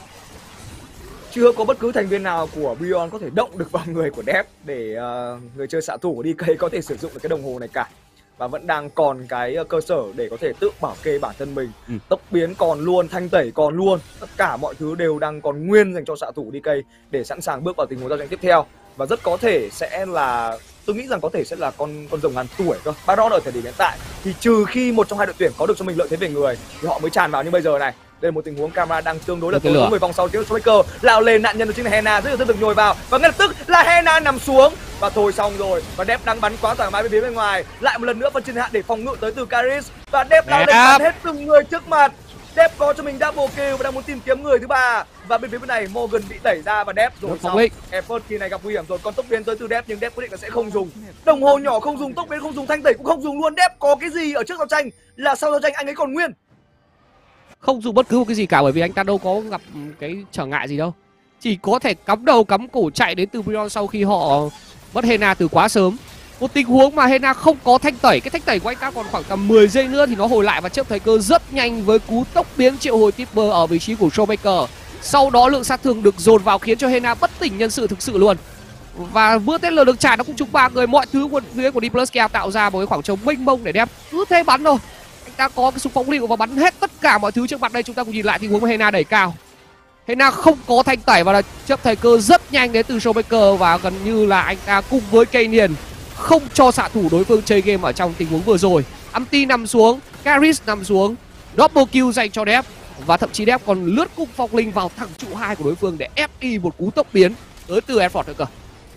Chưa có bất cứ thành viên nào của Beyond có thể động được vào người của Def để uh, người chơi xạ thủ của đê ca có thể sử dụng được cái đồng hồ này cả. Và vẫn đang còn cái cơ sở để có thể tự bảo kê bản thân mình. ừ. Tốc biến còn luôn, thanh tẩy còn luôn. Tất cả mọi thứ đều đang còn nguyên dành cho xạ thủ đê ca để sẵn sàng bước vào tình huống giao tranh tiếp theo. Và rất có thể sẽ là, tôi nghĩ rằng có thể sẽ là con con rồng ngàn tuổi cơ. Baron ở thời điểm hiện tại thì trừ khi một trong hai đội tuyển có được cho mình lợi thế về người thì họ mới tràn vào, như bây giờ này. Đây là một tình huống camera đang tương đối là tốt với mười vòng sau tiếng Showmaker lao lên, nạn nhân đó chính là Hena, rất là được nhồi vào và ngay lập tức là Hena nằm xuống và thôi xong rồi. Và Def đang bắn quá thoải mái bên phía bên ngoài, lại một lần nữa phân trên hạ để phòng ngự tới từ Karis và Def lao lên bắn hết từng người trước mặt. Def có cho mình double kill và đang muốn tìm kiếm người thứ ba và bên phía bên này Morgan bị đẩy ra và Def rồi xong. Effort khi này gặp nguy hiểm rồi, con tốc biến tới từ Def nhưng Def quyết định là sẽ không dùng đồng hồ nhỏ, không dùng tốc biến, không dùng thanh tẩy cũng không dùng luôn. Def có cái gì ở trước giao tranh là sau giao tranh anh ấy còn nguyên, không dùng bất cứ một cái gì cả bởi vì anh ta đâu có gặp cái trở ngại gì đâu, chỉ có thể cắm đầu cắm cổ chạy đến từ Beyond sau khi họ mất Hena từ quá sớm. Một tình huống mà Hena không có thanh tẩy, cái thanh tẩy của anh ta còn khoảng tầm mười giây nữa thì nó hồi lại và chớp thời cơ rất nhanh với cú tốc biến triệu hồi Tipper ở vị trí của Showmaker. Sau đó lượng sát thương được dồn vào khiến cho Hena bất tỉnh nhân sự thực sự luôn. Và mưa tên lửa được trả nó cũng trúng ba người, mọi thứ quân phía của đê plus Kia tạo ra một cái khoảng trống mênh mông để Def cứ thế bắn thôi. Anh ta có cái súng phóng lựu và bắn hết tất cả mọi thứ trước mặt. Đây chúng ta cùng nhìn lại tình huống Hena đẩy cao. Hena không có thanh tẩy và là chấp thời cơ rất nhanh đến từ Showmaker và gần như là anh ta cùng với Kenyan không cho xạ thủ đối phương chơi game ở trong tình huống vừa rồi. Amti nằm xuống, Karis nằm xuống, double kill dành cho Def và thậm chí Def còn lướt cung phong linh vào thẳng trụ hai của đối phương để ép đi một cú tốc biến tới từ Effort nữa cơ.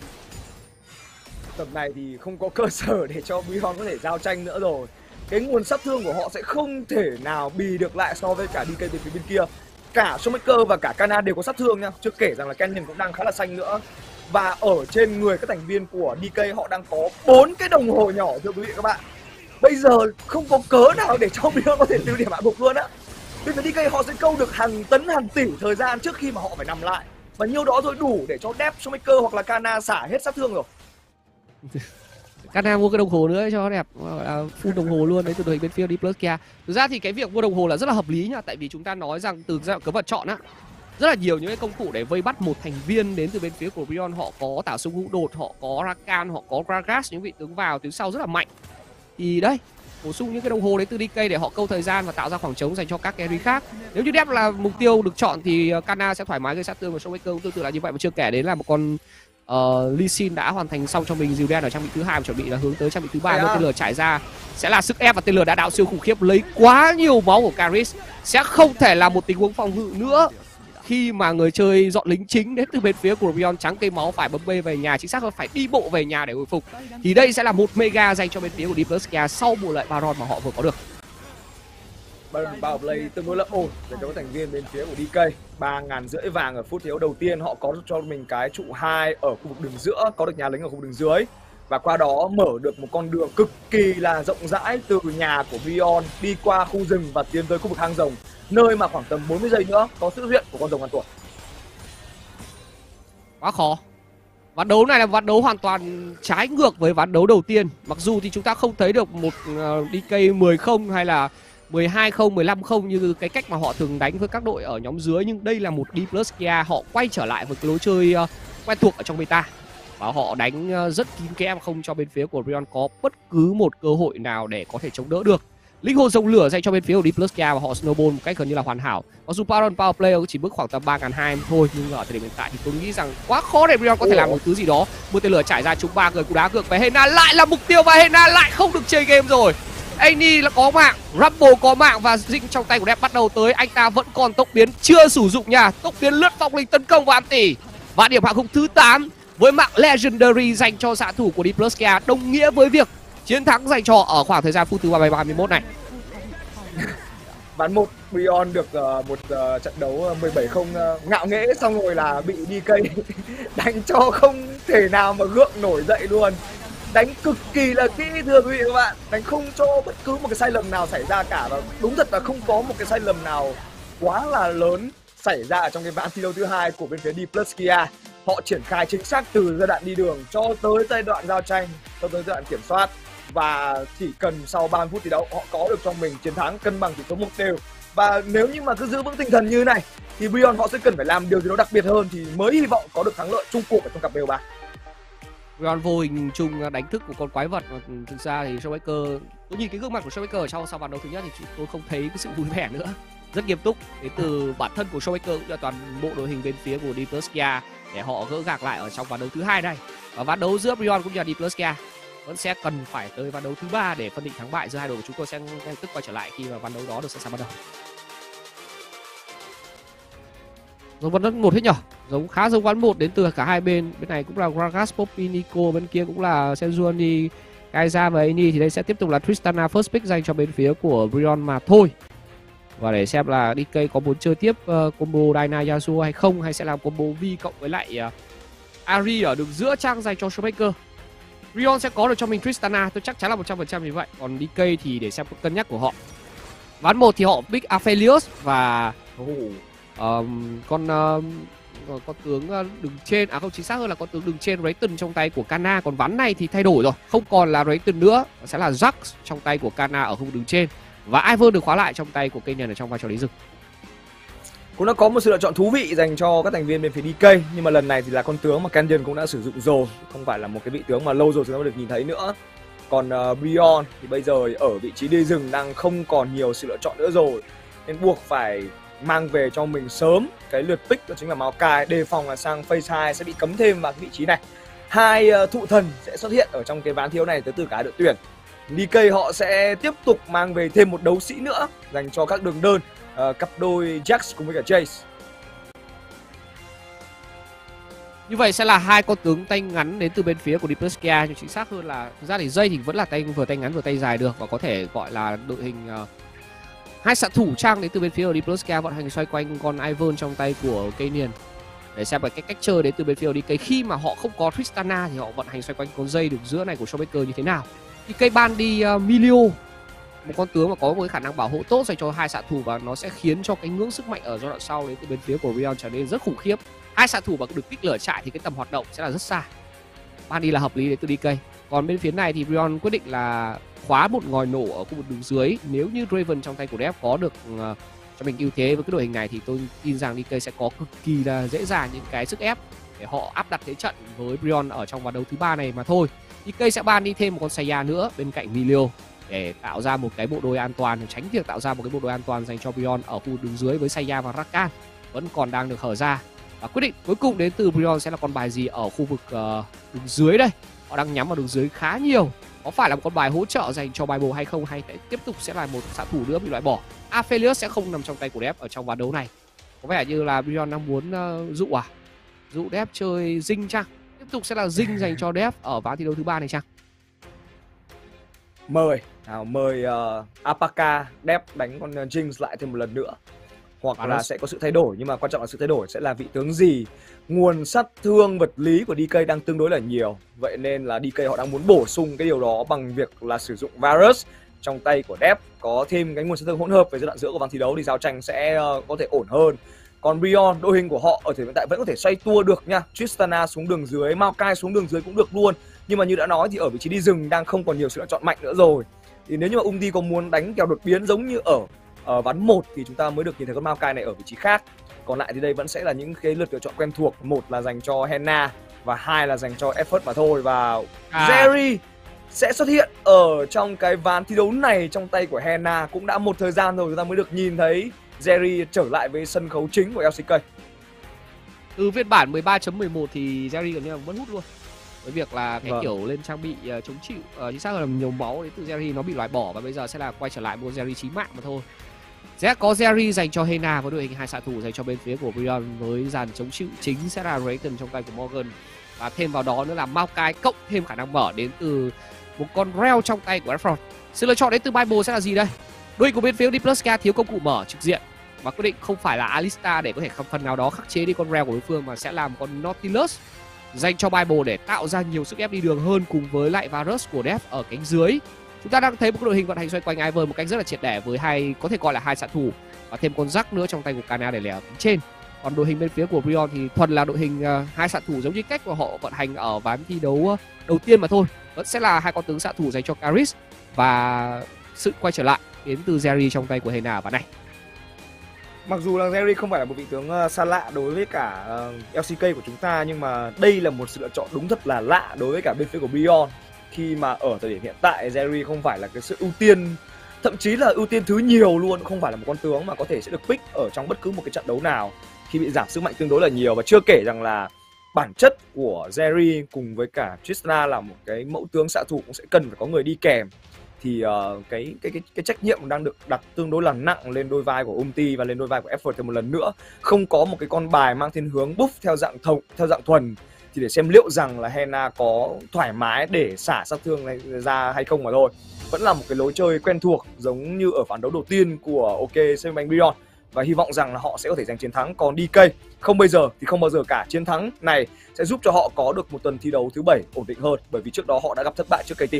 Tập này thì không có cơ sở để cho Beyond có thể giao tranh nữa rồi. Cái nguồn sát thương của họ sẽ không thể nào bì được lại so với cả đê ca từ phía bên kia. Cả Showmaker và cả Kana đều có sát thương nha, chưa kể rằng là Kenyan cũng đang khá là xanh nữa. Và ở trên người các thành viên của đê ca họ đang có bốn cái đồng hồ nhỏ thưa quý vị các bạn. Bây giờ không có cớ nào để cho Beyond có thể tiêu điểm hạ gục luôn á. Bên phía đê ca họ sẽ câu được hàng tấn hàng tỷ thời gian trước khi mà họ phải nằm lại. Và nhiêu đó thôi đủ để cho Def, Showmaker hoặc là Kana xả hết sát thương rồi. Kana mua cái đồng hồ nữa cho đẹp, full đồng hồ luôn đấy từ đội hình bên phía đê plus Kia. Thực ra thì cái việc mua đồng hồ là rất là hợp lý nhá, tại vì chúng ta nói rằng từ giai đoạn cấm vật chọn á, rất là nhiều những cái công cụ để vây bắt một thành viên đến từ bên phía của Beyond. Họ có tả sung hữu đột, họ có Rakan, họ có Gragas, những vị tướng vào tiếng sau rất là mạnh. Thì đây, bổ sung những cái đồng hồ đến từ đê ca để họ câu thời gian và tạo ra khoảng trống dành cho các carry khác. Nếu như Def là mục tiêu được chọn thì Kana sẽ thoải mái gây sát thương và Showmaker cũng tương tự là như vậy. Mà chưa kể đến là một con uh, Lee Sin đã hoàn thành xong cho mình Dìu đen ở trang bị thứ hai và chuẩn bị là hướng tới trang bị thứ ba. Một tên lửa trải ra sẽ là sức ép và tên lửa đá đạo siêu khủng khiếp lấy quá nhiều máu của Karis, sẽ không thể là một tình huống phòng ngự nữa khi mà người chơi dọn lính chính đến từ bên phía của Beyond trắng cây máu phải bấm B về nhà, chính xác hơn phải đi bộ về nhà để hồi phục. Thì đây sẽ là một mega dành cho bên phía của đê plus Kia sau bộ lợi Baron mà họ vừa có được. Baron Power Play tương đối là ổn để cho các thành viên bên phía của đê ca. ba ngàn rưỡi vàng ở phút thi đấu đầu tiên, họ có cho mình cái trụ hai ở khu vực đường giữa, có được nhà lính ở khu vực đường dưới. Và qua đó mở được một con đường cực kỳ là rộng rãi từ nhà của Beyond đi qua khu rừng và tiến tới khu vực hang rồng, nơi mà khoảng tầm bốn mươi giây nữa có sự xuất hiện của con rồng ngàn tuổi. Quá khó. Ván đấu này là ván đấu hoàn toàn trái ngược với ván đấu đầu tiên. Mặc dù thì chúng ta không thấy được một uh, đê ca mười không hay là mười hai không, mười lăm không như cái cách mà họ thường đánh với các đội ở nhóm dưới, nhưng đây là một đê plus Kia họ quay trở lại với cái lối chơi uh, quen thuộc ở trong beta. Và họ đánh uh, rất kín kẽ, không cho bên phía của Beyond có bất cứ một cơ hội nào để có thể chống đỡ được. Linh hồn rồng lửa dành cho bên phía của đê plus Kia và họ snowball một cách gần như là hoàn hảo. Mặc dù Baron Power Play chỉ bước khoảng tầm ba nghìn hai trăm thôi, nhưng ở thời điểm hiện tại thì tôi nghĩ rằng quá khó để Beyond có thể làm một thứ gì đó. Một tên lửa trải ra trúng ba người, cú đá ngược về Hena lại là mục tiêu và Hena lại không được chơi game rồi. Annie là có mạng, Rumble có mạng và dinh trong tay của Def bắt đầu tới. Anh ta vẫn còn tốc biến chưa sử dụng nha, tốc biến lướt phong linh tấn công vào Anti. Và điểm hạ gục thứ tám với mạng Legendary dành cho xạ thủ của đê plus Kia đồng nghĩa với việc chiến thắng dành cho ở khoảng thời gian phút thứ ba mươi ba mươi mốt này. Ván một Brion được uh, một uh, trận đấu mười bảy không uh, ngạo nghễ, xong rồi là bị đê ca đánh cho không thể nào mà gượng nổi dậy luôn. Đánh cực kỳ là kỹ thưa quý vị các bạn, đánh không cho bất cứ một cái sai lầm nào xảy ra cả, và đúng thật là không có một cái sai lầm nào quá là lớn xảy ra ở trong cái ván thi đấu thứ hai của bên phía D plus Kia. Họ triển khai chính xác từ giai đoạn đi đường cho tới giai đoạn giao tranh, cho tới giai đoạn kiểm soát, và chỉ cần sau ba mươi phút thi đấu họ có được trong mình chiến thắng cân bằng tỷ số một đều. Và nếu như mà cứ giữ vững tinh thần như này thì Brion họ sẽ cần phải làm điều gì đó đặc biệt hơn thì mới hy vọng có được thắng lợi chung cuộc ở trong cặp bê o ba. Brion vô hình chung đánh thức của con quái vật, và thực ra thì Showmaker, tôi nhìn cái gương mặt của Showmaker ở trong sau ván đấu thứ nhất thì tôi không thấy cái sự vui vẻ nữa, rất nghiêm túc đến từ bản thân của Showmaker cũng như toàn bộ đội hình bên phía của D plus Kia để họ gỡ gạc lại ở trong ván đấu thứ hai này. Và ván đấu giữa Brion cũng như là D plus Kia vẫn sẽ cần phải tới ván đấu thứ ba để phân định thắng bại giữa hai đội của chúng tôi sẽ ngay tức quay trở lại khi mà ván đấu đó được sẵn sàng bắt đầu. Giống ván đấu một hết nhở, giống khá giống ván một đến từ cả hai bên. Bên này cũng là Gragas, Poppy, Nico, bên kia cũng là Sejuani, Kai'Sa và Annie. Thì đây sẽ tiếp tục là Tristana first pick dành cho bên phía của Brion mà thôi. Và để xem là đê ca có muốn chơi tiếp uh, combo Dyna Yasuo hay không, hay sẽ làm combo V cộng với lại uh, Ari ở đường giữa trang dành cho Showmaker. Brion sẽ có được cho mình Tristana, tôi chắc chắn là một trăm phần trăm như vậy. Còn đê ca thì để xem cân nhắc của họ. Ván một thì họ pick Aphelios và oh. um, con uh, con tướng uh, đường trên, à không, chính xác hơn là con tướng đường trên Rayton trong tay của Kana. Còn ván này thì thay đổi rồi, không còn là Rayton nữa, sẽ là Jax trong tay của Kana ở khu vực đường trên, và Ivern được khóa lại trong tay của Kenyan ở trong vai trò lý rừng. Cũng đã có một sự lựa chọn thú vị dành cho các thành viên bên phía đê ca, nhưng mà lần này thì là con tướng mà Kenyan cũng đã sử dụng rồi, không phải là một cái vị tướng mà lâu rồi chúng ta mới được nhìn thấy nữa. Còn uh, Brion thì bây giờ ở vị trí đi rừng đang không còn nhiều sự lựa chọn nữa rồi, nên buộc phải mang về cho mình sớm cái lượt pick, đó chính là Maokai, đề phòng là sang phase hai sẽ bị cấm thêm vào cái vị trí này. Hai uh, thụ thần sẽ xuất hiện ở trong cái ván thiếu này tới từ cả đội tuyển. đê ca họ sẽ tiếp tục mang về thêm một đấu sĩ nữa dành cho các đường đơn, uh, cặp đôi Jax cùng với cả Chase. Như vậy sẽ là hai con tướng tay ngắn đến từ bên phía của D plus Kia, nhưng chính xác hơn là thực ra thì dây thì vẫn là tay vừa tay ngắn vừa tay dài được, và có thể gọi là đội hình uh, hai xạ thủ trang đến từ bên phía của D plus Kia vận hành xoay quanh con Ivern trong tay của Kenyan để xem là cái cách chơi đến từ bên phía của đê ca khi mà họ không có Tristana thì họ vận hành xoay quanh con dây đường giữa này của Showmaker như thế nào. đê ca ban đi uh, Milio, một con tướng mà có một cái khả năng bảo hộ tốt dành cho hai xạ thủ, và nó sẽ khiến cho cái ngưỡng sức mạnh ở giai đoạn sau đến từ bên phía của Brion trở nên rất khủng khiếp. Hai xạ thủ mà được kích lửa trại thì cái tầm hoạt động sẽ là rất xa. Ban đi là hợp lý đến từ đê ca. Còn bên phía này thì Brion quyết định là khóa một ngòi nổ ở khu vực đường dưới. Nếu như Draven trong tay của Dev có được uh, cho mình ưu thế với cái đội hình này thì tôi tin rằng đê ca sẽ có cực kỳ là dễ dàng những cái sức ép để họ áp đặt thế trận với Brion ở trong ván đấu thứ ba này mà thôi. đê ca sẽ ban đi thêm một con Saya nữa bên cạnh Milio để tạo ra một cái bộ đôi an toàn, tránh việc tạo ra một cái bộ đôi an toàn dành cho Brion ở khu vực đường dưới với Saya và Rakan vẫn còn đang được hở ra. Và quyết định cuối cùng đến từ Brion sẽ là con bài gì ở khu vực uh, đường dưới đây. Họ đang nhắm vào đường dưới khá nhiều. Có phải là một con bài hỗ trợ dành cho Bible hay không, hay tiếp tục sẽ là một xạ thủ nữa bị loại bỏ. Aphelios sẽ không nằm trong tay của Dev ở trong ván đấu này. Có vẻ như là Brion đang muốn uh, dụ à dụ Dev chơi Dinh chăng? Tiếp tục sẽ là Dinh dành cho Dev ở ván thi đấu thứ ba này chăng? Mời nào mời uh, Apaka Dev đánh con Jinx lại thêm một lần nữa, hoặc là sẽ có sự thay đổi, nhưng mà quan trọng là sự thay đổi sẽ là vị tướng gì. Nguồn sát thương vật lý của đê ca đang tương đối là nhiều, vậy nên là đê ca họ đang muốn bổ sung cái điều đó bằng việc là sử dụng Varus trong tay của Dev, có thêm cái nguồn sát thương hỗn hợp về giai đoạn giữa của ván thi đấu thì giao tranh sẽ uh, có thể ổn hơn. Còn Brion, đội hình của họ ở thời hiện tại vẫn có thể xoay tua được nha. Tristana xuống đường dưới, Maokai xuống đường dưới cũng được luôn. Nhưng mà như đã nói thì ở vị trí đi rừng đang không còn nhiều sự lựa chọn mạnh nữa rồi. Thì nếu như mà Umdi có muốn đánh kèo đột biến giống như ở ở ván một thì chúng ta mới được nhìn thấy con Maokai này ở vị trí khác. Còn lại thì đây vẫn sẽ là những cái lượt lựa chọn quen thuộc, một là dành cho Henna và hai là dành cho Effort mà thôi. Và à. Jerry sẽ xuất hiện ở trong cái ván thi đấu này trong tay của Henna. Cũng đã một thời gian rồi chúng ta mới được nhìn thấy Jerry trở lại với sân khấu chính của lờ xê ca. Từ phiên bản mười ba chấm mười một thì Jerry gần như là mất hút luôn. Với việc là cái vâng. kiểu lên trang bị uh, chống chịu, uh, chính xác là nhiều máu đến từ Jerry nó bị loại bỏ, và bây giờ sẽ là quay trở lại một Jerry chí mạng mà thôi. Sẽ có Jerry dành cho Hena với đội hình hai xạ thủ dành cho bên phía của Brion, với dàn chống chịu chính sẽ là Rayton trong tay của Morgan, và thêm vào đó nữa là Maokai cộng thêm khả năng mở đến từ một con Rell trong tay của Efron. Sự lựa chọn đến từ Bible sẽ là gì đây? Đội hình của bên phía đê plus ca thiếu công cụ mở trực diện và quyết định không phải là Alistar để có thể phần nào đó khắc chế đi con Rell của đối phương, mà sẽ làm con Nautilus dành cho Bible để tạo ra nhiều sức ép đi đường hơn, cùng với lại Varus của Def ở cánh dưới. Chúng ta đang thấy một đội hình vận hành xoay quanh Ivern một cách rất là triệt để với hai, có thể gọi là hai xạ thủ và thêm con rắc nữa trong tay của Kana để lẻ ở cánh trên. Còn đội hình bên phía của Brion thì thuần là đội hình uh, hai xạ thủ giống như cách mà họ vận hành ở ván thi đấu uh, đầu tiên mà thôi. Vẫn sẽ là hai con tướng xạ thủ dành cho Karis và sự quay trở lại đến từ Jerry trong tay của Hena ván này. Mặc dù là Jerry không phải là một vị tướng uh, xa lạ đối với cả uh, lờ xê ca của chúng ta, nhưng mà đây là một sự lựa chọn đúng thật là lạ đối với cả bên phía của Brion. Khi mà ở thời điểm hiện tại Jerry không phải là cái sự ưu tiên, thậm chí là ưu tiên thứ nhiều luôn, không phải là một con tướng mà có thể sẽ được pick ở trong bất cứ một cái trận đấu nào khi bị giảm sức mạnh tương đối là nhiều. Và chưa kể rằng là bản chất của Jerry cùng với cả Tristana là một cái mẫu tướng xạ thủ cũng sẽ cần phải có người đi kèm, thì uh, cái, cái cái cái trách nhiệm đang được đặt tương đối là nặng lên đôi vai của Umti và lên đôi vai của Effort thêm một lần nữa. Không có một cái con bài mang thiên hướng buff theo dạng thông theo dạng thuần thì để xem liệu rằng là Hena có thoải mái để xả sát thương này ra hay không mà thôi. Vẫn là một cái lối chơi quen thuộc giống như ở ván đấu đầu tiên của OK Saving Brion, và hy vọng rằng là họ sẽ có thể giành chiến thắng. Còn đê ca không bây giờ thì không bao giờ cả. Chiến thắng này sẽ giúp cho họ có được một tuần thi đấu thứ bảy ổn định hơn, bởi vì trước đó họ đã gặp thất bại trước ca tê.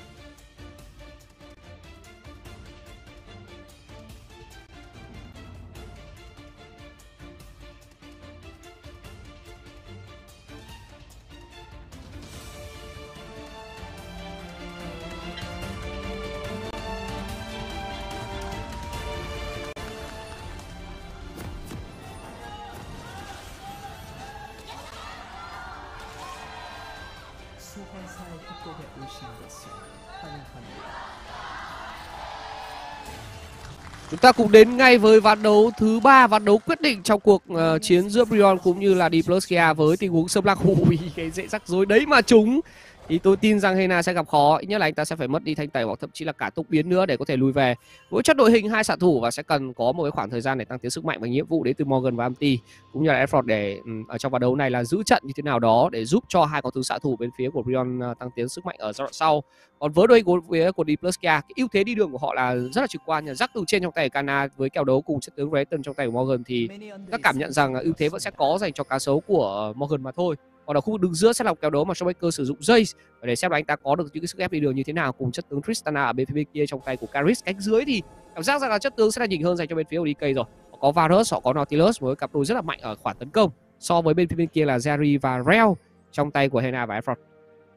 Chúng ta cùng đến ngay với ván đấu thứ ba, ván đấu quyết định trong cuộc uh, chiến giữa Brion cũng như là đê plus ca với tình huống Sâm Lăng. Ui, cái dễ rắc rối đấy mà chúng. Thì tôi tin rằng Hena sẽ gặp khó, ít nhất là anh ta sẽ phải mất đi thanh tẩy hoặc thậm chí là cả tốc biến nữa để có thể lùi về. Với chất đội hình hai xạ thủ và sẽ cần có một cái khoảng thời gian để tăng tiến sức mạnh và nhiệm vụ đến từ Morgan và Amti cũng như là Effort để um, ở trong ván đấu này là giữ trận như thế nào đó để giúp cho hai con tướng xạ thủ bên phía của Brion uh, tăng tiến sức mạnh ở giai đoạn sau. Còn với đội hình của phía của đê plus ca, cái ưu thế đi đường của họ là rất là trực quan, là rắc từ trên trong tay của Kana với kèo đấu cùng chất tướng Rayton trong tay của Morgan thì các cảm nhận rằng ưu thế vẫn sẽ có dành cho cá sấu của Morgan mà thôi. Còn ở khu vực đường giữa sẽ là một kèo đấu mà Showmaker sử dụng Jace để xem là anh ta có được những cái sức ép đi đường như thế nào cùng chất tướng Tristana ở bên phía bên kia trong tay của Karis. Cánh dưới thì cảm giác rằng là chất tướng sẽ là nhỉnh hơn dành cho bên phía của đê ca rồi. Họ có Varus, họ có Nautilus với cặp đôi rất là mạnh ở khoản tấn công so với bên phía bên kia là Jerry và Rell trong tay của Hena và Effort.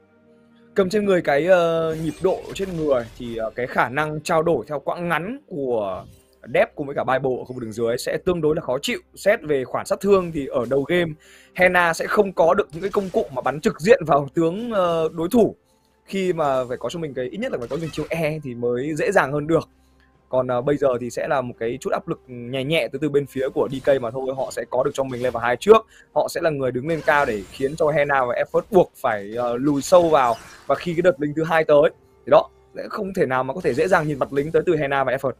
Cầm trên người cái uh, nhịp độ trên người thì uh, cái khả năng trao đổi theo quãng ngắn của Def cùng với cả Bible ở khu vực đường dưới sẽ tương đối là khó chịu. Xét về khoản sát thương thì ở đầu game Hena sẽ không có được những cái công cụ mà bắn trực diện vào tướng uh, đối thủ, khi mà phải có cho mình cái ít nhất là phải có mình chiêu E thì mới dễ dàng hơn được. Còn uh, bây giờ thì sẽ là một cái chút áp lực nhẹ nhẹ từ từ bên phía của đê ca mà thôi. Họ sẽ có được cho mình level hai trước, họ sẽ là người đứng lên cao để khiến cho Hena và Effort buộc phải uh, lùi sâu vào. Và khi cái đợt lính thứ hai tới thì đó không thể nào mà có thể dễ dàng nhìn mặt lính tới từ Hena và Effort.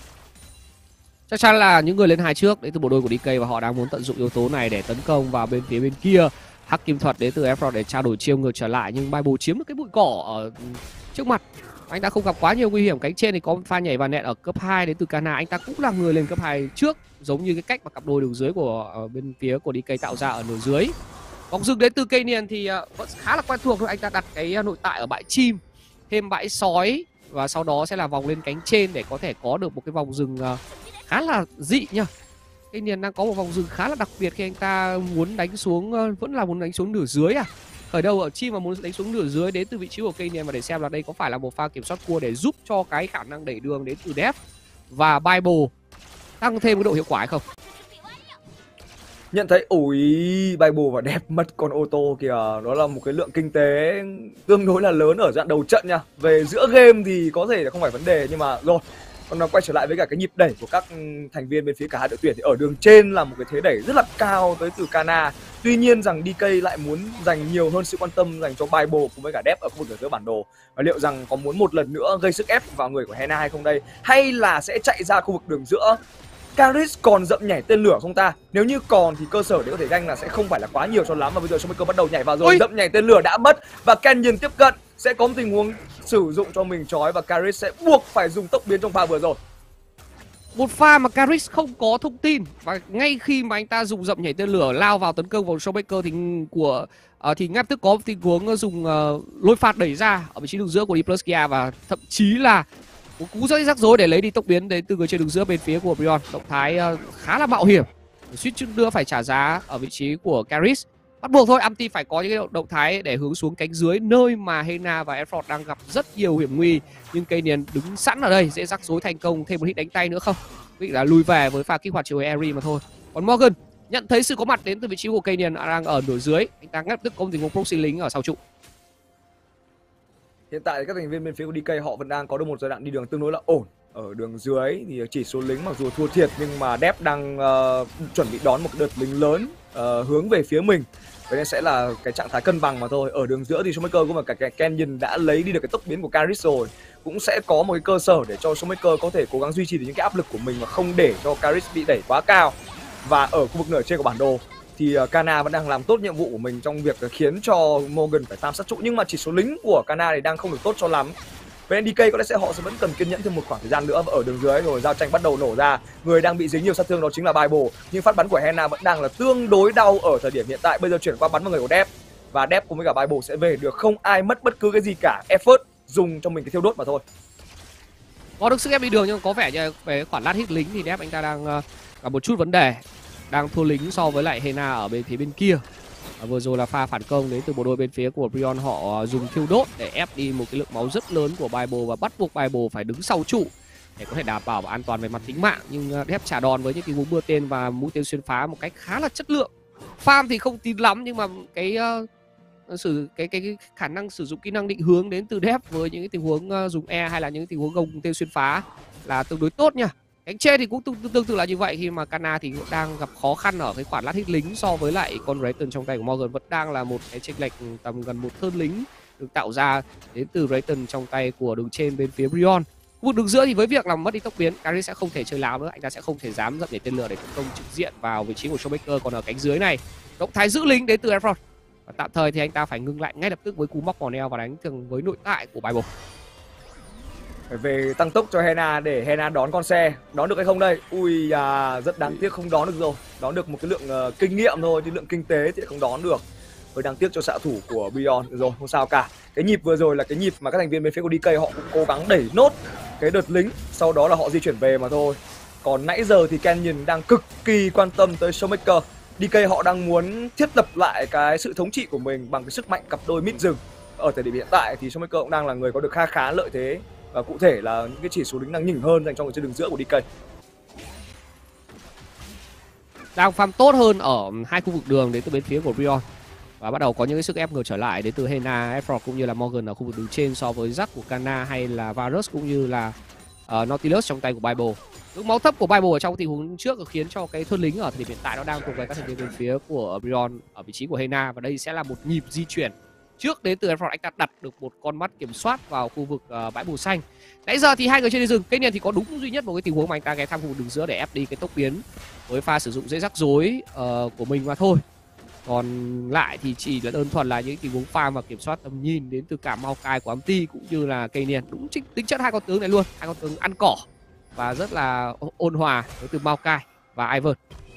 Chắc chắn là những người lên hai trước đến từ bộ đôi của đê ca và họ đang muốn tận dụng yếu tố này để tấn công vào bên phía bên kia. Hắc kim thuật đến từ Effort để trao đổi chiêu ngược trở lại, nhưng Bible chiếm được cái bụi cỏ ở trước mặt. Anh ta không gặp quá nhiều nguy hiểm. Cánh trên thì có pha nhảy vào nẹt ở cấp hai đến từ Kana. Anh ta cũng là người lên cấp hai trước, giống như cái cách mà cặp đôi đường dưới của uh, bên phía của đê ca tạo ra ở nửa dưới. Vòng rừng đến từ Canyon thì uh, vẫn khá là quen thuộc thôi. Anh ta đặt cái uh, nội tại ở bãi chim, thêm bãi sói và sau đó sẽ là vòng lên cánh trên để có thể có được một cái vòng rừng uh, khá là dị nha. Canyon đang có một vòng rừng khá là đặc biệt khi anh ta muốn đánh xuống, uh, vẫn là muốn đánh xuống nửa dưới à. Khởi đầu ở chim mà muốn đánh xuống nửa dưới đến từ vị trí của Canyon, và để xem là đây có phải là một pha kiểm soát cua để giúp cho cái khả năng đẩy đường đến từ Def và Bible tăng thêm cái độ hiệu quả hay không. Nhận thấy ủi Bible và Def mất con ô tô kìa, đó là một cái lượng kinh tế tương đối là lớn ở đoạn đầu trận nha. Về giữa game thì có thể là không phải vấn đề, nhưng mà rồi còn nó quay trở lại với cả cái nhịp đẩy của các thành viên bên phía cả hai đội tuyển thì ở đường trên là một cái thế đẩy rất là cao tới từ Kana. Tuy nhiên rằng đê ca lại muốn dành nhiều hơn sự quan tâm dành cho Bible cùng với cả Def ở khu vực giữa bản đồ. Và liệu rằng có muốn một lần nữa gây sức ép vào người của Hena hay không đây, hay là sẽ chạy ra khu vực đường giữa? Karis còn dậm nhảy tên lửa không ta? Nếu như còn thì cơ sở để có thể ganh là sẽ không phải là quá nhiều cho lắm. Và bây giờ Showmaker bắt đầu nhảy vào rồi. Ôi! Dậm nhảy tên lửa đã mất và Canyon tiếp cận, sẽ có một tình huống sử dụng cho mình trói và Karis sẽ buộc phải dùng tốc biến trong pha vừa rồi. Một pha mà Caris không có thông tin và ngay khi mà anh ta dùng dậm nhảy tên lửa lao vào tấn công vào Showmaker thì của uh, thì ngay lập tức có tình huống dùng uh, lôi phạt đẩy ra ở vị trí đường giữa của Dipluskia và thậm chí là một cú rất rắc rối để lấy đi tốc biến đến từ người chơi đường giữa bên phía của Brion. Động thái uh, khá là mạo hiểm, suýt chút nữa phải trả giá ở vị trí của Caris. Bắt buộc thôi, Amti phải có những cái động thái để hướng xuống cánh dưới nơi mà Hena và Efort đang gặp rất nhiều hiểm nguy. Nhưng Keinian đứng sẵn ở đây, dễ rắc rối thành công thêm một hit đánh tay nữa không? Quyết định là lùi về với pha kích hoạt chiều Eri mà thôi. Còn Morgan nhận thấy sự có mặt đến từ vị trí của Keinian đang ở nửa dưới, anh ta ngay lập tức có một tình huống proxy lính ở sau trụ. Hiện tại các thành viên bên phía của đê ca họ vẫn đang có được một giai đoạn đi đường tương đối là ổn. Ở đường dưới thì chỉ số lính mặc dù thua thiệt nhưng mà Dep đang uh, chuẩn bị đón một đợt lính lớn uh, hướng về phía mình. Vậy nên sẽ là cái trạng thái cân bằng mà thôi. Ở đường giữa thì Showmaker cũng mà cái Keinian đã lấy đi được cái tốc biến của Caris rồi, cũng sẽ có một cái cơ sở để cho Showmaker có thể cố gắng duy trì được những cái áp lực của mình và không để cho Caris bị đẩy quá cao. Và ở khu vực nửa trên của bản đồ thì uh, Kana vẫn đang làm tốt nhiệm vụ của mình trong việc uh, khiến cho Morgan phải tam sát trụ, nhưng mà chỉ số lính của Kana thì đang không được tốt cho lắm. Bên đê ca có lẽ sẽ họ sẽ vẫn cần kiên nhẫn thêm một khoảng thời gian nữa. Và ở đường dưới rồi giao tranh bắt đầu nổ ra, người đang bị dính nhiều sát thương đó chính là Bible, nhưng phát bắn của Hena vẫn đang là tương đối đau ở thời điểm hiện tại. Bây giờ chuyển qua bắn vào người của Dep và Dep cùng với cả Bible sẽ về được, không ai mất bất cứ cái gì cả. Effort dùng cho mình cái thiêu đốt mà thôi. Có được sức ép đi đường nhưng có vẻ như về khoản lát hit lính thì Dep anh ta đang uh, gặp một chút vấn đề, đang thua lính so với lại Hena ở bên phía bên kia. À, vừa rồi là pha phản công đến từ bộ đôi bên phía của Brion, họ dùng thiêu đốt để ép đi một cái lượng máu rất lớn của Bible và bắt buộc Bible phải đứng sau trụ để có thể đảm bảo an toàn về mặt tính mạng. Nhưng Dep trả đòn với những cái mưa tên và mũi tên xuyên phá một cách khá là chất lượng. Farm thì không tin lắm nhưng mà cái uh, sử cái, cái cái khả năng sử dụng kỹ năng định hướng đến từ Dep với những cái tình huống uh, dùng E hay là những tình huống gồng tên xuyên phá là tương đối tốt nha. Cánh trên thì cũng tương, tương, tương tự là như vậy, khi mà Kana thì cũng đang gặp khó khăn ở cái khoản lát hit lính so với lại con Rayton trong tay của Morgan. Vẫn đang là một cái chênh lệch tầm gần một thớt lính được tạo ra đến từ Rayton trong tay của đường trên bên phía Brion. Khu vực đường giữa thì với việc là mất đi tốc biến, Caris sẽ không thể chơi láo nữa, anh ta sẽ không thể dám dậm nhảy tên lửa để tấn công trực diện vào vị trí của Showmaker. Còn ở cánh dưới này, động thái giữ lính đến từ Efron. Và tạm thời thì anh ta phải ngưng lại ngay lập tức với cú móc mỏ neo và đánh thường với nội tại của Bible. Phải về tăng tốc cho Hena để Hena đón con xe. Đón được hay không đây? Ui à, rất đáng tiếc không đón được rồi. Đón được một cái lượng uh, kinh nghiệm thôi, chứ lượng kinh tế thì không đón được. Hơi đáng tiếc cho xạ thủ của Brion. Được rồi, không sao cả. Cái nhịp vừa rồi là cái nhịp mà các thành viên bên phía của đê ca họ cũng cố gắng đẩy nốt cái đợt lính, sau đó là họ di chuyển về mà thôi. Còn nãy giờ thì Keinian đang cực kỳ quan tâm tới Showmaker. đê ca họ đang muốn thiết lập lại cái sự thống trị của mình bằng cái sức mạnh cặp đôi mid rừng. Ở thời điểm hiện tại thì Showmaker cũng đang là người có được kha khá lợi thế. Và cụ thể là những cái chỉ số lính đang nhỉnh hơn dành cho người chơi đường giữa của đê ca. Đang farm tốt hơn ở hai khu vực đường đến từ bên phía của Brion. Và bắt đầu có những cái sức ép ngược trở lại đến từ Hena, Efron cũng như là Morgan ở khu vực đường trên so với Jack của Kana hay là Varus cũng như là uh, Nautilus trong tay của Bible. Lượng máu thấp của Bible ở trong tình huống trước khiến cho cái thôn lính ở thời điểm hiện tại nó đang thuộc về các thành viên bên phía của Brion ở vị trí của Hena. Và đây sẽ là một nhịp di chuyển trước đến từ Efron, anh ta đặt được một con mắt kiểm soát vào khu vực uh, bãi bùn xanh. Nãy giờ thì hai người chơi đi rừng, Keinian thì có đúng duy nhất một cái tình huống mà anh ta ghé thăm khu vực đường giữa để ép đi cái tốc biến với pha sử dụng dễ rắc rối uh, của mình mà thôi. Còn lại thì chỉ là đơn thuần là những tình huống farm và kiểm soát tầm nhìn đến từ cả Maokai của Amti cũng như là Keinian. Đúng chính tính chất hai con tướng này luôn, hai con tướng ăn cỏ và rất là ôn hòa đến từ Maokai và Ivern.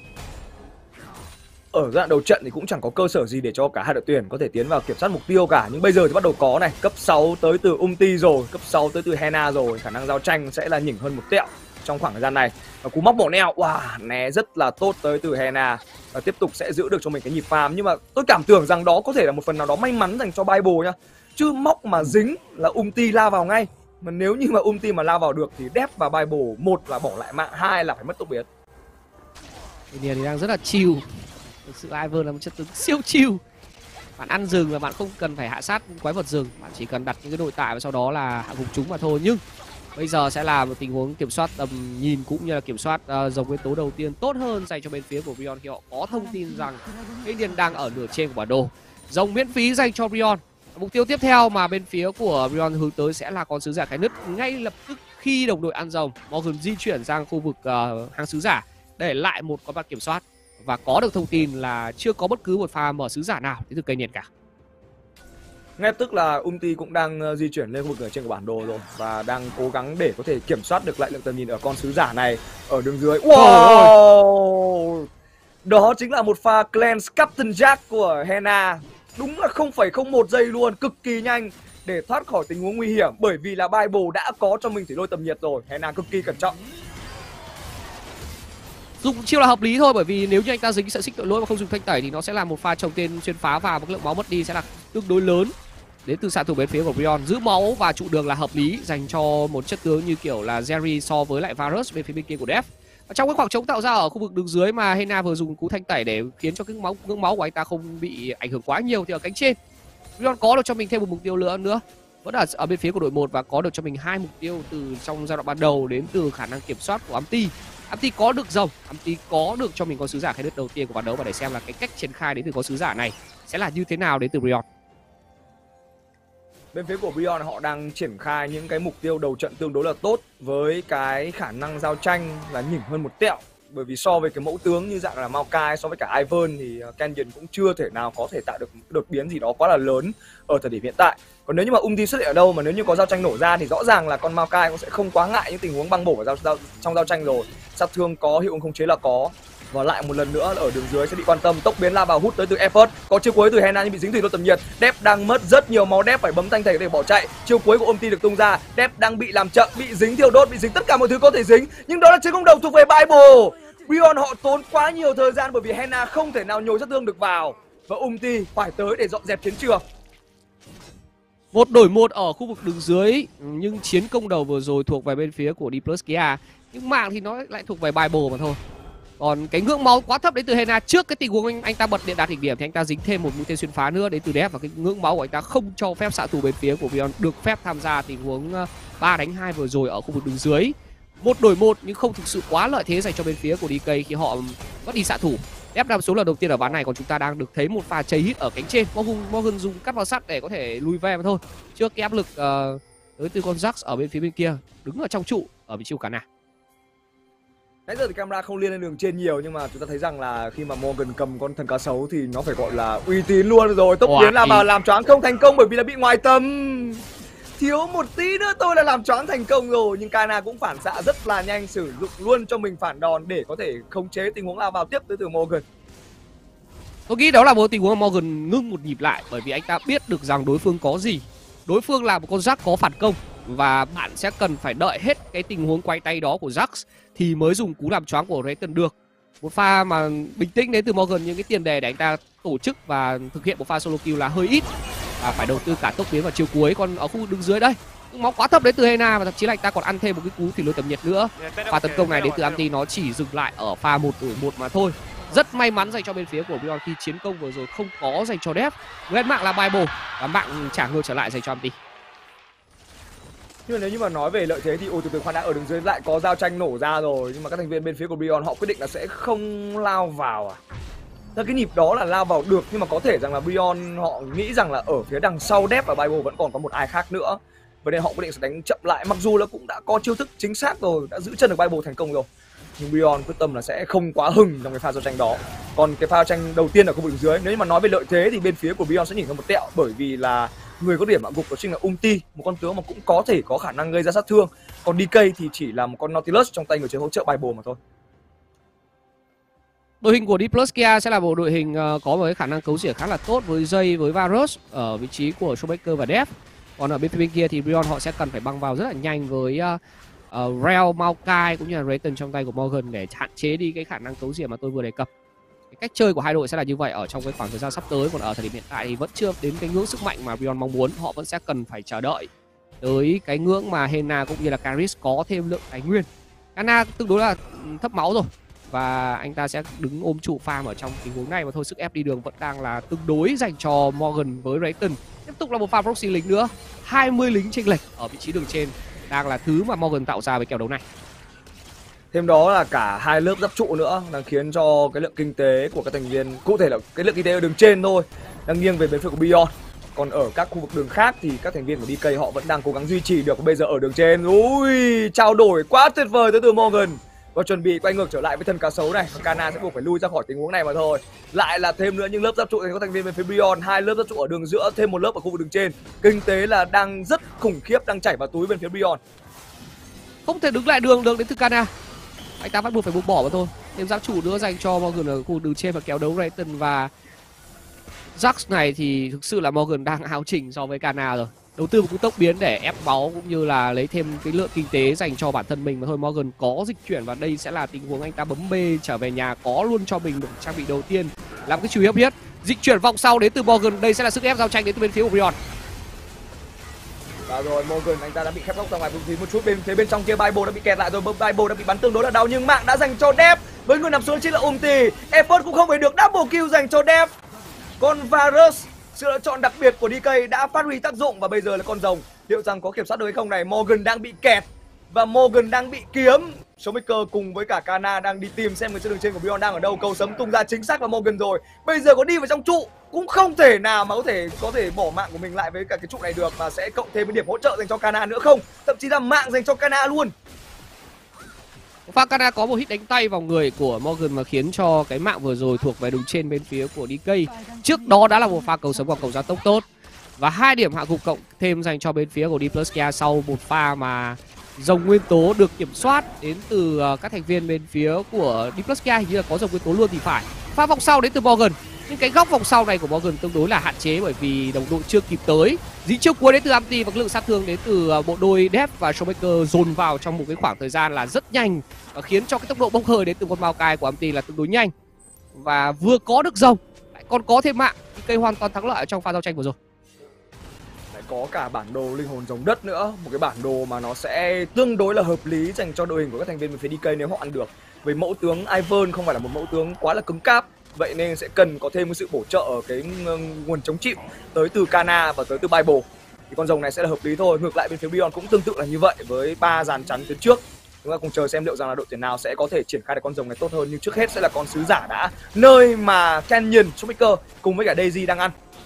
Ở giai đoạn đầu trận thì cũng chẳng có cơ sở gì để cho cả hai đội tuyển có thể tiến vào kiểm soát mục tiêu cả. Nhưng bây giờ thì bắt đầu có này, cấp sáu tới từ Umti rồi, cấp sáu tới từ Hena rồi. Khả năng giao tranh sẽ là nhỉnh hơn một tẹo trong khoảng thời gian này. Và cú móc mỏ neo, wow, né rất là tốt tới từ Hena. Và tiếp tục sẽ giữ được cho mình cái nhịp farm. Nhưng mà tôi cảm tưởng rằng đó có thể là một phần nào đó may mắn dành cho Bible nha. Chứ móc mà dính là Umti lao vào ngay. Mà nếu như mà Umti mà lao vào được thì Dep và Bible, một là bỏ lại mạng, hai là phải mất tốc biến. Keinian thì đang rất là chill. Thực sự Ivern là một chất tướng siêu chill. Bạn ăn rừng và bạn không cần phải hạ sát quái vật rừng, bạn chỉ cần đặt những cái nội tại và sau đó là hạ gục chúng mà thôi. Nhưng bây giờ sẽ là một tình huống kiểm soát tầm nhìn cũng như là kiểm soát uh, dòng nguyên tố đầu tiên tốt hơn dành cho bên phía của Brion khi họ có thông tin rằng Keinian đang ở nửa trên của bản đồ. Dòng miễn phí dành cho Brion. Mục tiêu tiếp theo mà bên phía của Brion hướng tới sẽ là con sứ giả cái nứt. Ngay lập tức khi đồng đội ăn rồng, Morgan di chuyển sang khu vực uh, hang sứ giả để lại một con bạc kiểm soát. Và có được thông tin là chưa có bất cứ một pha mở sứ giả nào đến từ Keinian cả. Ngay lập tức là Umti cũng đang uh, di chuyển lên khu vực ở trên của bản đồ rồi và đang cố gắng để có thể kiểm soát được lại lượng tầm nhìn ở con sứ giả này ở đường dưới. Wow! Đó chính là một pha cleanse Captain Jack của Hena. Đúng là không phẩy không một giây luôn, cực kỳ nhanh để thoát khỏi tình huống nguy hiểm, bởi vì là Bible đã có cho mình thủy lôi tầm nhiệt rồi. Hena cực kỳ cẩn trọng. Dùng chiêu là hợp lý thôi, bởi vì nếu như anh ta dính sợi xích tội lỗi mà không dùng thanh tẩy thì nó sẽ là một pha trồng tên xuyên phá và mức lượng máu mất đi sẽ là tương đối lớn đến từ xạ thủ bên phía của Brion. Giữ máu và trụ đường là hợp lý dành cho một chất tướng như kiểu là Jerry so với lại Varus bên phía bên kia của Death. Trong cái khoảng trống tạo ra ở khu vực đường dưới mà Hena vừa dùng cú thanh tẩy để khiến cho cái máu ngưỡng máu của anh ta không bị ảnh hưởng quá nhiều, thì ở cánh trên Brion có được cho mình thêm một mục tiêu nữa nữa vẫn ở ở bên phía của đội một và có được cho mình hai mục tiêu từ trong giai đoạn ban đầu đến từ khả năng kiểm soát của Amti. Amti có được rồng, Amti có được cho mình con sứ giả khai đất đầu tiên của ván đấu, và để xem là cái cách triển khai đến từ con sứ giả này sẽ là như thế nào đến từ Brion. Bên phía của Brion họ đang triển khai những cái mục tiêu đầu trận tương đối là tốt với cái khả năng giao tranh là nhỉnh hơn một tẹo. Bởi vì so với cái mẫu tướng như dạng là Maokai, so với cả Ivern thì Canyon cũng chưa thể nào có thể tạo được đột biến gì đó quá là lớn ở thời điểm hiện tại. Còn nếu như mà Umti xuất hiện ở đâu mà nếu như có giao tranh nổ ra thì rõ ràng là con Maokai cũng sẽ không quá ngại những tình huống băng bổ ở giao, giao, trong giao tranh rồi. Sát thương có, hiệu ứng khống chế là có. Và lại một lần nữa ở đường dưới sẽ bị quan tâm. Tốc biến la vào hút tới từ Effort. Có chiêu cuối từ Hena nhưng bị dính thủy lôi tầm nhiệt. Death đang mất rất nhiều máu, Death phải bấm thanh thể để bỏ chạy. Chiêu cuối của Umti được tung ra. Death đang bị làm chậm, bị dính thiêu đốt, bị dính tất cả mọi thứ có thể dính. Nhưng đó là chiến công đầu thuộc về Bible. Brion họ tốn quá nhiều thời gian bởi vì Hena không thể nào nhồi sát thương được vào. Và Umti phải tới để dọn dẹp chiến trường. Một đổi một ở khu vực đường dưới, nhưng chiến công đầu vừa rồi thuộc về bên phía của D plus Kia. Nhưng mạng thì nó lại thuộc về Bible mà thôi. Còn cái ngưỡng máu quá thấp đến từ Hena trước cái tình huống anh, anh ta bật điện đạt đỉnh điểm thì anh ta dính thêm một mũi tên xuyên phá nữa đến từ Death, và cái ngưỡng máu của anh ta không cho phép xạ thủ bên phía của Brion được phép tham gia tình huống ba đánh hai vừa rồi ở khu vực đường dưới. Một đổi một nhưng không thực sự quá lợi thế dành cho bên phía của đê ca khi họ mất đi xạ thủ. Death nằm xuống lần đầu tiên ở ván này, còn chúng ta đang được thấy một pha chase hit ở cánh trên. Morgan, Morgan dùng cắt vào sắt để có thể lui ve mà thôi. Trước cái áp lực uh, tới từ con Jax ở bên phía bên kia, đứng ở trong trụ ở vị trí của cả nào. Nãy giờ thì camera không liên lên đường trên nhiều, nhưng mà chúng ta thấy rằng là khi mà Morgan cầm con thần cá sấu thì nó phải gọi là uy tín luôn rồi. Tốc biến là mà làm choáng không thành công bởi vì là bị ngoài tầm. Thiếu một tí nữa tôi là làm choáng thành công rồi. Nhưng Kana cũng phản xạ rất là nhanh, sử dụng luôn cho mình phản đòn để có thể khống chế tình huống lao vào tiếp tới từ Morgan. Tôi nghĩ đó là một tình huống Morgan ngưng một nhịp lại, bởi vì anh ta biết được rằng đối phương có gì. Đối phương là một con Jax có phản công, và bạn sẽ cần phải đợi hết cái tình huống quay tay đó của Jax thì mới dùng cú làm choáng của Rayton được. Một pha mà bình tĩnh đến từ Morgan, những cái tiền đề để anh ta tổ chức và thực hiện một pha solo kill là hơi ít, và phải đầu tư cả tốc biến vào chiều cuối. Còn ở khu vực đứng dưới đây, máu quá thấp đến từ Hena, và thậm chí là anh ta còn ăn thêm một cái cú thủy lôi tầm nhiệt nữa. Pha tấn công này đến từ Anti nó chỉ dừng lại ở pha một đổi một mà thôi. Rất may mắn dành cho bên phía của Brion khi chiến công vừa rồi không có dành cho Death. Nguyên mạng là Bible và mạng trả ngược trở lại dành cho Anti. Nhưng mà nếu như mà nói về lợi thế thì ôi từ từ khoan đã, ở đường dưới lại có giao tranh nổ ra rồi, nhưng mà các thành viên bên phía của Brion họ quyết định là sẽ không lao vào à. Ra cái nhịp đó là lao vào được, nhưng mà có thể rằng là Brion họ nghĩ rằng là ở phía đằng sau Death và Bible vẫn còn có một ai khác nữa, và nên họ quyết định sẽ đánh chậm lại, mặc dù là cũng đã có chiêu thức chính xác rồi, đã giữ chân được Bible thành công rồi. Nhưng Brion quyết tâm là sẽ không quá hừng trong cái pha giao tranh đó. Còn cái pha tranh đầu tiên ở khu vực dưới, nếu như mà nói về lợi thế thì bên phía của Brion sẽ nhìn hơn một tẹo, bởi vì là người có điểm hạ gục đó chính là Umti, một con tướng mà cũng có thể có khả năng gây ra sát thương. Còn đê ca thì chỉ là một con Nautilus trong tay người chơi hỗ trợ Bible mà thôi. Đội hình của D plus Kia sẽ là một đội hình uh, có một cái khả năng cấu rỉa khá là tốt với Jay, với Varus ở vị trí của Showmaker và Death. Còn ở bên phía bên kia thì Brion họ sẽ cần phải băng vào rất là nhanh với uh, uh, Rel, Maokai cũng như là Rayton trong tay của Morgan để hạn chế đi cái khả năng cấu rỉa mà tôi vừa đề cập. Cái cách chơi của hai đội sẽ là như vậy ở trong cái khoảng thời gian sắp tới. Còn ở thời điểm hiện tại thì vẫn chưa đến cái ngưỡng sức mạnh mà Brion mong muốn. Họ vẫn sẽ cần phải chờ đợi tới cái ngưỡng mà Hena cũng như là Karis có thêm lượng tài nguyên. Kana tương đối là thấp máu rồi, và anh ta sẽ đứng ôm trụ farm ở trong tình huống này mà thôi. Sức ép đi đường vẫn đang là tương đối dành cho Morgan với Rayton. Tiếp tục là một pha proxy lính nữa, hai mươi lính chênh lệch ở vị trí đường trên đang là thứ mà Morgan tạo ra với kèo đấu này. Thêm đó là cả hai lớp giáp trụ nữa đang khiến cho cái lượng kinh tế của các thành viên, cụ thể là cái lượng kinh tế ở đường trên thôi, đang nghiêng về bên phía của Brion. Còn ở các khu vực đường khác thì các thành viên của đê ca họ vẫn đang cố gắng duy trì được. Bây giờ ở đường trên, ui, trao đổi quá tuyệt vời tới từ Morgan. và chuẩn bị quay ngược trở lại với thân cá sấu này. Kana sẽ buộc phải lui ra khỏi tình huống này mà thôi. Lại là thêm nữa những lớp giáp trụ dành cho thành viên bên phía Beyond, hai lớp giáp trụ ở đường giữa, thêm một lớp ở khu vực đường trên. Kinh tế là đang rất khủng khiếp, đang chảy vào túi bên phía Beyond. Không thể đứng lại đường được đến từ Kana. Anh ta bắt buộc phải buông bỏ mà thôi. Thêm giáp trụ nữa dành cho Morgan ở khu đường trên và kéo đấu Rayton và Jax này thì thực sự là Morgan đang áo chỉnh so với Kana rồi. Đầu tư một cú tốc biến để ép máu cũng như là lấy thêm cái lượng kinh tế dành cho bản thân mình mà thôi. Morgan có dịch chuyển và đây sẽ là tình huống anh ta bấm B trở về nhà, có luôn cho mình một trang bị đầu tiên làm cái chú ý hấp hiếp. Dịch chuyển vòng sau đến từ Morgan, đây sẽ là sức ép giao tranh đến từ bên phía của Beyond. Và rồi Morgan anh ta đã bị khép góc ra ngoài vùng một chút, bên phía bên trong kia Bible đã bị kẹt lại rồi, Bible đã bị bắn tương đối là đau nhưng mạng đã dành cho Dev. Với người nằm xuống chính là Umti, effort cũng không phải được, double kill dành cho Dev. Còn Varus, sự lựa chọn đặc biệt của đê ca đã phát huy tác dụng và bây giờ là con rồng. Liệu rằng có kiểm soát được hay không này? Morgan đang bị kẹt và Morgan đang bị kiếm. Showmaker cùng với cả Kana đang đi tìm xem người trên đường trên của Beyond đang ở đâu. Cầu sấm tung ra chính xác là Morgan rồi. Bây giờ có đi vào trong trụ cũng không thể nào mà có thể có thể bỏ mạng của mình lại với cả cái trụ này được, mà sẽ cộng thêm cái điểm hỗ trợ dành cho Kana nữa không? Thậm chí là mạng dành cho Kana luôn. Pha Kana có một hit đánh tay vào người của Morgan mà khiến cho cái mạng vừa rồi thuộc về đường trên bên phía của đê ca. Trước đó đã là một pha cầu sấm hoặc cầu gia tốc tốt. Và hai điểm hạ gục cộng thêm dành cho bên phía của Dipluskia sau một pha mà dòng nguyên tố được kiểm soát đến từ các thành viên bên phía của Dipluskia, hình như là có dòng nguyên tố luôn thì phải. Pha vòng sau đến từ Morgan. Nhưng cái góc vòng sau này của Morgan tương đối là hạn chế bởi vì đồng đội chưa kịp tới. Dí chiêu cuối đến từ Amti và lượng sát thương đến từ bộ đôi Dev và Showmaker dồn vào trong một cái khoảng thời gian là rất nhanh và khiến cho cái tốc độ bốc hơi đến từ con Mao Cai của Amti là tương đối nhanh. Và vừa có được rồng lại còn có thêm mạng, thì cây hoàn toàn thắng lợi trong pha giao tranh vừa rồi. Lại có cả bản đồ linh hồn giống đất nữa, một cái bản đồ mà nó sẽ tương đối là hợp lý dành cho đội hình của các thành viên bên phía đê ca nếu họ ăn được. Với mẫu tướng Ivern không phải là một mẫu tướng quá là cứng cáp, vậy nên sẽ cần có thêm một sự bổ trợ ở cái nguồn chống chịu tới từ Kana và tới từ Bible. Thì con rồng này sẽ là hợp lý thôi. Ngược lại bên phía Beyond cũng tương tự là như vậy với ba dàn chắn phía trước. Chúng ta cùng chờ xem liệu rằng là đội tuyển nào sẽ có thể triển khai được con rồng này tốt hơn, nhưng trước hết sẽ là con sứ giả đã, nơi mà Canyon, Showmaker cùng với cả Daisy đang ăn.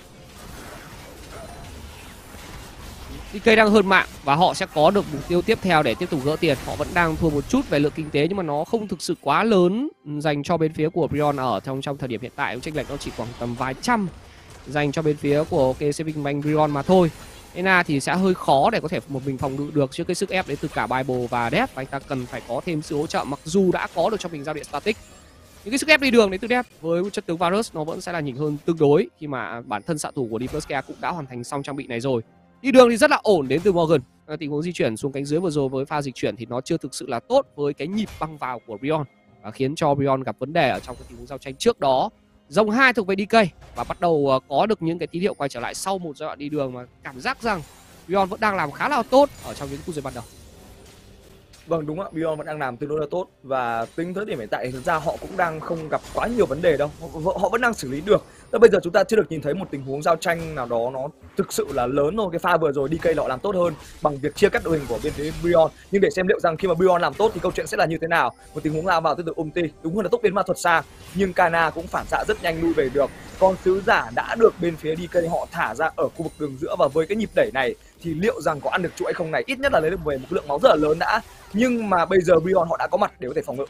đê ca đang hơn mạng và họ sẽ có được mục tiêu tiếp theo để tiếp tục gỡ tiền. Họ vẫn đang thua một chút về lượng kinh tế nhưng mà nó không thực sự quá lớn dành cho bên phía của Beyond ở trong trong thời điểm hiện tại. Chênh lệch nó chỉ khoảng tầm vài trăm dành cho bên phía của OK Saving Beyond mà thôi. Ena thì sẽ hơi khó để có thể một mình phòng ngự được trước cái sức ép đến từ cả Bible và Dev. Anh ta cần phải có thêm sự hỗ trợ, mặc dù đã có được cho mình giao điện static. Những cái sức ép đi đường đến từ Dev với chất tướng Varus nó vẫn sẽ là nhỉnh hơn tương đối khi mà bản thân xạ thủ của Dipluskia cũng đã hoàn thành xong trang bị này rồi. Đi đường thì rất là ổn đến từ Morgan. Tình huống di chuyển xuống cánh dưới vừa rồi với pha dịch chuyển thì nó chưa thực sự là tốt với cái nhịp băng vào của Beyond và khiến cho Beyond gặp vấn đề ở trong cái tình huống giao tranh trước đó. Dòng hai thuộc về đê ca và bắt đầu có được những cái tín hiệu quay trở lại sau một giai đoạn đi đường mà cảm giác rằng Beyond vẫn đang làm khá là tốt ở trong những phút giây ban đầu. Vâng, đúng ạ, Beyond vẫn đang làm tương đối là tốt và tính tới điểm hiện tại thực ra họ cũng đang không gặp quá nhiều vấn đề đâu, họ, họ vẫn đang xử lý được. Tới bây giờ chúng ta chưa được nhìn thấy một tình huống giao tranh nào đó nó thực sự là lớn thôi. Cái pha vừa rồi đê ca họ làm tốt hơn bằng việc chia cắt đội hình của bên phía Beyond, nhưng để xem liệu rằng khi mà Beyond làm tốt thì câu chuyện sẽ là như thế nào. Một tình huống lao vào từ từ Umti, đúng hơn là tốc biến ma thuật xa, nhưng Kana cũng phản xạ rất nhanh lui về được. Con sứ giả đã được bên phía đê ca họ thả ra ở khu vực đường giữa và với cái nhịp đẩy này thì liệu rằng có ăn được trụ hay không này, ít nhất là lấy được về một lượng máu rất là lớn đã. Nhưng mà bây giờ Beyond họ đã có mặt để có thể phòng ngự.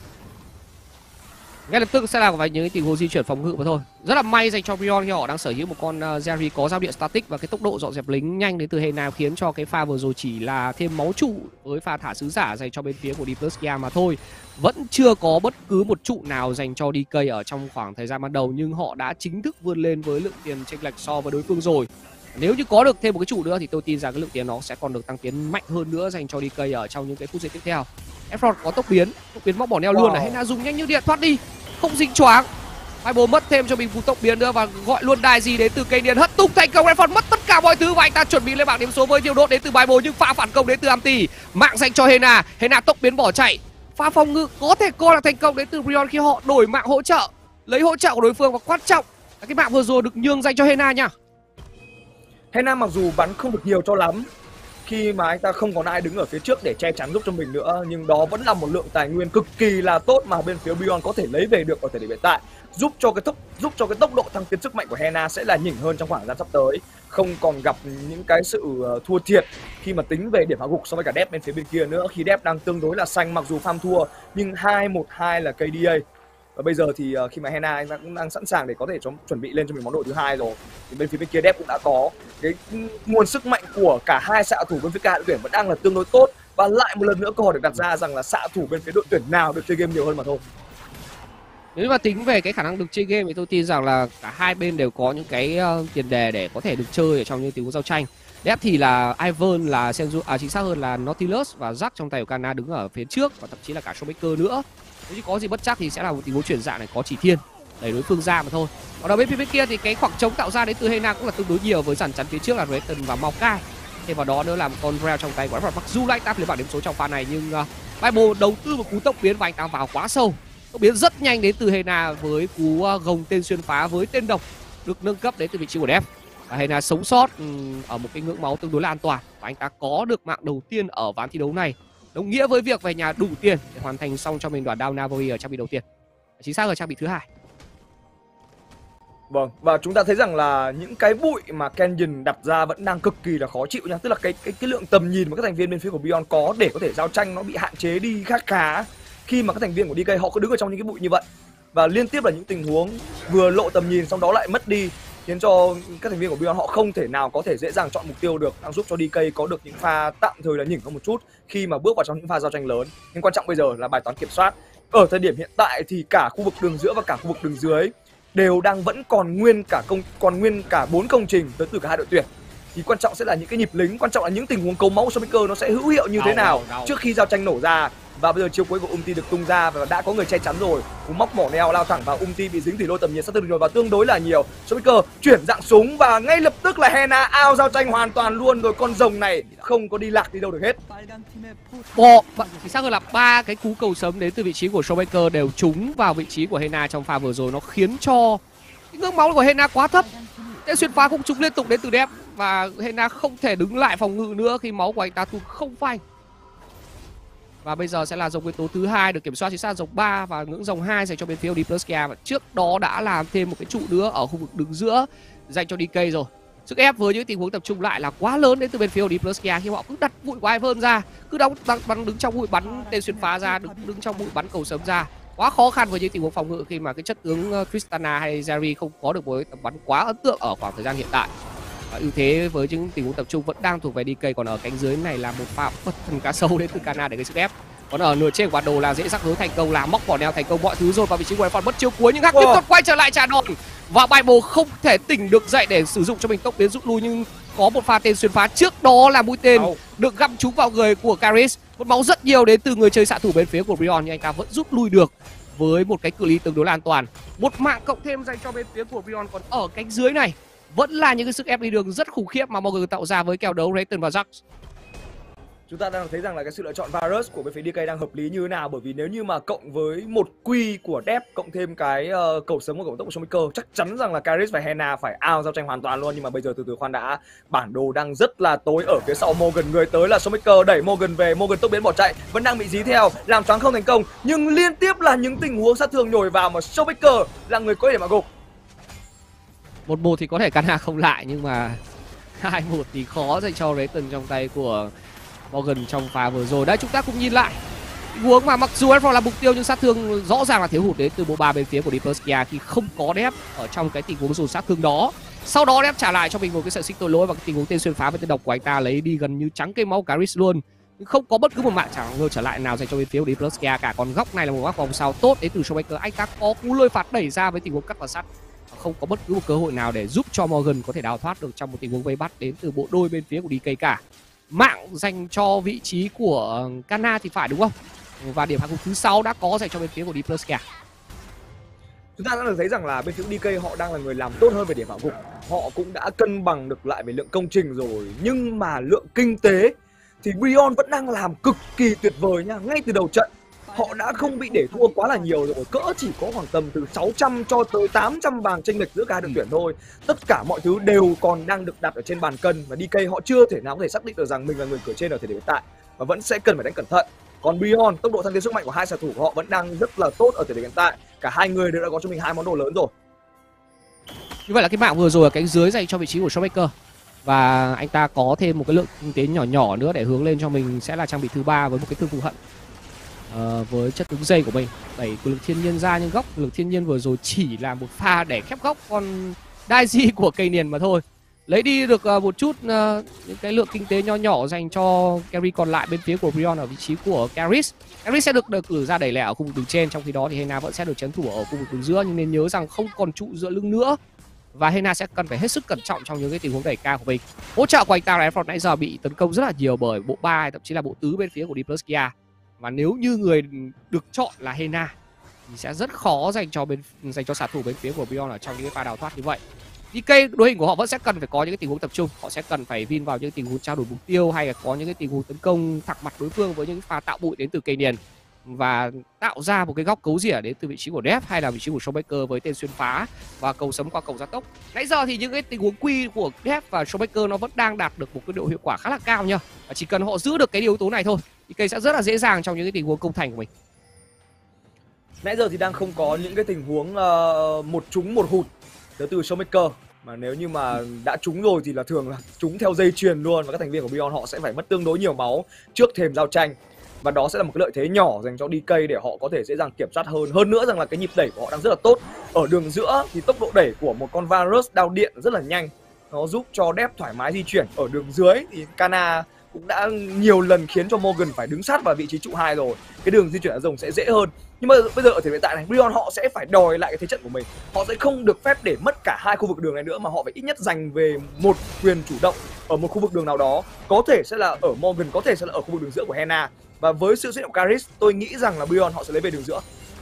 Ngay lập tức sẽ là vài những tình huống di chuyển phòng ngự mà thôi. Rất là may dành cho Beyond khi họ đang sở hữu một con uh, Jerry có giao điện static và cái tốc độ dọn dẹp lính nhanh đến từ Hena khiến cho cái pha vừa rồi chỉ là thêm máu trụ với pha thả sứ giả dành cho bên phía của Dipluskia mà thôi. Vẫn chưa có bất cứ một trụ nào dành cho đê ca ở trong khoảng thời gian ban đầu, nhưng họ đã chính thức vươn lên với lượng tiền chênh lệch so với đối phương rồi. Nếu như có được thêm một cái trụ nữa thì tôi tin rằng cái lượng tiền nó sẽ còn được tăng tiến mạnh hơn nữa dành cho đê ca ở trong những cái phút giây tiếp theo. Efron có tốc biến, tốc biến móc bỏ neo wow. luôn này, Hena dùng nhanh như điện thoát đi, không dính choáng. Bible mất thêm cho mình một tốc biến nữa và gọi luôn đài gì đến từ cây điền hất tung thành công. Efron mất tất cả mọi thứ và anh ta chuẩn bị lên bảng điểm số với nhiều đốt đến từ Bible, nhưng pha phản công đến từ Amti, mạng dành cho Hena. Hena tốc biến bỏ chạy, pha phòng ngự có thể coi là thành công đến từ Beyond khi họ đổi mạng hỗ trợ, lấy hỗ trợ của đối phương và quan trọng là cái mạng vừa rồi được nhường dành cho Hena nha. Hena mặc dù bắn không được nhiều cho lắm khi mà anh ta không còn ai đứng ở phía trước để che chắn giúp cho mình nữa, nhưng đó vẫn là một lượng tài nguyên cực kỳ là tốt mà bên phía Beyond có thể lấy về được ở thời điểm hiện tại, giúp cho cái tốc giúp cho cái tốc độ thăng tiến sức mạnh của Hena sẽ là nhỉnh hơn trong khoảng thời gian sắp tới, không còn gặp những cái sự uh, thua thiệt khi mà tính về điểm hạ gục so với cả Dep bên phía bên kia nữa, khi Dep đang tương đối là xanh mặc dù farm thua nhưng hai một hai là ca đê a. Và bây giờ thì uh, khi mà Hena anh ta cũng đang sẵn sàng để có thể cho, chuẩn bị lên cho mình món đồ thứ hai rồi, thì bên phía bên kia Dep cũng đã có cái nguồn sức mạnh của cả hai xạ thủ bên phía cả đội tuyển vẫn đang là tương đối tốt, và lại một lần nữa câu hỏi được đặt ra rằng là xạ thủ bên phía đội tuyển nào được chơi game nhiều hơn mà thôi. Nếu mà tính về cái khả năng được chơi game thì tôi tin rằng là cả hai bên đều có những cái uh, tiền đề để có thể được chơi ở trong những tình huống giao tranh. Dep thì là Ivern, là Senju, à chính xác hơn là Nautilus và Jack trong tay của Kana đứng ở phía trước, và thậm chí là cả Showmaker nữa. Nếu như có gì bất chắc thì sẽ là một tình huống chuyển dạng này có chỉ thiên đẩy đối phương ra mà thôi. Còn ở bên phía bên kia thì cái khoảng trống tạo ra đến từ Hena cũng là tương đối nhiều, với dàn chắn phía trước là Reton và Maokai. Thêm vào đó nữa là một con Rell trong tay của Edward. Mặc dù lại tap lên bảng điểm số trong pha này nhưng uh, Bible đầu tư một cú tốc biến và anh ta vào quá sâu. Tốc biến rất nhanh đến từ Hena với cú uh, gồng tên xuyên phá với tên độc được nâng cấp đến từ vị trí của Dep. Và Hena sống sót um, ở một cái ngưỡng máu tương đối là an toàn, và anh ta có được mạng đầu tiên ở ván thi đấu này, đồng nghĩa với việc về nhà đủ tiền để hoàn thành xong cho mình đoàn Down Navori ở trang bị đầu tiên, chính xác ở trang bị thứ hai. Vâng, và chúng ta thấy rằng là những cái bụi mà Kenyon đặt ra vẫn đang cực kỳ là khó chịu nha. Tức là cái cái cái lượng tầm nhìn mà các thành viên bên phía của Beyond có để có thể giao tranh nó bị hạn chế đi khá khá, khi mà các thành viên của đê ca họ cứ đứng ở trong những cái bụi như vậy, và liên tiếp là những tình huống vừa lộ tầm nhìn xong đó lại mất đi, khiến cho các thành viên của Beyond họ không thể nào có thể dễ dàng chọn mục tiêu được, đang giúp cho đê ca có được những pha tạm thời là nhỉnh hơn một chút khi mà bước vào trong những pha giao tranh lớn. Nhưng quan trọng bây giờ là bài toán kiểm soát. Ở thời điểm hiện tại thì cả khu vực đường giữa và cả khu vực đường dưới đều đang vẫn còn nguyên cả công còn nguyên cả bốn công trình tới từ cả hai đội tuyển. Thì quan trọng sẽ là những cái nhịp lính, quan trọng là những tình huống cấu máu của Showmaker nó sẽ hữu hiệu như thế nào trước khi giao tranh nổ ra. Và bây giờ chiêu cuối của Umti được tung ra và đã có người che chắn rồi, cú móc mỏ neo lao thẳng vào Umti bị dính thủy lôi tầm nhìn sát thương rồi và tương đối là nhiều. Showmaker chuyển dạng súng và ngay lập tức là Hena out giao tranh hoàn toàn luôn rồi, con rồng này không có đi lạc đi đâu được hết. Bộ thì xác hơn là ba cái cú cầu sấm đến từ vị trí của Showmaker đều trúng vào vị trí của Hena trong pha vừa rồi, nó khiến cho cái ngưỡng máu của Hena quá thấp. Tên xuyên phá cũng trúng liên tục đến từ Dep và Hena không thể đứng lại phòng ngự nữa khi máu của anh ta tụt không phanh. Và bây giờ sẽ là dòng nguyên tố thứ hai được kiểm soát, chính xác dòng ba và ngưỡng dòng hai dành cho bên phía đê plus Kia, và trước đó đã làm thêm một cái trụ nữa ở khu vực đứng giữa dành cho đê ca rồi. Sức ép với những tình huống tập trung lại là quá lớn đến từ bên phía đê plus Kia khi họ cứ đặt bụi của Ivern ra, cứ đóng bắn đứng trong bụi bắn tên xuyên phá ra, đứng đứng trong bụi bắn cầu sớm ra. Quá khó khăn với những tình huống phòng ngự khi mà cái chất tướng Tristana hay Jerry không có được một tầm bắn quá ấn tượng ở khoảng thời gian hiện tại. Và ưu thế với những tình huống tập trung vẫn đang thuộc về đê ca, còn ở cánh dưới này là một pha bất thần cá sấu đến từ Kana để gây sức ép. Còn ở nửa trên của bản đồ là dễ rắc rối thành công, là móc bỏ neo thành công mọi thứ rồi, vào vị trí của Efron mất chiêu cuối nhưng Hắc tiếp tục quay trở lại trả đòn và Bible không thể tỉnh được dậy để sử dụng cho mình tốc biến rút lui, nhưng có một pha tên xuyên phá trước đó là mũi tên được găm trúng vào người của Karis, mất máu rất nhiều đến từ người chơi xạ thủ bên phía của Brion nhưng anh ta vẫn rút lui được với một cái cự ly tương đối là an toàn. Một mạng cộng thêm dành cho bên phía của Brion, còn ở cánh dưới này vẫn là những cái sức ép đi đường rất khủng khiếp mà Morgan tạo ra với kèo đấu Rayton và Jax. Chúng ta đang thấy rằng là cái sự lựa chọn Varus của bên phía đê ca đang hợp lý như thế nào, bởi vì nếu như mà cộng với một quy của Dep cộng thêm cái uh, cầu sớm của cầu tốc của Showmaker, chắc chắn rằng là Karis và Hena phải out giao tranh hoàn toàn luôn. Nhưng mà bây giờ từ từ khoan đã, bản đồ đang rất là tối ở phía sau Morgan, người tới là Showmaker đẩy Morgan về, Morgan tốc biến bỏ chạy vẫn đang bị dí theo, làm choáng không thành công nhưng liên tiếp là những tình huống sát thương nhồi vào mà Showmaker là người có điểm mà gục. Một một thì có thể Kana không lại nhưng mà hai một thì khó dành cho Rayton trong tay của Morgan trong pha vừa rồi. Đây chúng ta cùng nhìn lại tình huống mà mặc dù Efron là mục tiêu nhưng sát thương rõ ràng là thiếu hụt đến từ bộ ba bên phía của đê plus Kia khi không có Dep ở trong cái tình huống dồn sát thương đó. Sau đó Dep trả lại cho mình một cái sợi xích tội lỗi và cái tình huống tên xuyên phá với tên độc của anh ta lấy đi gần như trắng cây máu Karis luôn. Nhưng không có bất cứ một mạng trả ngơ trở lại nào dành cho bên phía của đê plus Kia cả. Còn góc này là một góc vòng sau tốt đến từ Showmaker, anh ta có cú lôi phạt đẩy ra với tình huống cắt và sắt. Không có bất cứ một cơ hội nào để giúp cho Morgan có thể đào thoát được trong một tình huống vây bắt đến từ bộ đôi bên phía của đê ca cả. Mạng dành cho vị trí của Kana thì phải đúng không? Và điểm hạ gục thứ sáu đã có dành cho bên phía của đê plus Kia. Chúng ta đã được thấy rằng là bên phía đê ca họ đang là người làm tốt hơn về điểm hạ gục. Họ cũng đã cân bằng được lại về lượng công trình rồi, nhưng mà lượng kinh tế thì Brion vẫn đang làm cực kỳ tuyệt vời nha. Ngay từ đầu trận họ đã không bị để thua quá là nhiều rồi, cỡ chỉ có khoảng tầm từ sáu trăm cho tới tám trăm vàng chênh lệch giữa cả hai đội tuyển thôi. Tất cả mọi thứ đều còn đang được đặt ở trên bàn cân và đê ca họ chưa thể nào có thể xác định được rằng mình là người cửa trên ở thời điểm hiện tại và vẫn sẽ cần phải đánh cẩn thận. Còn Beyond, tốc độ thăng tiến sức mạnh của hai xạ thủ của họ vẫn đang rất là tốt ở thời điểm hiện tại. Cả hai người đều đã có cho mình hai món đồ lớn rồi. Như vậy là cái mạng vừa rồi ở cánh dưới dành cho vị trí của Showmaker. Và anh ta có thêm một cái lượng kinh tế nhỏ nhỏ nữa để hướng lên cho mình sẽ là trang bị thứ ba với một cái thương phù hận. À, với chất tướng dây của mình đẩy lực thiên nhiên ra, nhưng góc lực thiên nhiên vừa rồi chỉ là một pha để khép góc con Daisy của cây niền mà thôi. Lấy đi được uh, một chút uh, những cái lượng kinh tế nho nhỏ dành cho carry còn lại bên phía của Brion ở vị trí của Caris. Caris sẽ được, được cử ra đẩy lẻ ở khu vực đường trên, trong khi đó thì Hena vẫn sẽ được trấn thủ ở khu vực đường giữa, nhưng nên nhớ rằng không còn trụ giữa lưng nữa và Hena sẽ cần phải hết sức cẩn trọng trong những cái tình huống đẩy cao của mình. Hỗ trợ của anh ta là Effort nãy giờ bị tấn công rất là nhiều bởi bộ ba thậm chí là bộ tứ bên phía của D plus Kia. Và nếu như người được chọn là Hena thì sẽ rất khó dành cho bên dành cho xạ thủ bên phía của Brion ở trong những cái pha đào thoát như vậy. đê ca đối hình của họ vẫn sẽ cần phải có những cái tình huống tập trung, họ sẽ cần phải vin vào những tình huống trao đổi mục tiêu hay là có những cái tình huống tấn công thẳng mặt đối phương với những pha tạo bụi đến từ cây niền và tạo ra một cái góc cấu rỉa đến từ vị trí của Death hay là vị trí của Showmaker với tên xuyên phá và cầu sấm qua cầu gia tốc. Nãy giờ thì những cái tình huống quy của Death và Showmaker nó vẫn đang đạt được một cái độ hiệu quả khá là cao nha. Và chỉ cần họ giữ được cái yếu tố này thôi thì cây sẽ rất là dễ dàng trong những cái tình huống công thành của mình. Nãy giờ thì đang không có những cái tình huống uh, một trúng một hụt tới từ Showmaker, mà nếu như mà đã trúng rồi thì là thường là trúng theo dây chuyền luôn và các thành viên của Beyond họ sẽ phải mất tương đối nhiều máu trước thềm giao tranh. Và đó sẽ là một cái lợi thế nhỏ dành cho đê ca để họ có thể dễ dàng kiểm soát hơn. Hơn nữa rằng là cái nhịp đẩy của họ đang rất là tốt. Ở đường giữa thì tốc độ đẩy của một con Varus đao điện rất là nhanh. Nó giúp cho Death thoải mái di chuyển. Ở đường dưới thì Kana cũng đã nhiều lần khiến cho Morgan phải đứng sát vào vị trí trụ hai rồi. Cái đường di chuyển ở rồng sẽ dễ hơn. Nhưng mà bây giờ ở thời hiện tại này, Beyond họ sẽ phải đòi lại cái thế trận của mình. Họ sẽ không được phép để mất cả hai khu vực đường này nữa, mà họ phải ít nhất giành về một quyền chủ động ở một khu vực đường nào đó. Có thể sẽ là ở Morgan, có thể sẽ là ở khu vực đường giữa của Hena. Và với sự xuất hiện của Caris, tôi nghĩ rằng là Beyond họ sẽ lấy về đường giữa.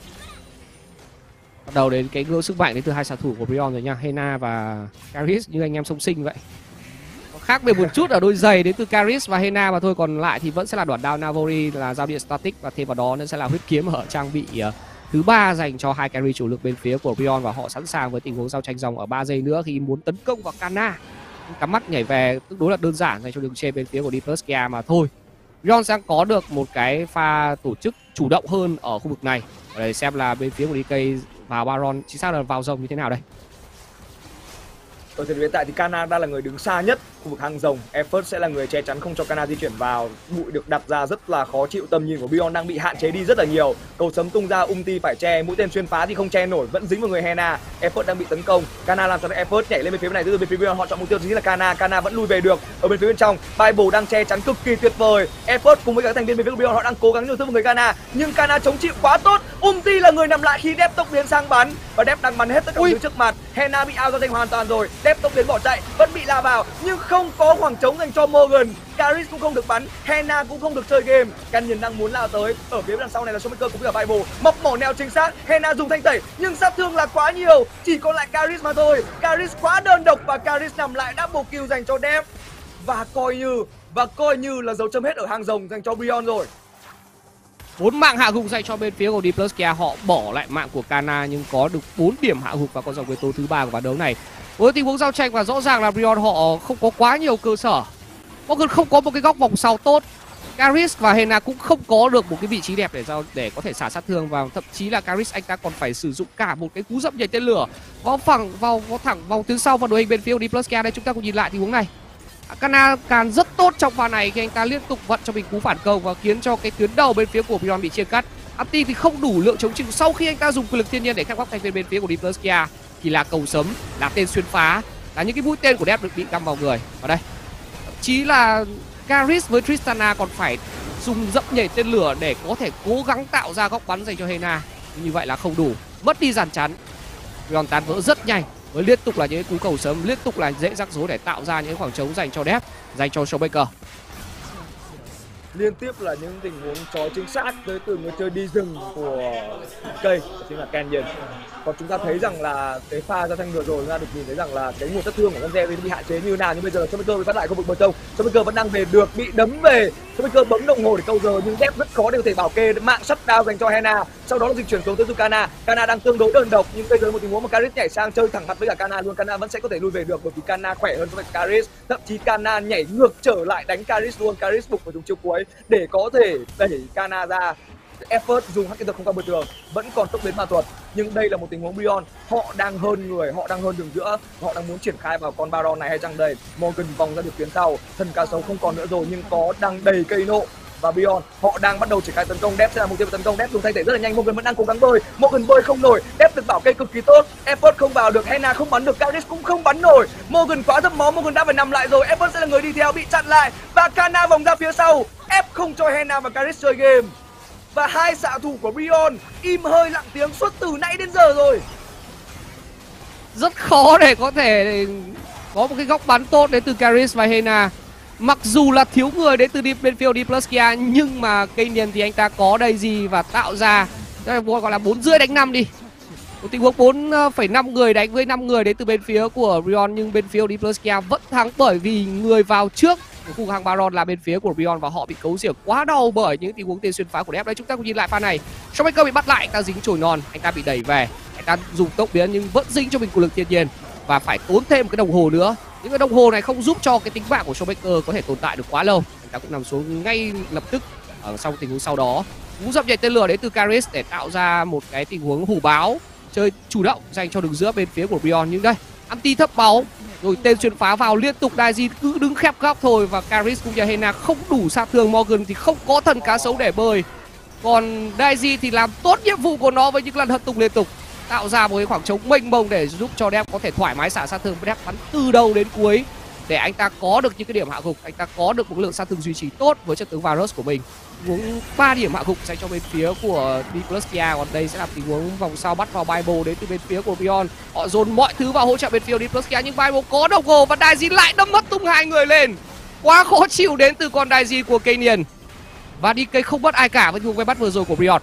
Bắt đầu đến cái ngưỡng sức mạnh đến từ hai xạ thủ của Beyond rồi nha, Hena và Caris như anh em song sinh vậy. Có khác biệt một chút ở đôi giày đến từ Caris và Hena mà thôi, còn lại thì vẫn sẽ là đoạn đao Navori là giao điện static và thêm vào đó nữa sẽ là huyết kiếm ở trang bị uh, thứ ba dành cho hai carry chủ lực bên phía của Beyond, và họ sẵn sàng với tình huống giao tranh dòng ở ba giây nữa khi muốn tấn công vào Kana. Cắm mắt nhảy về tương đối là đơn giản dành cho đường trên bên phía của D plus Kia mà thôi. Beyond sẽ có được một cái pha tổ chức chủ động hơn ở khu vực này. Để xem là bên phía của đê ca vào Baron chính xác là vào rồng như thế nào đây. Ở thời điểm hiện tại thì Kana đang là người đứng xa nhất khu vực hang rồng. Effort sẽ là người che chắn không cho Kana di chuyển vào. Bụi được đặt ra rất là khó chịu, tầm nhìn của Beyond đang bị hạn chế đi rất là nhiều. Cầu sấm tung ra, ulti phải che, mũi tên xuyên phá thì không che nổi, vẫn dính vào người Hena. Effort đang bị tấn công. Kana làm cho Effort nhảy lên bên phía bên này, từ bên phía Beyond họ chọn mục tiêu chính là Kana. Kana vẫn lui về được. Ở bên phía bên trong, Bible đang che chắn cực kỳ tuyệt vời. Effort cùng với các thành viên bên phía Beyond họ đang cố gắng nhiều thứ vào người Kana, nhưng Kana chống chịu quá tốt. Ulti là người nằm lại khi Death tốc biến sang bắn và Death đang bắn hết tất cả thứ trước mặt. Hena bị out ra thành hoàn toàn rồi. Death tốc biến bỏ chạy, vẫn bị la vào nhưng không có khoảng trống dành cho Morgan. Caris cũng không được bắn, Hena cũng không được chơi game. Canyon đang muốn lao tới, ở phía đằng sau này là Showmaker cũng như là Bible. Mọc mỏ neo chính xác, Hena dùng thanh tẩy nhưng sát thương là quá nhiều, chỉ còn lại Caris mà thôi. Caris quá đơn độc và Caris nằm lại double kill dành cho Death. Và coi như và coi như là dấu chấm hết ở hang rồng dành cho Beyond rồi. Bốn mạng hạ gục dành cho bên phía của D plus Kia, họ bỏ lại mạng của Kana nhưng có được bốn điểm hạ gục vào con rồng yếu tố thứ ba của ván đấu này. Với tình huống giao tranh và rõ ràng là Beyond họ không có quá nhiều cơ sở. Morgan không có một cái góc vòng sau tốt. Caris và Hena cũng không có được một cái vị trí đẹp để giao để có thể xả sát thương vào, thậm chí là Caris anh ta còn phải sử dụng cả một cái cú dậm nhảy tên lửa vào phẳng vào vào thẳng vào tuyến sau vào đội hình bên phía của D plus Kia. Đây chúng ta cùng nhìn lại tình huống này. Kana càn rất tốt trong pha này khi anh ta liên tục vận cho mình cú phản công và khiến cho cái tuyến đầu bên phía của Beyond bị chia cắt. Anti thì không đủ lượng chống chịu sau khi anh ta dùng quyền lực thiên nhiên để khép góc thành viên bên phía của D plus Kia, thì là cầu sấm, là tên xuyên phá, là những cái mũi tên của Death được bị găm vào người. Ở đây thậm chí là Caris với Tristana còn phải dùng dậm nhảy tên lửa để có thể cố gắng tạo ra góc bắn dành cho Hena. Như vậy là không đủ, mất đi dàn chắn. Beyond tán vỡ rất nhanh với liên tục là những cú cầu sớm, liên tục là dễ rắc rối để tạo ra những khoảng trống dành cho Death, dành cho Showmaker. Liên tiếp là những tình huống chói chính xác tới từ người chơi đi rừng của cây, chính là Canyon. Còn chúng ta thấy rằng là cái pha giao tranh vừa rồi chúng ta được nhìn thấy rằng là cái nguồn sát thương của con Jerry bị hạn chế như nào, nhưng bây giờ Shomaker bị bắt lại khu vực bờ sông. Shomaker vẫn đang về được, bị đấm về. Shomaker bấm đồng hồ để câu giờ nhưng Dép rất khó để có thể bảo kê mạng shut down dành cho Hena. Sau đó là dịch chuyển xuống tới Kana. Kana đang tương đối đơn độc nhưng bây giờ một tình huống mà Karis nhảy sang chơi thẳng mặt với cả Kana luôn. Kana vẫn sẽ có thể lui về được bởi vì Kana khỏe hơn so với Karis. Thậm chí Kana nhảy ngược trở lại đánh Karis luôn. Karis buộc vào dùng chiêu cuối để có thể đẩy Kana ra. Effort dùng hack kỹ thuật không qua bờ tường vẫn còn tốc đến ma thuật, nhưng đây là một tình huống Brion, họ đang hơn người, họ đang hơn đường giữa, họ đang muốn triển khai vào con Baron này hay chăng đây. Morgan vòng ra được tuyến sau, thần cá sấu không còn nữa rồi nhưng có đang đầy cây nộ và Brion họ đang bắt đầu triển khai tấn công. Dép sẽ là mục tiêu tấn công, Dép dùng thay thể rất là nhanh. Morgan vẫn đang cố gắng bơi, Morgan bơi không nổi, Dép được bảo kê cực kỳ tốt, Effort không vào được, Hena không bắn được, Karis cũng không bắn nổi. Morgan quá thấp máu, Morgan đã phải nằm lại rồi, Effort sẽ là người đi theo, bị chặn lại và Kana vòng ra phía sau, ép không cho Hena và Karis chơi game. Và hai xạ thủ của Brion im hơi lặng tiếng suốt từ nãy đến giờ rồi. Rất khó để có thể có một cái góc bắn tốt đến từ Karis và Hena. Mặc dù là thiếu người đến từ bên phía D plus Kia nhưng mà Canyon thì anh ta có Daisy và tạo ra gọi là bốn rưỡi đánh năm đi. Một tình huống bốn phẩy năm người đánh với năm người đến từ bên phía của Brion, nhưng bên phía D plus Kia vẫn thắng bởi vì người vào trước khu hàng Baron là bên phía của Brion và họ bị cấu rỉa quá đau bởi những tình huống tên xuyên phá của Dép. Đấy, chúng ta cùng nhìn lại pha này. Shomaker bị bắt lại, anh ta dính chổi non, anh ta bị đẩy về, anh ta dùng tốc biến nhưng vẫn dính cho mình của lực thiên nhiên và phải tốn thêm một cái đồng hồ nữa. Những cái đồng hồ này không giúp cho cái tính mạng của Shomaker có thể tồn tại được quá lâu. Anh ta cũng nằm xuống ngay lập tức ở sau tình huống sau đó. Cú dập nhảy tên lửa đến từ Karis để tạo ra một cái tình huống hủ báo chơi chủ động dành cho đường giữa bên phía của Brion. Nhưng đây, anti thấp máu rồi tên xuyên phá vào liên tục, Daisy cứ đứng khép góc thôi và Karis cũng như Hena không đủ sát thương. Morgan thì không có thần cá sấu để bơi, còn Daisy thì làm tốt nhiệm vụ của nó với những lần hất tung liên tục, tạo ra một cái khoảng trống mênh mông để giúp cho Dép có thể thoải mái xả sát thương. Dép bắn từ đầu đến cuối để anh ta có được những cái điểm hạ gục, anh ta có được một lượng sát thương duy trì tốt với trận tướng Varus của mình. Huống ba điểm hạ gục dành cho bên phía của D plus Kia. Còn đây sẽ là tình huống vòng sau bắt vào Bible đến từ bên phía của Brion. Họ dồn mọi thứ vào hỗ trợ bên phía D plus Kia nhưng Bible có đồng hồ và Daisy lại đâm mất tung hai người lên. Quá khó chịu đến từ con Daisy của Canyon. Và đê ca không bắt ai cả với tình huống vây bắt vừa rồi của Brion.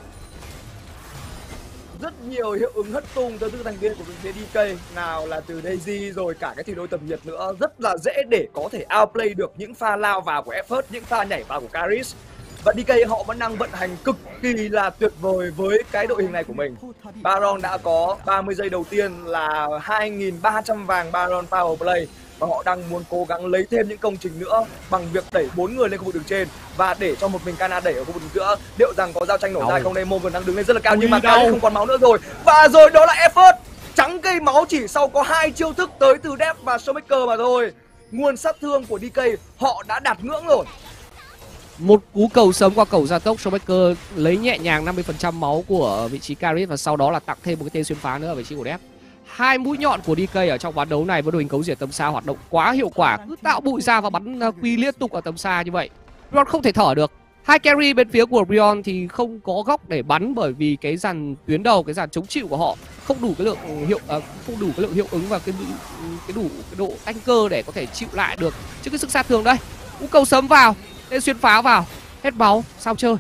Rất nhiều hiệu ứng hất tung tới từ thành viên của bên phía đê ca, nào là từ Daisy rồi cả cái thi đấu tầm nhiệt nữa, rất là dễ để có thể outplay được những pha lao vào của Effort, những pha nhảy vào của Karis. Và đê ca họ vẫn đang vận hành cực kỳ là tuyệt vời với cái đội hình này của mình. Baron đã có ba mươi giây đầu tiên là hai nghìn ba trăm vàng Baron Power Play và họ đang muốn cố gắng lấy thêm những công trình nữa bằng việc đẩy bốn người lên khu vực đường trên và để cho một mình Kana đẩy ở khu vực đường giữa. Liệu rằng có giao tranh nổ ra không đây? Morgan đang đứng lên rất là cao nhưng mà Kana không còn máu nữa rồi. Và rồi đó là Effort trắng cây máu chỉ sau có hai chiêu thức tới từ Dép và Shomaker mà thôi. Nguồn sát thương của đê ca họ đã đạt ngưỡng rồi. Một cú cầu sớm qua cầu gia tốc, Shomaker lấy nhẹ nhàng năm mươi phần trăm máu của vị trí Karis và sau đó là tặng thêm một cái tên xuyên phá nữa ở vị trí của Dép. Hai mũi nhọn của đê ca ở trong ván đấu này với đội hình cấu rỉa tầm xa hoạt động quá hiệu quả, cứ tạo bụi ra và bắn quy liên tục ở tầm xa như vậy. Brion không thể thở được. Hai carry bên phía của Brion thì không có góc để bắn bởi vì cái dàn tuyến đầu, cái dàn chống chịu của họ không đủ cái lượng hiệu uh, không đủ cái lượng hiệu ứng và cái cái đủ cái độ tanh cơ để có thể chịu lại được trước cái sức sát thương đây. Cú cầu sớm vào, tên xuyên phá vào, hết máu, sao chơi?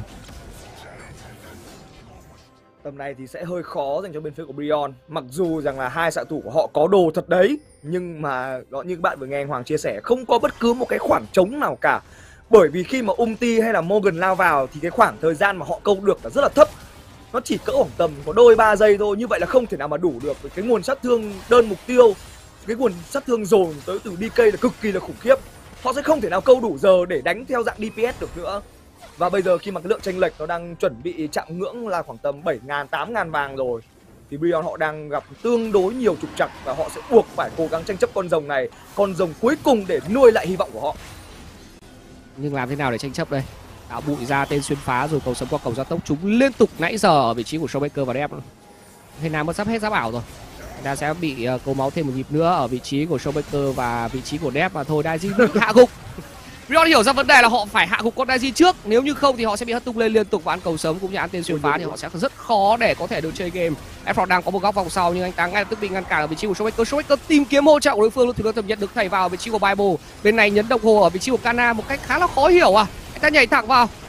Tầm này thì sẽ hơi khó dành cho bên phía của Brion. Mặc dù rằng là hai xạ thủ của họ có đồ thật đấy, nhưng mà đó như các bạn vừa nghe anh Hoàng chia sẻ, không có bất cứ một cái khoảng trống nào cả. Bởi vì khi mà Umti hay là Morgan lao vào thì cái khoảng thời gian mà họ câu được là rất là thấp. Nó chỉ cỡ khoảng tầm có đôi ba giây thôi, như vậy là không thể nào mà đủ được. Với cái nguồn sát thương đơn mục tiêu, cái nguồn sát thương dồn tới từ đê ca là cực kỳ là khủng khiếp. Họ sẽ không thể nào câu đủ giờ để đánh theo dạng đê pê ét được nữa. Và bây giờ khi mà cái lượng chênh lệch nó đang chuẩn bị chạm ngưỡng là khoảng tầm bảy nghìn, tám nghìn vàng rồi, thì Brion họ đang gặp tương đối nhiều trục trặc và họ sẽ buộc phải cố gắng tranh chấp con rồng này, con rồng cuối cùng để nuôi lại hy vọng của họ. Nhưng làm thế nào để tranh chấp đây? Tạo bụi ra, tên xuyên phá rồi cầu sấm qua cầu gia tốc chúng liên tục nãy giờ ở vị trí của Shomaker và Dép. Hena mất sắp hết giáp ảo rồi. Người ta sẽ bị uh, cố máu thêm một nhịp nữa ở vị trí của Shomaker và vị trí của Dép mà thôi. Daisy bị hạ gục. Brion hiểu ra vấn đề là họ phải hạ gục con Daisy trước, nếu như không thì họ sẽ bị hất tung lên liên tục và ăn cầu sớm cũng như ăn tên xuyên phá thì họ sẽ rất khó để có thể được chơi game. Effort đang có một góc vòng sau nhưng anh ta ngay lập tức bị ngăn cản ở vị trí của Shomaker. Shomaker tìm kiếm hỗ trợ của đối phương luôn, thì nó thẩm nhận được thầy vào ở vị trí của Bible. Bên này nhấn đồng hồ ở vị trí của Kana một cách khá là khó hiểu à. Anh ta nhảy thẳng vào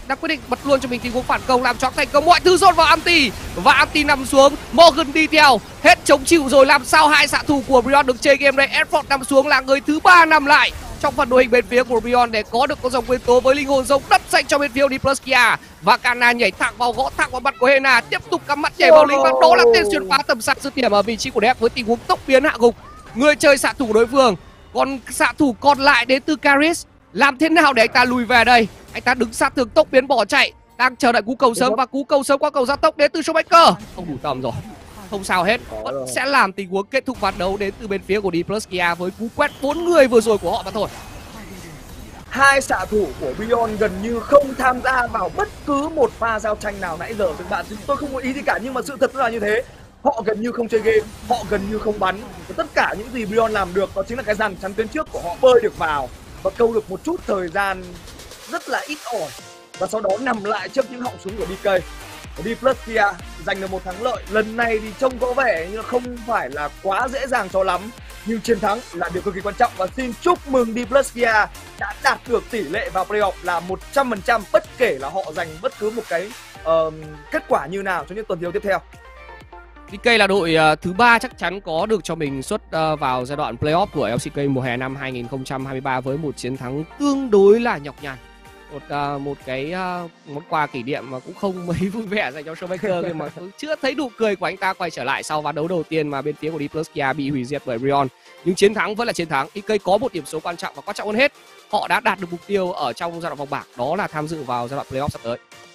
đã quyết định bật luôn cho mình tình huống phản công, làm choáng thành công, mọi thứ dồn vào Anti và Anti nằm xuống. Morgan đi theo, hết chống chịu rồi, làm sao hai xạ thủ của Brion được chơi game đây. Edford nằm xuống là người thứ ba nằm lại trong phần đội hình bên phía của Brion để có được con rồng nguyên tố với linh hồn rồng đất dành cho bên phía Diplos Kia. Và Kana nhảy thẳng vào, gõ thẳng vào mặt của Hena, tiếp tục cắm mắt nhảy vào lính bắn. Đó là tên xuyên phá tầm sát dứt điểm ở vị trí của Death với tình huống tốc biến hạ gục người chơi xạ thủ đối phương. Còn xạ thủ còn lại đến từ Caris, làm thế nào để anh ta lùi về đây? Anh ta đứng sát tường tốc biến bỏ chạy, đang chờ đợi cú cầu sớm và cú cầu sớm qua cầu gia tốc đến từ Showmaker. Không đủ tầm rồi, không sao hết, vẫn sẽ làm tình huống kết thúc ván đấu đến từ bên phía của Diplos Kia với cú quét bốn người vừa rồi của họ mà thôi. Hai xạ thủ của Brion gần như không tham gia vào bất cứ một pha giao tranh nào nãy giờ các bạn. Tôi không có ý gì cả, nhưng mà sự thật là như thế. Họ gần như không chơi game, họ gần như không bắn. Và tất cả những gì Brion làm được đó chính là cái dàn chắn tuyến trước của họ bơi được vào và câu được một chút thời gian rất là ít ỏi, và sau đó nằm lại trước những họng súng của đê ca. Diplos Kia giành được một thắng lợi lần này thì trông có vẻ như không phải là quá dễ dàng cho lắm, nhưng chiến thắng là điều cực kỳ quan trọng. Và xin chúc mừng Diplos Kia đã đạt được tỷ lệ vào playoff là một trăm phần trăm bất kể là họ giành bất cứ một cái uh, kết quả như nào trong những tuần đấu tiếp theo. đê ca là đội uh, thứ ba chắc chắn có được cho mình suất uh, vào giai đoạn playoff của lờ xê ca mùa hè năm hai nghìn không trăm hai mươi ba với một chiến thắng tương đối là nhọc nhằn. Một uh, một cái uh, món quà kỷ niệm mà cũng không mấy vui vẻ dành cho Showmaker nhưng mà chưa thấy nụ cười của anh ta quay trở lại sau ván đấu đầu tiên mà bên phía của Diplos Kia bị hủy diệt bởi Brion. Nhưng chiến thắng vẫn là chiến thắng. đê ca có một điểm số quan trọng và quan trọng hơn hết, họ đã đạt được mục tiêu ở trong giai đoạn vòng bảng, đó là tham dự vào giai đoạn playoff sắp tới.